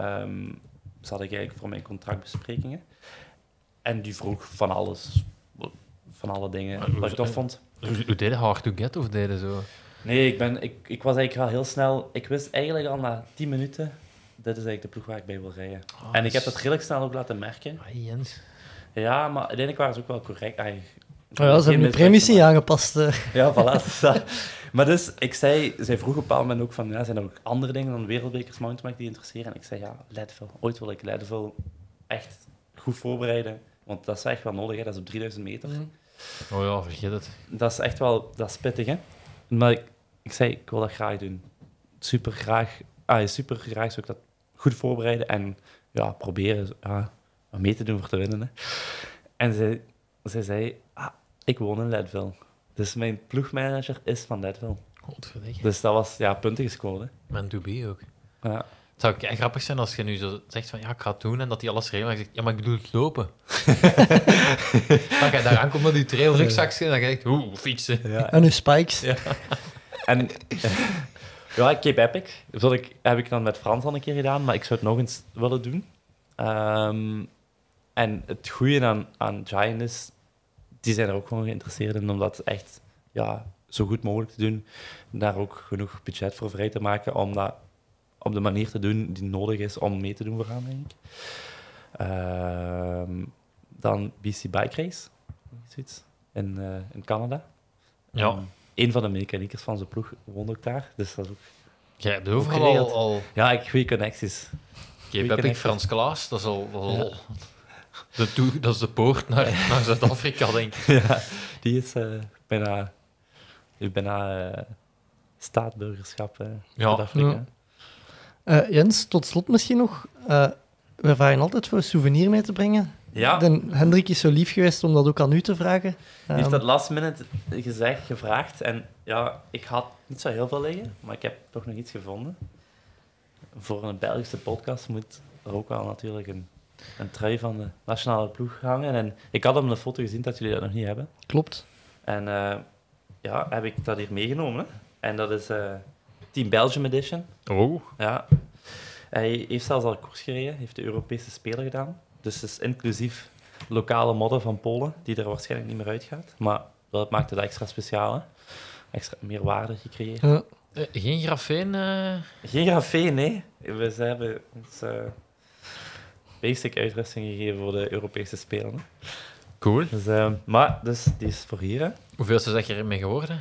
zat ik eigenlijk voor mijn contractbesprekingen. En die vroeg van alles, van alle dingen, wat ik tof vond. Hoe deed je hard to get of deed je zo? Nee, ik was eigenlijk wel heel snel... Ik wist eigenlijk al na 10 minuten... Dit is eigenlijk de ploeg waar ik bij wil rijden. En ik heb dat redelijk snel ook laten merken. Jens. Ja, maar uiteindelijk waren ze ook wel correct. Oh ja, ze hebben de premies niet aangepast. Ja, voilà. dat is dat. Maar dus, zij vroeg op een bepaald moment ook van... Ja, zijn er ook andere dingen dan wereldbekers mountainbike die interesseren? En ik zei, ja, Leadville. Ooit wil ik Leadville echt goed voorbereiden. Want dat is echt wel nodig, hè. Dat is op 3000 meter. Oh ja, vergeet het. Dat is echt wel... Dat is pittig, hè. Maar ik zei, ik wil dat graag doen. Super graag zou ik dat goed voorbereiden en ja, proberen mee te doen voor te winnen. Hè. En zij zei, ik woon in Leadville. Dus mijn ploegmanager is van Leadville. Godverdikke. Dus dat was punten gescoord. Man to be ook. Ja. Het zou echt grappig zijn als je nu zo zegt van ja, ik ga het doen en dat hij alles regelt. En je zegt, ja, maar ik bedoel het lopen. Dan ga je daar aankomen met je trailrugzakje en dan ga je echt, fietsen. Ja. En uw spikes. Ja. En ja, Cape Epic heb ik dan met Frans al een keer gedaan, maar ik zou het nog eens willen doen. En het goede aan Giant is, die zijn er ook gewoon geïnteresseerd in om dat echt zo goed mogelijk te doen. Daar ook genoeg budget voor vrij te maken om dat op de manier te doen die nodig is om mee te doen vooraan, denk ik. Dan BC Bike Race, zoiets, in Canada. Ja. Een van de mechaniekers van zijn ploeg woont ook daar, dus dat is ook... Jij hebt Ook overal geregeld. al... Ja, ik heb goede connecties. Cape Epic, Frans Klaas, dat is al... Dat is de poort naar Zuid-Afrika, denk ik. Ja, die is bijna staatsburgerschap Zuid-Afrika. Jens, tot slot misschien nog. We vragen altijd voor een souvenir mee te brengen. Ja, Hendrik is zo lief geweest om dat ook aan u te vragen. die heeft dat last minute gevraagd. En ja, ik had niet zo heel veel liggen, maar ik heb toch nog iets gevonden. Voor een Belgische podcast moet er ook wel natuurlijk een trui van de nationale ploeg hangen. En ik had op een foto gezien dat jullie dat nog niet hebben. Klopt. En heb ik dat hier meegenomen. Hè? En dat is Team Belgium Edition. Oh. Ja. Hij heeft zelfs al koers gereden, heeft de Europese Speler gedaan. Dus het is inclusief lokale modder van Polen, die er waarschijnlijk niet meer uitgaat. Maar dat maakt het extra speciaal, hè. Extra meer waarde gecreëerd. Ja. Geen grafeen? Geen grafeen, nee. We hebben ons basic uitrusting gegeven voor de Europese Spelen. Hè. Cool. Dus die is voor hier, hè. Hoeveel is er mee geworden?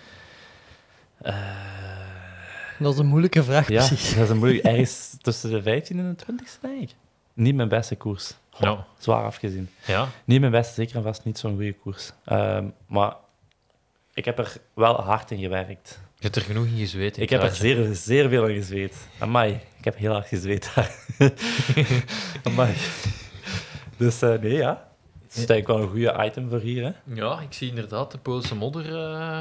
Dat is een moeilijke vraag, Ja, precies. dat is een moeilijk. Ergens tussen de 15 en de 20ste, denk ik. Niet mijn beste koers. Ja. Zwaar afgezien. Ja. Niet mijn beste, zeker en vast niet zo'n goede koers. Maar ik heb er wel hard in gewerkt. Je hebt er genoeg in gezweten. Ik heb er zeer, zeer veel in gezweet. Amai, ik heb heel hard gezweet daar. Amai. Dus nee, ja. Het is eigenlijk wel een goede item voor hier, hè. Ja, ik zie inderdaad de Poolse modder.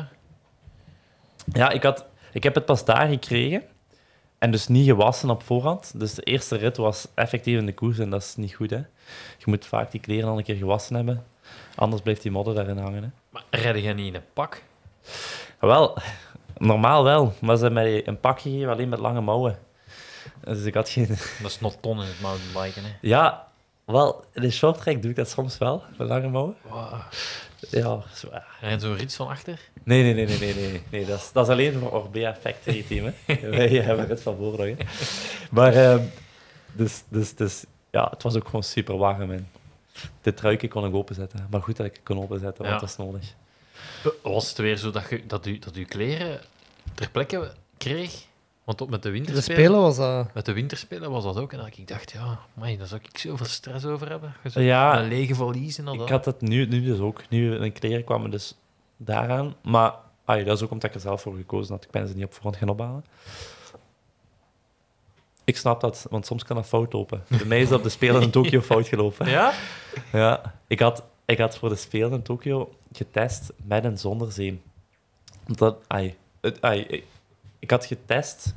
Ja, ik heb het pas daar gekregen. En dus niet gewassen op voorhand. Dus de eerste rit was effectief in de koers en dat is niet goed, hè. Je moet vaak die kleren al een keer gewassen hebben. Anders blijft die modder daarin hangen, hè. Maar rijden jij niet in een pak? Wel, normaal wel. Maar ze hebben mij een pak gegeven alleen met lange mouwen. Dus ik had geen... Dat is not ton in het mountainbiken, hè. Ja, wel, in de short track doe ik dat soms wel, met lange mouwen. Wow. Ja, zwaar. Rijdt zo'n rits van achter? Nee, dat is alleen voor Orbea-effect, hè, team. Hè. Wij hebben het van voor nog, hè. Maar, dus, ja, het was ook gewoon super warm. En dit truikje kon ik openzetten. Maar goed dat ik het kon openzetten, want Ja. dat is nodig. Was het weer zo dat u kleren ter plekke kreeg? Want met de De winterspelen... Spelen was dat... Met de winterspelen was dat ook. En dat ik dacht, ja, amai, daar zou ik zoveel stress over hebben. Zo Ja, een lege valies en al dat. ik had het nu dus ook. Nu mijn kleren kwamen dus daaraan. Maar dat is ook omdat ik er zelf voor gekozen had. Ik ben ze niet op voorhand gaan ophalen. Ik snap dat, want soms kan dat fout lopen. Bij mij is dat op de Spelen in Tokio fout gelopen. Ja? Ja, ik had voor de Spelen in Tokio getest met en zonder zeem. Ik had getest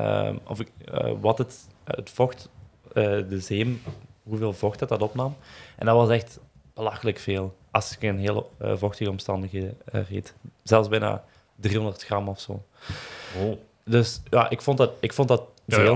wat het vocht, de zeem, hoeveel vocht dat opnam. En dat was echt belachelijk veel. Als ik in heel vochtige omstandigheden reed. Zelfs bijna 300 gram of zo. Oh. Dus ja, ik vond dat Ja, veel. ja.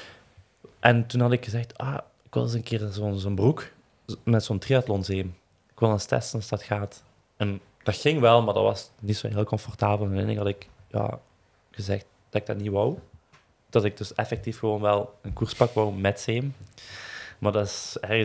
En toen had ik gezegd, ik wil eens een keer zo'n broek met zo'n triathlonzeem. Ik wil eens testen als dat gaat. En dat ging wel, maar dat was niet zo heel comfortabel. En dan had ik gezegd dat ik dat niet wou. Dat ik dus effectief gewoon wel een koerspak wou met zeem. Maar dat is ergens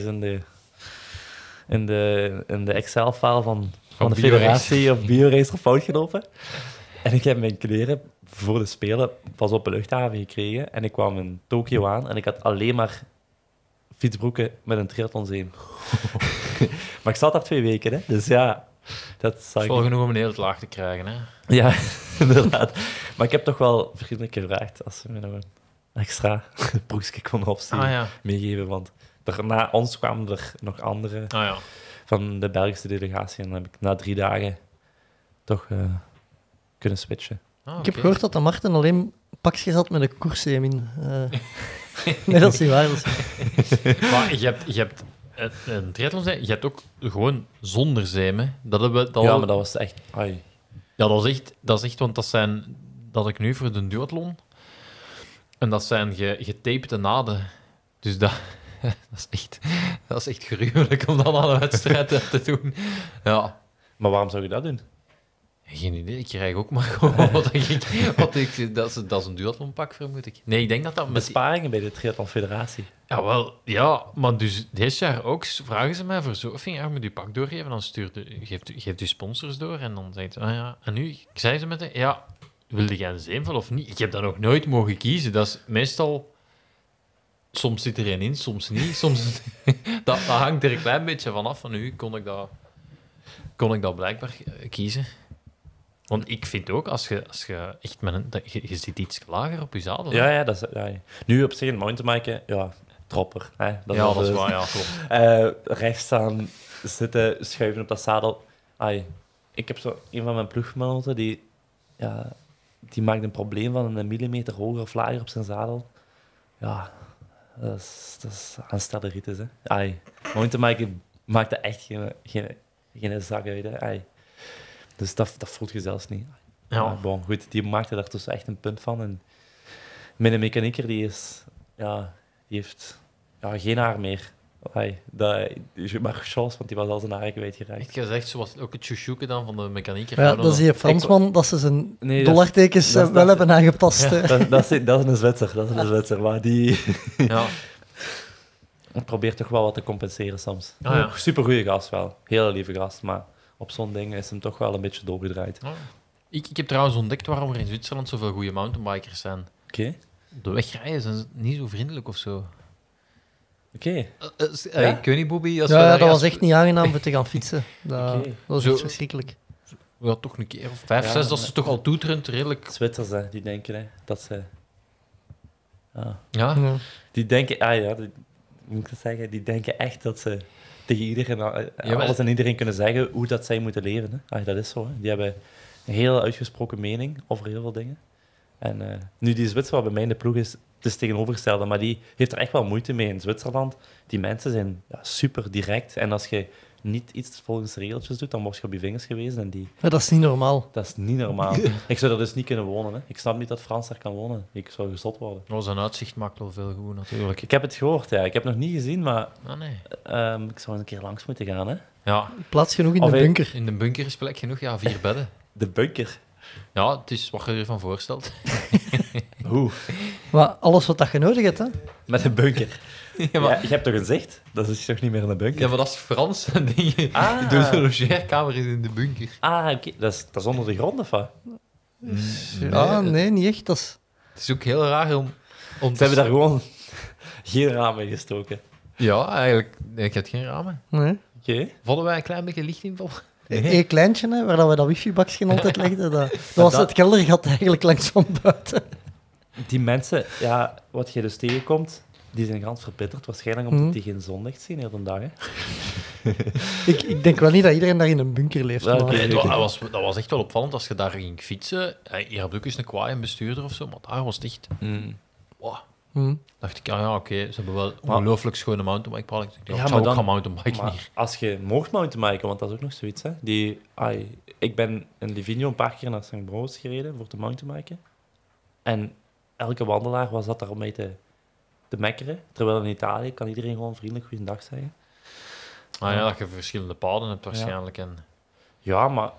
in de Excel-file van de federatie of BioRacer fout gelopen. En ik heb mijn kleren voor de Spelen pas op een luchthaven gekregen. En ik kwam in Tokio aan en ik had alleen maar fietsbroeken met een triathlonzeem. Maar ik zat daar 2 weken, hè. Dus ja, dat Dat zag is ik. wel genoeg om een hele laag te krijgen, hè? Ja, inderdaad. Maar ik heb toch wel vriendelijk gevraagd als ze me nog een extra broekje konden opsturen, Ah ja. meegeven. Want na ons kwamen er nog andere Ah ja. van de Belgische delegatie. En dan heb ik na 3 dagen toch kunnen switchen. Ah, Ik heb oké. gehoord dat de Marten alleen pakjes had met een koerszeem in. Nee, dat is niet waar. Dat is... Maar je hebt een triathlon, je hebt ook gewoon zonder zeem, hè? Dat hebben we... Ja, maar dat was echt... Ai. Ja, dat is echt, want dat had ik nu voor de duathlon. En dat zijn getapte naden. Dus dat is echt gruwelijk om dat aan een wedstrijd te doen. Ja. Maar waarom zou je dat doen? Geen idee, ik krijg ook maar gewoon dat is een duathlonpak, vermoed ik. Nee, ik denk dat dat... Besparingen bij de Triathlon Federatie. Ja, maar dus deze jaar ook vragen ze mij voor zoveel, moet je pak doorgeven, dan geeft u sponsors door en dan zegt ze, ja. En nu zei ze met wilde jij een zeemvel of niet? Ik heb dat nog nooit mogen kiezen. Dat is meestal... Soms zit er een in, soms niet. Soms... dat hangt er een klein beetje vanaf. Van nu kon ik dat blijkbaar kiezen. Want ik vind ook, als je echt je zit iets lager op je zadel. hè? Ja, dat is... Ja. Nu op zich een mountainbiken, ja, tropper. Hè. Dat is waar, ja, klopt. Recht staan, zitten, schuiven op dat zadel. Ik heb zo een van mijn ploeggenoten die maakt een probleem van een millimeter hoger of lager op zijn zadel. Ja, dat is aanstelleritis, hè. Mountainbiken maakt er echt geen zak uit, hè. Dus dat voelt je zelfs niet. Ja. Maar bon, goed, die maakte daar dus echt een punt van. En mijn mechanieker, die heeft geen haar meer. Maar chance, want die was al zijn haren kwijtgeraakt. Echt gezegd, zoals ook het chouchouken dan van de mechanieker. Ja, dat is die Fransman dat ze zijn Nee, dollartekens dat is- wel hebben aangepast. Ja, hè. dat is een Zwitser, maar die Ja. probeert toch wel wat te compenseren soms. Ah, ja. Supergoeie gast wel, hele lieve gast, maar op zo'n ding is hem toch wel een beetje doorgedraaid. Ah. Ik heb trouwens ontdekt waarom er in Zwitserland zoveel goede mountainbikers zijn. Oké. De wegrijden zijn niet zo vriendelijk of zo. Ja? Ik weet niet, Bobby. Als we Ja, daar dat als- was echt niet aangenaam voor te gaan fietsen. Dat Oké. was Zo- echt verschrikkelijk. Ja, toch een keer of 5, Ja, 6, dat ze toch al toeterend redelijk... Zwitsers, hè, die denken hè, dat ze... Ja, Ja. Die denken, hoe moet ik dat zeggen? Die denken echt dat ze tegen iedereen, maar- alles en iedereen kunnen zeggen hoe dat zij moeten leven. Hè. Dat is zo. Hè. Die hebben een heel uitgesproken mening over heel veel dingen. En nu die Zwitser wat bij mij in de ploeg is, het is tegenovergestelde, maar die heeft er echt wel moeite mee in Zwitserland. Die mensen zijn super direct. En als je niet iets volgens de regeltjes doet, dan word je op je vingers gewezen. En Ja, dat is niet normaal. dat is niet normaal. Ik zou er dus niet kunnen wonen. Hè. Ik snap niet dat Frans daar kan wonen. Ik zou gezot worden. zijn uitzicht maakt wel veel goed, natuurlijk. Ik heb het gehoord, ja. Ik heb het nog niet gezien, maar Ah, nee. ik zou eens een keer langs moeten gaan. Hè. Ja, Plaats genoeg in Of de hij- bunker. in de bunker is plek genoeg. Ja, 4 bedden. De bunker. Ja, het is wat je ervan voorstelt. Hoe? Maar alles wat dat je nodig hebt, hè. Met een bunker. Ja, maar, Ja, je hebt toch een zicht? Dat is toch niet meer een bunker? ja, maar dat is Frans. De Ah, logeerkamer is in de bunker. oké. Dat is onder de grond, of wat? Ja, nee, niet echt. Dat is... Het is ook heel raar om Ze hebben daar gewoon geen ramen in gestoken. Ja, eigenlijk. Nee, ik heb geen ramen. Nee. Oké. Vonden wij een klein beetje lichtinval? Een kleintje, hè, waar dat we dat wifi-bakje altijd legden. Dat was dat- het keldergat eigenlijk langs van buiten. Die mensen, ja, wat je dus tegenkomt, die zijn ganz verbitterd. Waarschijnlijk omdat Mhm. die geen zonlicht zien heel de dag. Hè. Ik denk wel niet dat iedereen daar in een bunker leeft. Ja, maar- oké. Nee, dat was echt wel opvallend als je daar ging fietsen. Hier heb je ook eens een kwaai bestuurder of zo, maar daar was het echt... Wow. Hm. Dacht ik, ja, oké, ze hebben wel ongelooflijk schone mountainbikepark. Ik dacht, Ja, ik maar zou ook dan- gaan mountainbiken Maar hier. als je mocht mountainbiken, want dat is ook nog zoiets, hè. Ik ben in Livigno een paar keer naar St. Broos gereden voor te mountainbiken. En elke wandelaar was dat daar om mee te mekkeren. Terwijl in Italië kan iedereen gewoon vriendelijk goeiedag zeggen. Ah ja, dat je verschillende paden hebt waarschijnlijk. En... Ja, maar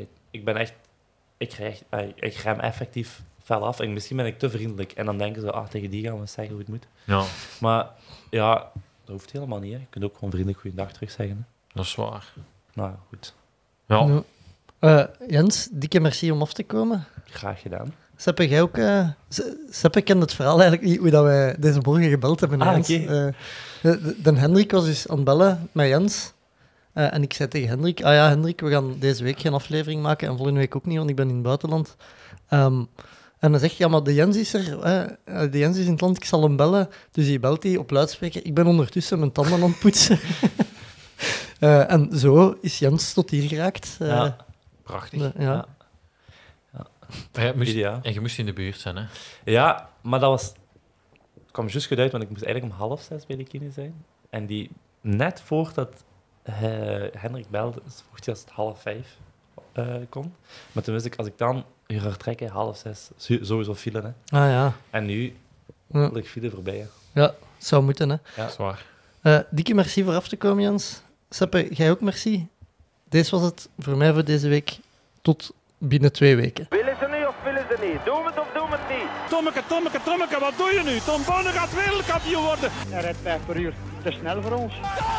ik rem effectief fel af. En misschien ben ik te vriendelijk. En dan denken ze, tegen die gaan we zeggen hoe het moet. Ja, Maar ja, dat hoeft helemaal niet. Hè. Je kunt ook gewoon vriendelijk goeiedag terug zeggen. Hè. dat is waar. Nou, goed. Ja. Ja. Jens, dikke merci om af te komen. Graag gedaan. Seppe, jij ook... Seppe kent het verhaal eigenlijk niet, hoe dat wij deze morgen gebeld hebben. Ah, Jens. oké. De Hendrik was dus aan het bellen met Jens. En ik zei tegen Hendrik, ja Hendrik, we gaan deze week geen aflevering maken en volgende week ook niet, want ik ben in het buitenland. En dan zegt ja, maar de Jens is er, de Jens is in het land, ik zal hem bellen. Dus die belt hij op luidspreker. Ik ben ondertussen mijn tanden aan het poetsen. En zo is Jens tot hier geraakt. Ja. Prachtig. Ja. Ideaal. En je moest in de buurt zijn, hè? Ja, maar het kwam juist goed uit, want ik moest eigenlijk om 5:30 bij de kine zijn. En die, net voordat Hendrik belde, vroeg hij als het 4:30 kon. Maar toen wist ik, als ik dan ga vertrekken, 5:30, sowieso file. Hè. Ah ja. En nu Ja. ligt file voorbij. Hè. Ja, zou moeten, hè. Ja. Zwaar. Dikke merci voor af te komen, Jens. Seppe, jij ook merci. Deze was het voor mij voor deze week. Tot binnen 2 weken. Willen ze nu of willen ze niet? Doen we het of doen we het niet? Tommeke, wat doe je nu? Tom Bonne gaat wereldkampioen worden. Hij rijdt 5 per uur. Te snel voor ons.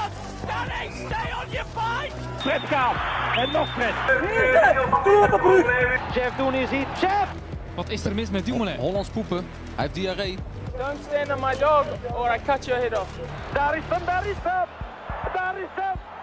Fred gaat. En nog Fred. Jeff doen is hier. Jeff! Wat is er mis met Dumoulin? Hollands poepen. Hij heeft diarree. Don't stand on my dog or I cut your head off. Daar is hem, daar is hem! Daar is hem!